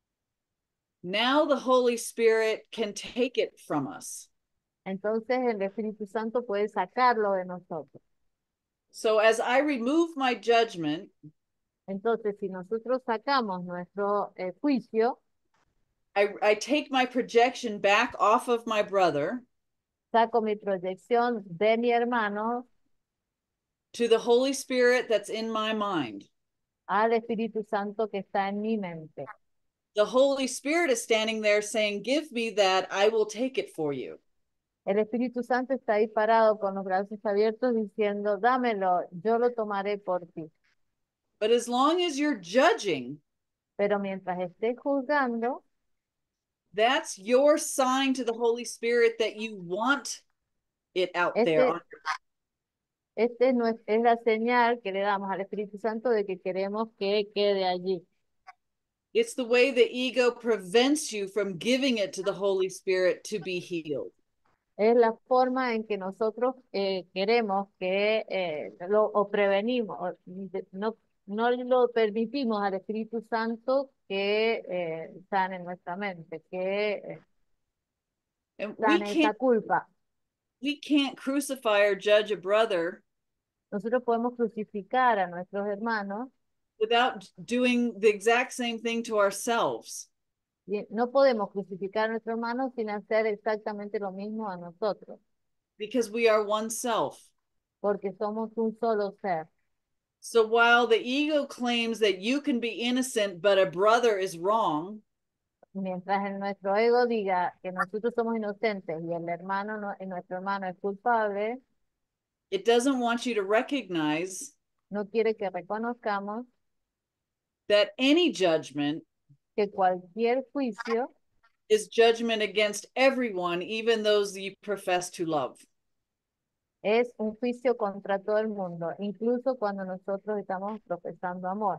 now the Holy Spirit can take it from us. entonces el Espíritu Santo puede sacarlo de nosotros. So as I remove my judgment, Entonces, si nosotros sacamos nuestro eh, juicio, I, I take my projection back off of my brother saco mi proyección de mi hermano to the Holy Spirit that's in my mind. al Espíritu Santo que está en mi mente. The Holy Spirit is standing there saying, give me that, I will take it for you. El Espíritu Santo está ahí parado con los brazos abiertos diciendo, dámelo, yo lo tomaré por ti. But as long as you're judging, Pero mientras estés juzgando, that's your sign to the Holy Spirit that you want it out there. este, este es, nues- es la señal que le damos al Espíritu Santo de que queremos que quede allí. It's the way the ego prevents you from giving it to the Holy Spirit to be healed. Es la forma en que nosotros eh, queremos que eh, lo o prevenimos, o de- no, no lo permitimos al Espíritu Santo que eh, sane nuestra mente, que eh, And we sane esa can't culpa. we can't crucify or judge a brother Nosotros podemos crucificar a nuestros hermanos, without doing the exact same thing to ourselves. y no podemos crucificar a nuestros hermanos sin hacer exactamente lo mismo a nosotros, Because we are one self. porque somos un solo ser. So while the ego claims that you can be innocent, but a brother is wrong, Mientras en nuestro ego diga que nosotros somos inocentes y el hermano no, y nuestro hermano es culpable, it doesn't want you to recognize no quiere que reconozcamos that any judgment que cualquier juicio is judgment against everyone, even those you profess to love. es un juicio contra todo el mundo, incluso cuando nosotros estamos profesando amor.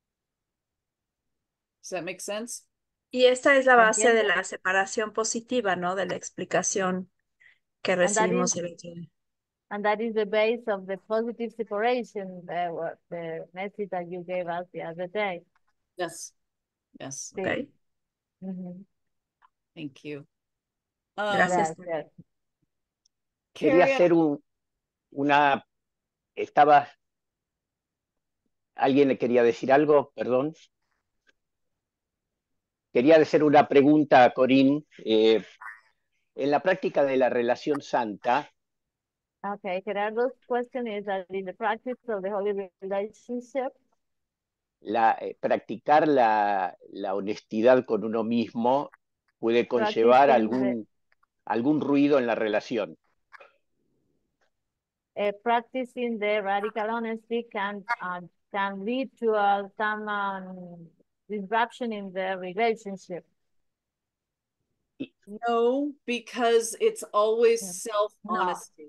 Does that make sense? Y esta es la ¿Se base de entiende? la separación positiva, ¿no? De la explicación que And that is, recibimos el otro día. and that is the base of the positive separation, the, what- the message that you gave us the other day. Yes. Yes. Sí. Ok, Ujú. Thank you. Um, gracias. Gracias. Quería Carrie, hacer un, una, estaba, ¿alguien le quería decir algo? Perdón. Quería hacer una pregunta a Corín. Eh, en la práctica de la relación santa, Okay, Gerardo's question is that in the practice of the holy relationship, la, eh, practicar la, la honestidad con uno mismo puede conllevar practicing the, algún, algún ruido en la relación. uh, practicing the radical honesty can uh, can lead to uh, some um, disruption in the relationship. no, because it's always No, self-honesty.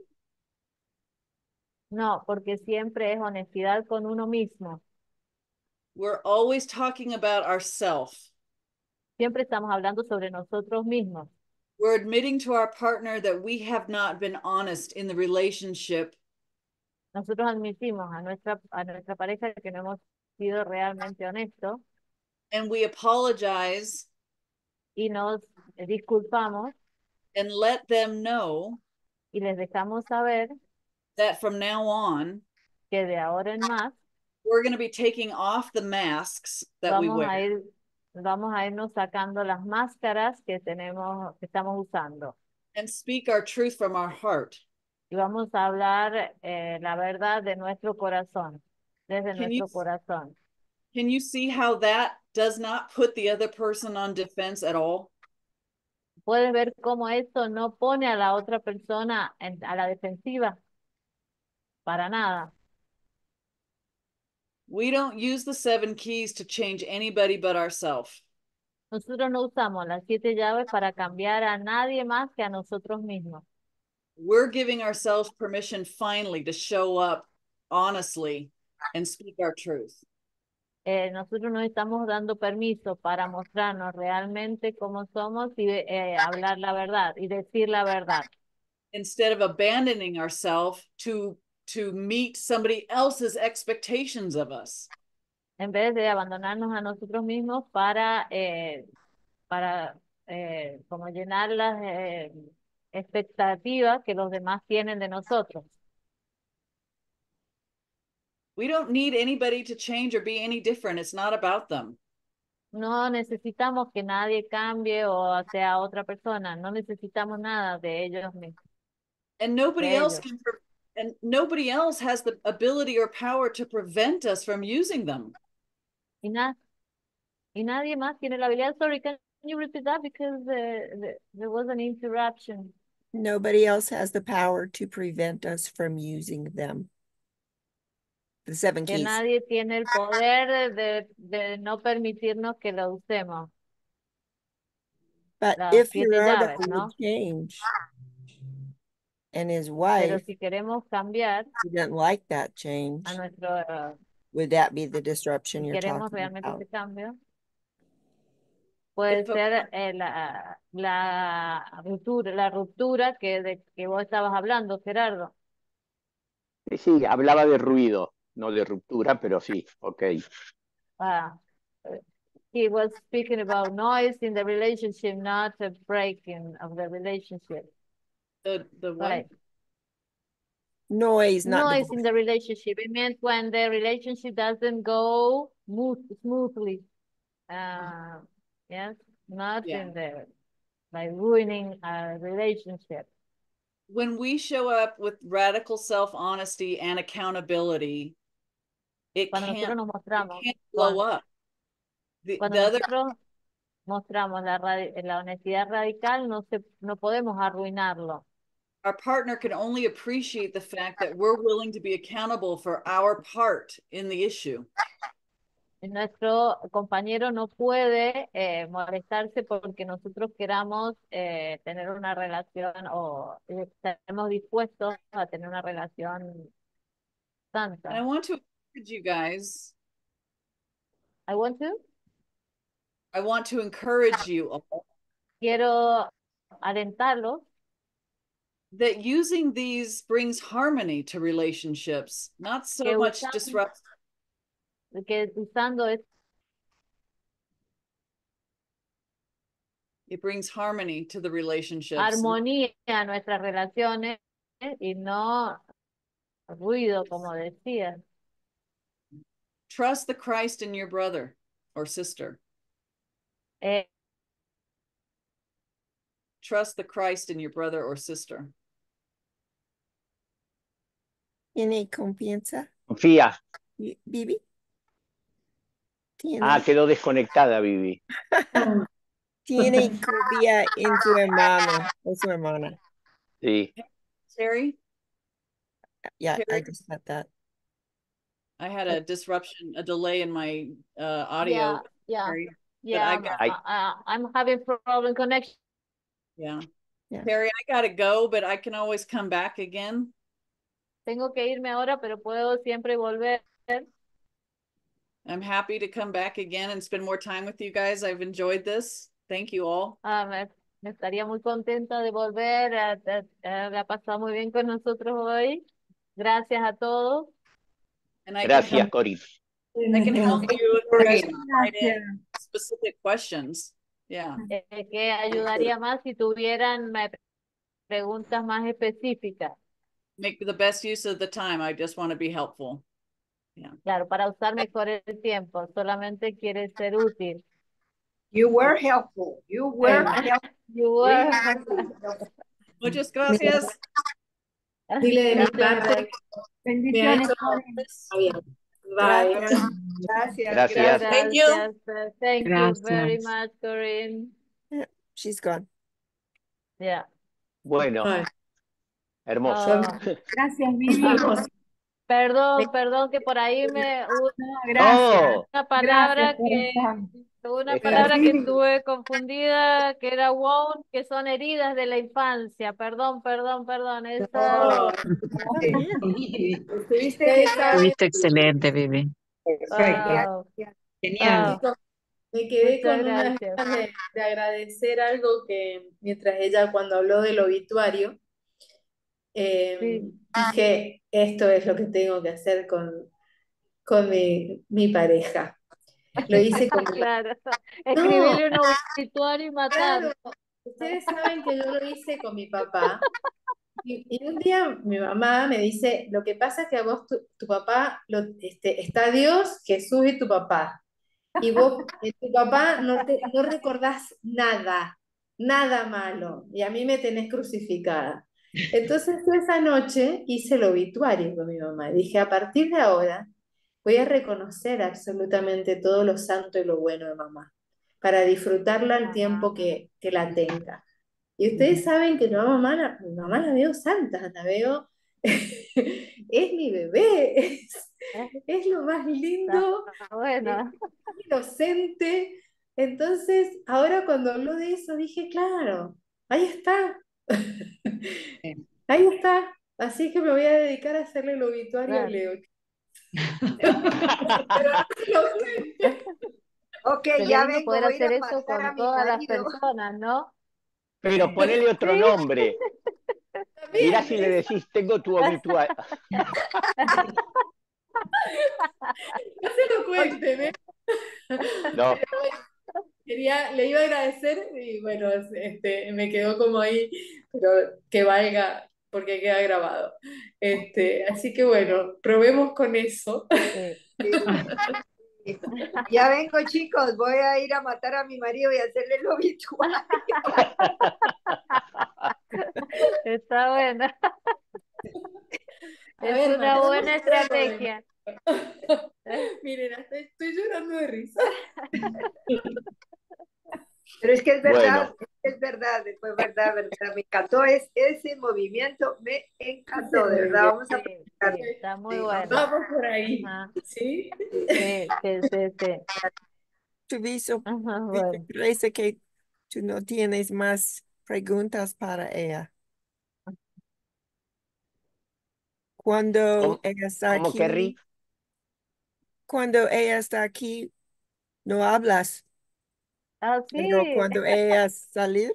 no, porque siempre es honestidad con uno mismo. We're always talking about ourselves. Siempre estamos hablando sobre nosotros mismos. We're admitting to our partner that we have not been honest in the relationship. Nosotros admitimos a nuestra a nuestra pareja que no hemos sido realmente honestos And we apologize y nos disculpamos and let them know y les dejamos saber that from now on, que de ahora en más we're going to be taking off the masks that we vamos a wear. ir vamos a irnos sacando las máscaras que tenemos que estamos usando And speak our truth from our heart. y vamos a hablar eh, la verdad de nuestro corazón, desde Can you, nuestro corazón. can you see how that does not put the other person on defense at all? Puedes ver cómo esto no pone a la otra persona en- a la defensiva para nada. We don't use the seven keys to change anybody but ourselves. Nosotros no usamos las siete llaves para cambiar a nadie más que a nosotros mismos. We're giving ourselves permission finally to show up honestly and speak our truth. Eh, nosotros nos estamos dando permiso para mostrarnos realmente cómo somos y eh, hablar la verdad y decir la verdad. Instead of abandoning ourselves to, to meet somebody else's expectations of us. En vez de abandonarnos a nosotros mismos para, eh, para eh, como llenar las eh, expectativas que los demás tienen de nosotros. We don't need anybody to change or be any different. It's not about them. No necesitamos que nadie cambie o sea otra persona. No necesitamos nada de ellos mismos. And nobody de else ellos. can, pre- and nobody else has the ability or power to prevent us from using them. Y, na y nadie más tiene la habilidad. Sorry, can you repeat that because uh, the, there was an interruption. Nobody else has the power to prevent us from using them. The seven Que keys. nadie tiene el poder de, de no permitirnos que lo usemos. But Las if siete your llaves, article ¿no? would change and his Pero wife si queremos cambiar didn't like that change, a nuestro, uh, would that be the disruption si you're queremos talking realmente about? ese cambio, puede If a ser eh, la, la ruptura, la ruptura que, de, que vos estabas hablando, Gerardo. Sí, sí, hablaba de ruido, no de ruptura, pero sí, ok. Ah, he was speaking about noise in the relationship, not a breaking of the relationship. The, the what? Right. Noise, not Noise divorce. in the relationship. It meant when the relationship doesn't go smooth, smoothly. Uh, yes, not Yeah. in the by ruining a relationship. When we show up with radical self-honesty and accountability, it Cuando can't, nosotros nos it mostramos, can't blow cuando, up. The, cuando the other nosotros mostramos la, radi- la honestidad radical, no se, no podemos arruinarlo. our partner can only appreciate the fact that we're willing to be accountable for our part in the issue. Y nuestro compañero no puede eh, molestarse porque nosotros queramos eh, tener una relación o eh, estemos dispuestos a tener una relación And I santa. want to encourage you guys, I want to, I want to encourage you all quiero alentarlos that using these brings harmony to relationships, not so que, much usan- disrupt. que usando es- It brings harmony to the relationships. armonía a nuestras relaciones y no ruido, como decía. Trust the Christ in your brother or sister. Eh, Trust the Christ in your brother or sister. ¿Tiene confianza, Confía. Bi- Bibi? ¿Tiene, Ah, quedó desconectada, Vivi. tiene confianza en su hermano o su hermana? Sí. Terry, Yeah, I Terry? just got that. I had a disruption, a delay in my uh, audio. yeah, yeah, Terry, but yeah. I I'm, got, I- I, I'm having problem connection. yeah. Yeah. Terry, I gotta go, but I can always come back again. Tengo que irme ahora, pero puedo siempre volver. I'm happy to come back again and spend more time with you guys. I've enjoyed this. Thank you all. Ah, me, me estaría muy contenta de volver. A, a- a- la ha pasado muy bien con nosotros hoy. Gracias a todos. And I can Gracias, help, Cory. I can help you if you guys Great. write in Gracias. specific questions. Yeah. Eh, que ayudaría más si tuvieran eh, preguntas más específicas. Make the best use of the time. I just want to be helpful. Claro, para usar mejor el tiempo. Solamente quiere ser útil. You were helpful. You were helpful. You were. Muchas gracias. Dile de mi Gracias. parte. Bendiciones, Beso. Cory. Está bien. Bye. Gracias. Gracias. Gracias. Thank you. Gracias. uh, Thank you very Gracias. much, Corinne. She's gone. Yeah. Bueno, Bye. hermoso. Oh, Gracias, Nos Vivi. vemos. Perdón, perdón, que por ahí me u- Gracias, No, una palabra gracias, que corazón. una está palabra que Sí, estuve confundida, que era wound, que son heridas de la infancia. Perdón, perdón, perdón. Esa. no, Oh, estuviste, bien. estuviste Ustedes genial. saben, Estuviste excelente, Vivi. Perfecto, Genial, Wow, genial. genial. wow. me quedé Muchas con unas gracias. ganas de, de agradecer algo que mientras ella cuando habló del obituario, eh, Sí, dije, esto es lo que tengo que hacer con, con mi, mi pareja. Lo hice con mi... claro. No, Escribirle un obituario y matar. claro, ustedes saben que yo lo hice con mi papá. Y, y un día mi mamá me dice, lo que pasa es que a vos tu, tu papá, lo, este, está Dios, Jesús y tu papá. Y vos, eh, tu papá, no, te, no recordás nada, nada malo. Y a mí me tenés crucificada. Entonces yo esa noche hice el obituario con mi mamá. Dije, a partir de ahora voy a reconocer absolutamente todo lo santo y lo bueno de mamá, para disfrutarla el tiempo que, que la tenga. Y ustedes saben que no, mamá, la, mi mamá la veo santa, la veo, es mi bebé, es, es lo más Está lindo, es bueno. inocente. Entonces, ahora cuando habló de eso, dije, claro, ahí está, ahí está. Así que me voy a dedicar a hacerle el obituario a Claro. Leo. Pero no se lo cuente. Ok, Sería ya lindo vengo, poder voy a ir hacer a eso matar a con mi todas las marido. personas, ¿no? pero ponele otro Sí. nombre. Mirá También, si le es- decís, tengo tu obituario. no se lo cuenten, ¿eh? No, Pero bueno, quería, le iba a agradecer y bueno, este, me quedó como ahí, pero que valga porque queda grabado. Este, así que bueno, probemos con eso. Sí. Sí. Ya vengo, chicos, voy a ir a matar a mi marido y hacerle el obituario. Está bueno. A Es ver, una matamos buena un fuego de estrategia. Miren, hasta estoy llorando de risa. Pero es que es verdad, bueno, es, que es verdad, fue verdad, verdad. Me encantó es, ese movimiento, me encantó, de verdad. Vamos a Sí, sí, practicar. está muy Sí, bueno. Vamos por ahí, Ajá. ¿sí? Sí, sí, sí, sí. Tu viso, Ajá, Vivi, bueno. parece que tú no tienes más preguntas para ella. Cuando ¿cómo, ella está cómo que Rick? aquí, cuando ella está aquí, no hablas, Ah, pero sí. cuando ella salir,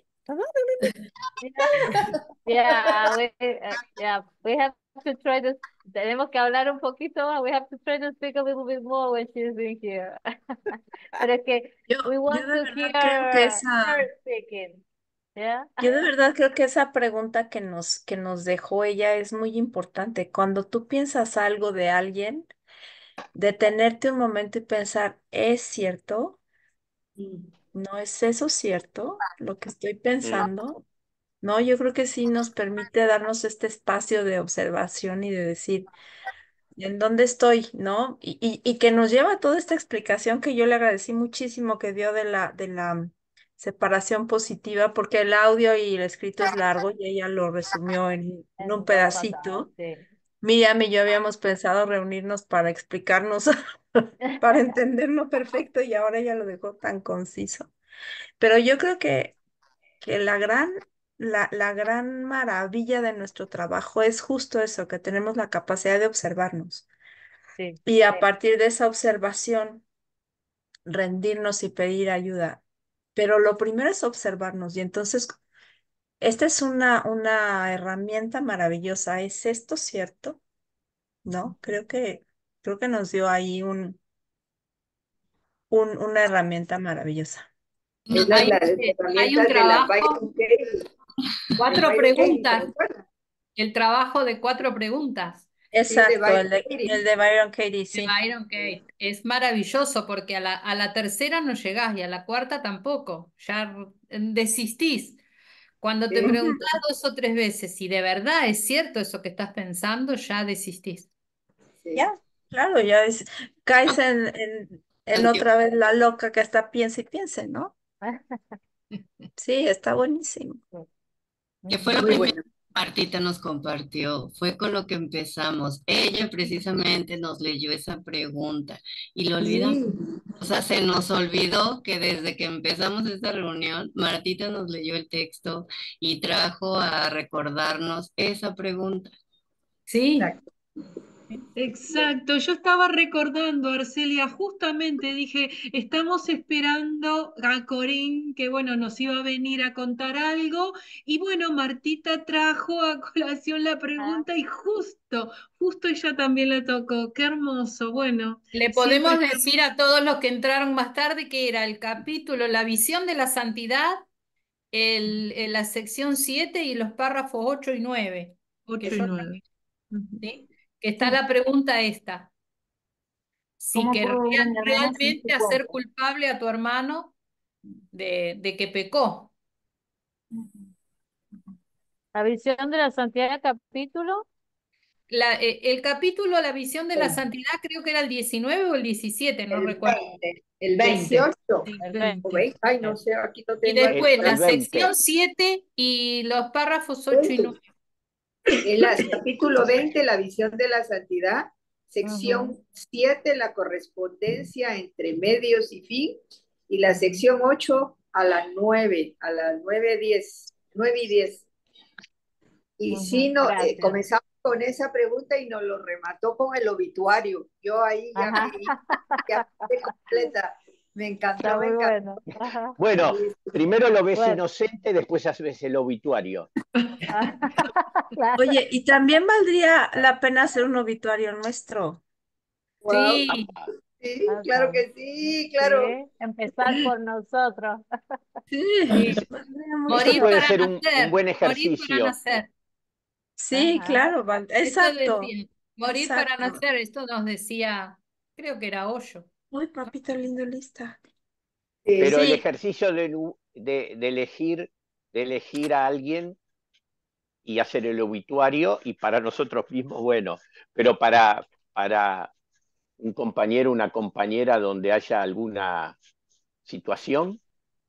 Yeah, we, uh, yeah, we have to try to, tenemos que hablar un poquito más. We have to try to speak a little bit more when she's in here. Pero es que Yo, we yo want de to verdad creo que hear esa, her speaking. Yeah. yo de verdad creo que esa pregunta que nos, que nos dejó ella es muy importante. Cuando tú piensas algo de alguien, detenerte un momento y pensar, ¿es cierto? ¿No es eso cierto? Lo que estoy Mm, pensando. No, yo creo que sí nos permite darnos este espacio de observación y de decir, ¿en dónde estoy? ¿No? Y, y, y que nos lleva a toda esta explicación que yo le agradecí muchísimo que dio de la, de la separación positiva, porque el audio y el escrito es largo y ella lo resumió en, en un En dos patadas, pedacito. sí. Miriam y yo habíamos pensado reunirnos para explicarnos, para entenderlo perfecto y ahora ella lo dejó tan conciso. Pero yo creo que, que la gran, la, la gran maravilla de nuestro trabajo es justo eso, que tenemos la capacidad de observarnos. Sí. Y a partir de esa observación, rendirnos y pedir ayuda. Pero lo primero es observarnos y entonces esta es una, una herramienta maravillosa. ¿Es esto cierto? ¿No? Creo que, creo que nos dio ahí un, un, una herramienta maravillosa. No, Es la, hay, las hay un herramientas de las trabajo, Byron Katie. El cuatro Byron Katie, ¿se preguntas, recuerda? el trabajo de cuatro preguntas Sí, de Exacto, Byron el de, Katie. el de Byron Katie, de sí. Byron Katie. Es maravilloso porque a la, a la tercera no llegás y a la cuarta tampoco. Ya desistís. Cuando te Sí. preguntás dos o tres veces si de verdad es cierto eso que estás pensando, ya desistís. Sí. Ya, claro, ya es, caes en, en, en otra vez la loca que está piensa y piense, ¿no? Sí, está buenísimo. Que fue lo Muy primero bueno. que Martita nos compartió, fue con lo que empezamos. Ella precisamente nos leyó esa pregunta y lo olvidamos. Sí, O sea, se nos olvidó que desde que empezamos esta reunión, Martita nos leyó el texto y trajo a recordarnos esa pregunta. Sí, exacto. Exacto, yo estaba recordando, Arcelia, justamente dije, estamos esperando a Corín, que bueno, nos iba a venir a contar algo, y bueno, Martita trajo a colación la pregunta y justo, justo ella también le tocó, qué hermoso, bueno, le siempre podemos estamos- decir a todos los que entraron más tarde que era el capítulo La visión de la santidad, el, el- la sección siete y los párrafos ocho y nueve, que ocho y son, nueve. ¿sí? Que está la pregunta esta. Si ¿Cómo puedo querrías ver a mi hermana sin realmente su hacer cuerpo? culpable a tu hermano de, de que pecó. La visión de la santidad, capítulo. La, eh, el capítulo La visión de la Sí. santidad creo que era el diecinueve o el diecisiete, no El recuerdo. veinte, el dieciocho. Sí. El El ¿O veinte. veinte? Ay, no sé, aquí lo Y tengo El, después anotado. la el veinte. sección siete y los párrafos ocho y nueve. En la, capítulo veinte, la visión de la santidad. Sección Ujú. siete, la correspondencia entre medios y fin. Y la sección ocho a las nueve, a las nueve, diez, nueve y diez. Y sí, Ujú. no, eh, Gracias. comenzamos con esa pregunta y nos lo remató con el obituario. Yo ahí ya Ajá. me ya quedé completa. Me encantó, Está me muy encantó. bueno. Ajá. Bueno, Sí, sí. primero lo ves Bueno. inocente, después haces el obituario. Claro. Oye, y también valdría la pena hacer un obituario nuestro. Wow. Sí, Sí, Ajá. claro que sí, claro. Sí, empezar por nosotros. Sí, sí. valdría mucho Eso Morir puede para ser un, un nacer, buen morir para ejercicio. nacer. Sí, Ajá. claro, val- Esto exacto, decía, morir para exacto. nacer, esto nos decía, creo que era Hoyo. Uy, papito lindo, lista. Sí, Pero el Sí, ejercicio de, de, de elegir, de elegir a alguien y hacer el obituario, y para nosotros mismos, bueno, pero para, para un compañero, una compañera donde haya alguna situación.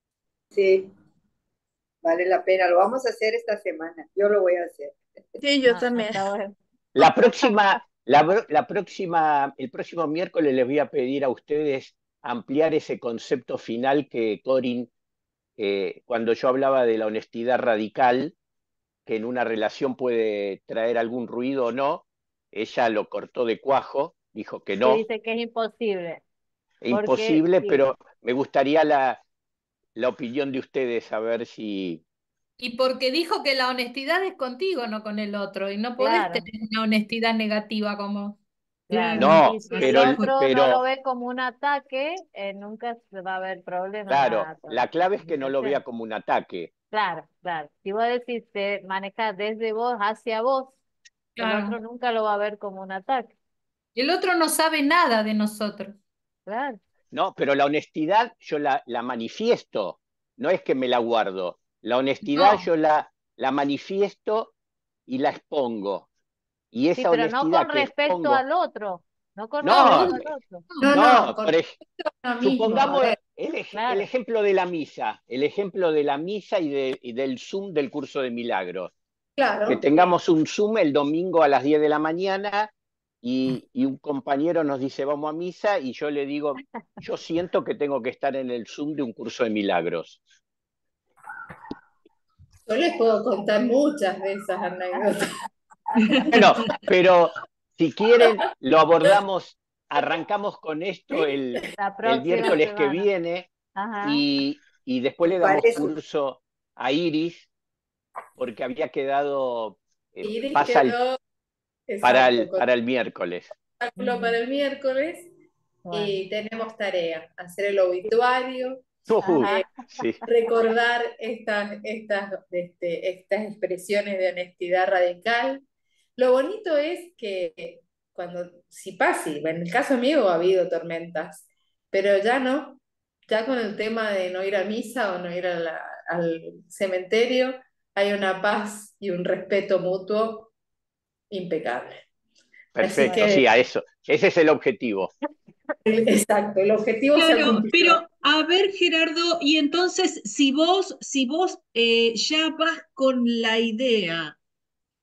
sí, vale la pena. Lo vamos a hacer esta semana. Yo lo voy a hacer. sí, yo Ah, también. está bueno. La próxima, la, la próxima, el próximo miércoles les voy a pedir a ustedes ampliar ese concepto final que Corin, eh, cuando yo hablaba de la honestidad radical, que en una relación puede traer algún ruido o no, ella lo cortó de cuajo, dijo que Sí, no, dice que es imposible. Porque imposible, sí, pero me gustaría la, la opinión de ustedes, a ver si... Y porque dijo que la honestidad es contigo, no con el otro, y no podés claro, tener una honestidad negativa como... claro. Claro, No, Y si el pero, así fue. otro no lo pero ve como un ataque, eh, nunca se va a haber problema en claro, la la clave es que no lo vea comunicación. como un ataque. Claro, claro. Si vos decís te manejas desde vos hacia vos, el Claro. otro nunca lo va a ver como un ataque. El otro no sabe nada de nosotros. Claro. No, pero la honestidad yo la, la manifiesto, no es que me la guardo. La honestidad No, yo la, la manifiesto y la expongo. Y Sí, esa pero no honestidad con que respecto expongo, al otro, no con no, respecto no, al otro. No, no, no, con por ej- lo mismo. A supongamos ver, el, ej- el Claro. ejemplo de la misa, el ejemplo de la misa y, de, y del Zoom del curso de milagros. Que claro, Sí. tengamos un Zoom el domingo a las diez de la mañana y, y un compañero nos dice vamos a misa y yo le digo, yo siento que tengo que estar en el Zoom de un curso de milagros. yo les puedo contar muchas de esas anécdotas. Bueno, pero si quieren lo abordamos, arrancamos con esto el, La el próxima miércoles que semana. viene Ajá. y, y después le Me damos parece. curso a Iris porque había quedado, eh, Iris pasa el- quedó, para, exacto, el, con para el miércoles. el cálculo para el miércoles Bueno. y tenemos tarea, hacer el obituario, Ujú, eh, Ajá. sí. recordar estas, estas, este, estas expresiones de honestidad radical. Lo bonito es que cuando, si pasa, en el caso mío ha habido tormentas, pero ya no, ya con el tema de no ir a misa o no ir a la- al cementerio, hay una paz y un respeto mutuo impecable. Así Perfecto, Bueno. sí, que, a eso. Ese es el objetivo. exacto, el objetivo se ha Claro, cumplido. pero a ver, Gerardo, y entonces si vos, si vos eh, ya vas con la idea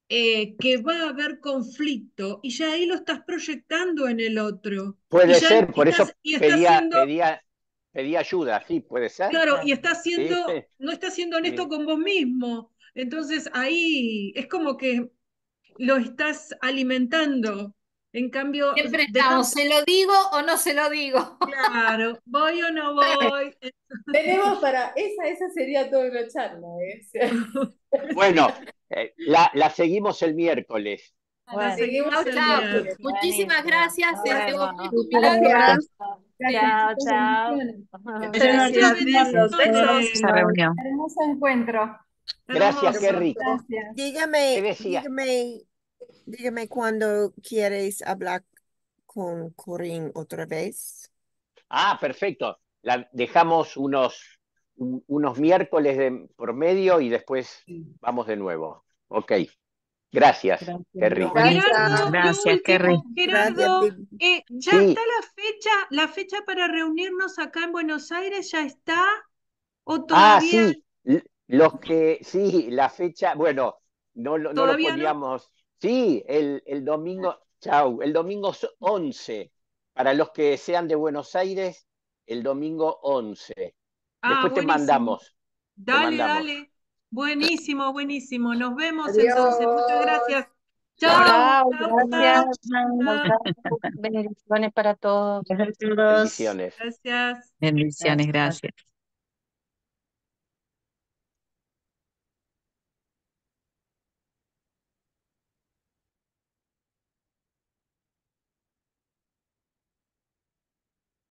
eh, que va a haber conflicto y ya ahí lo estás proyectando en el otro. Y Puede ya ser, por eso estás, y estás pedía, siendo, pedía, pedía ayuda, sí, puede ser. claro, y estás Sí, siendo, no estás siendo honesto sí. con vos mismo. Entonces ahí es como que lo estás alimentando. En cambio, Siempre dejar, estamos, ¿se lo digo o no se lo digo? claro, voy o no voy. Tenemos para, esa, esa sería toda una charla, ¿eh? O sea, Bueno, eh, la, la seguimos el miércoles. La Bueno, seguimos seguimos Chao, el el chao. miércoles. miércoles. Muchísimas buenísimo. gracias. Nos Este, vemos. con Milagro. Gracias. Gracias. Gracias, Chao, chicos, chao. bendiciones. Gracias, Muchas besos, besos. bendiciones. Hermoso, hermoso encuentro. Gracias, Hermoso. Kerry. Gracias. ¿Qué Dígame, decía? dígame, dígame cuando quieres hablar con Corín otra vez. Ah, perfecto. La, dejamos unos, un- unos miércoles de, por medio y después vamos de nuevo. Ok. Gracias, Gracias. Kerry. Gracias. Gerardo, lo Gracias, Kerry. último, Gracias, Gerardo, Vivi. eh, ¿ya Sí. está la fecha, la fecha para reunirnos acá en Buenos Aires? ¿Ya está? ¿O Ah, todavía, sí. L- Los que, sí, la fecha, bueno, no, lo- no lo todavía no? poníamos. Sí, el, el domingo, chau, el domingo so- once. Para los que sean de Buenos Aires, el domingo once. Ah, Después te buenísimo. mandamos, te Dale, mandamos. dale. Buenísimo, buenísimo. Nos vemos entonces. Muchas Adiós. gracias. Chao, Chao, chao, gracias. chao. Chao. Bendiciones para todos. Gracias a todos. Bendiciones. Gracias. Bendiciones, gracias.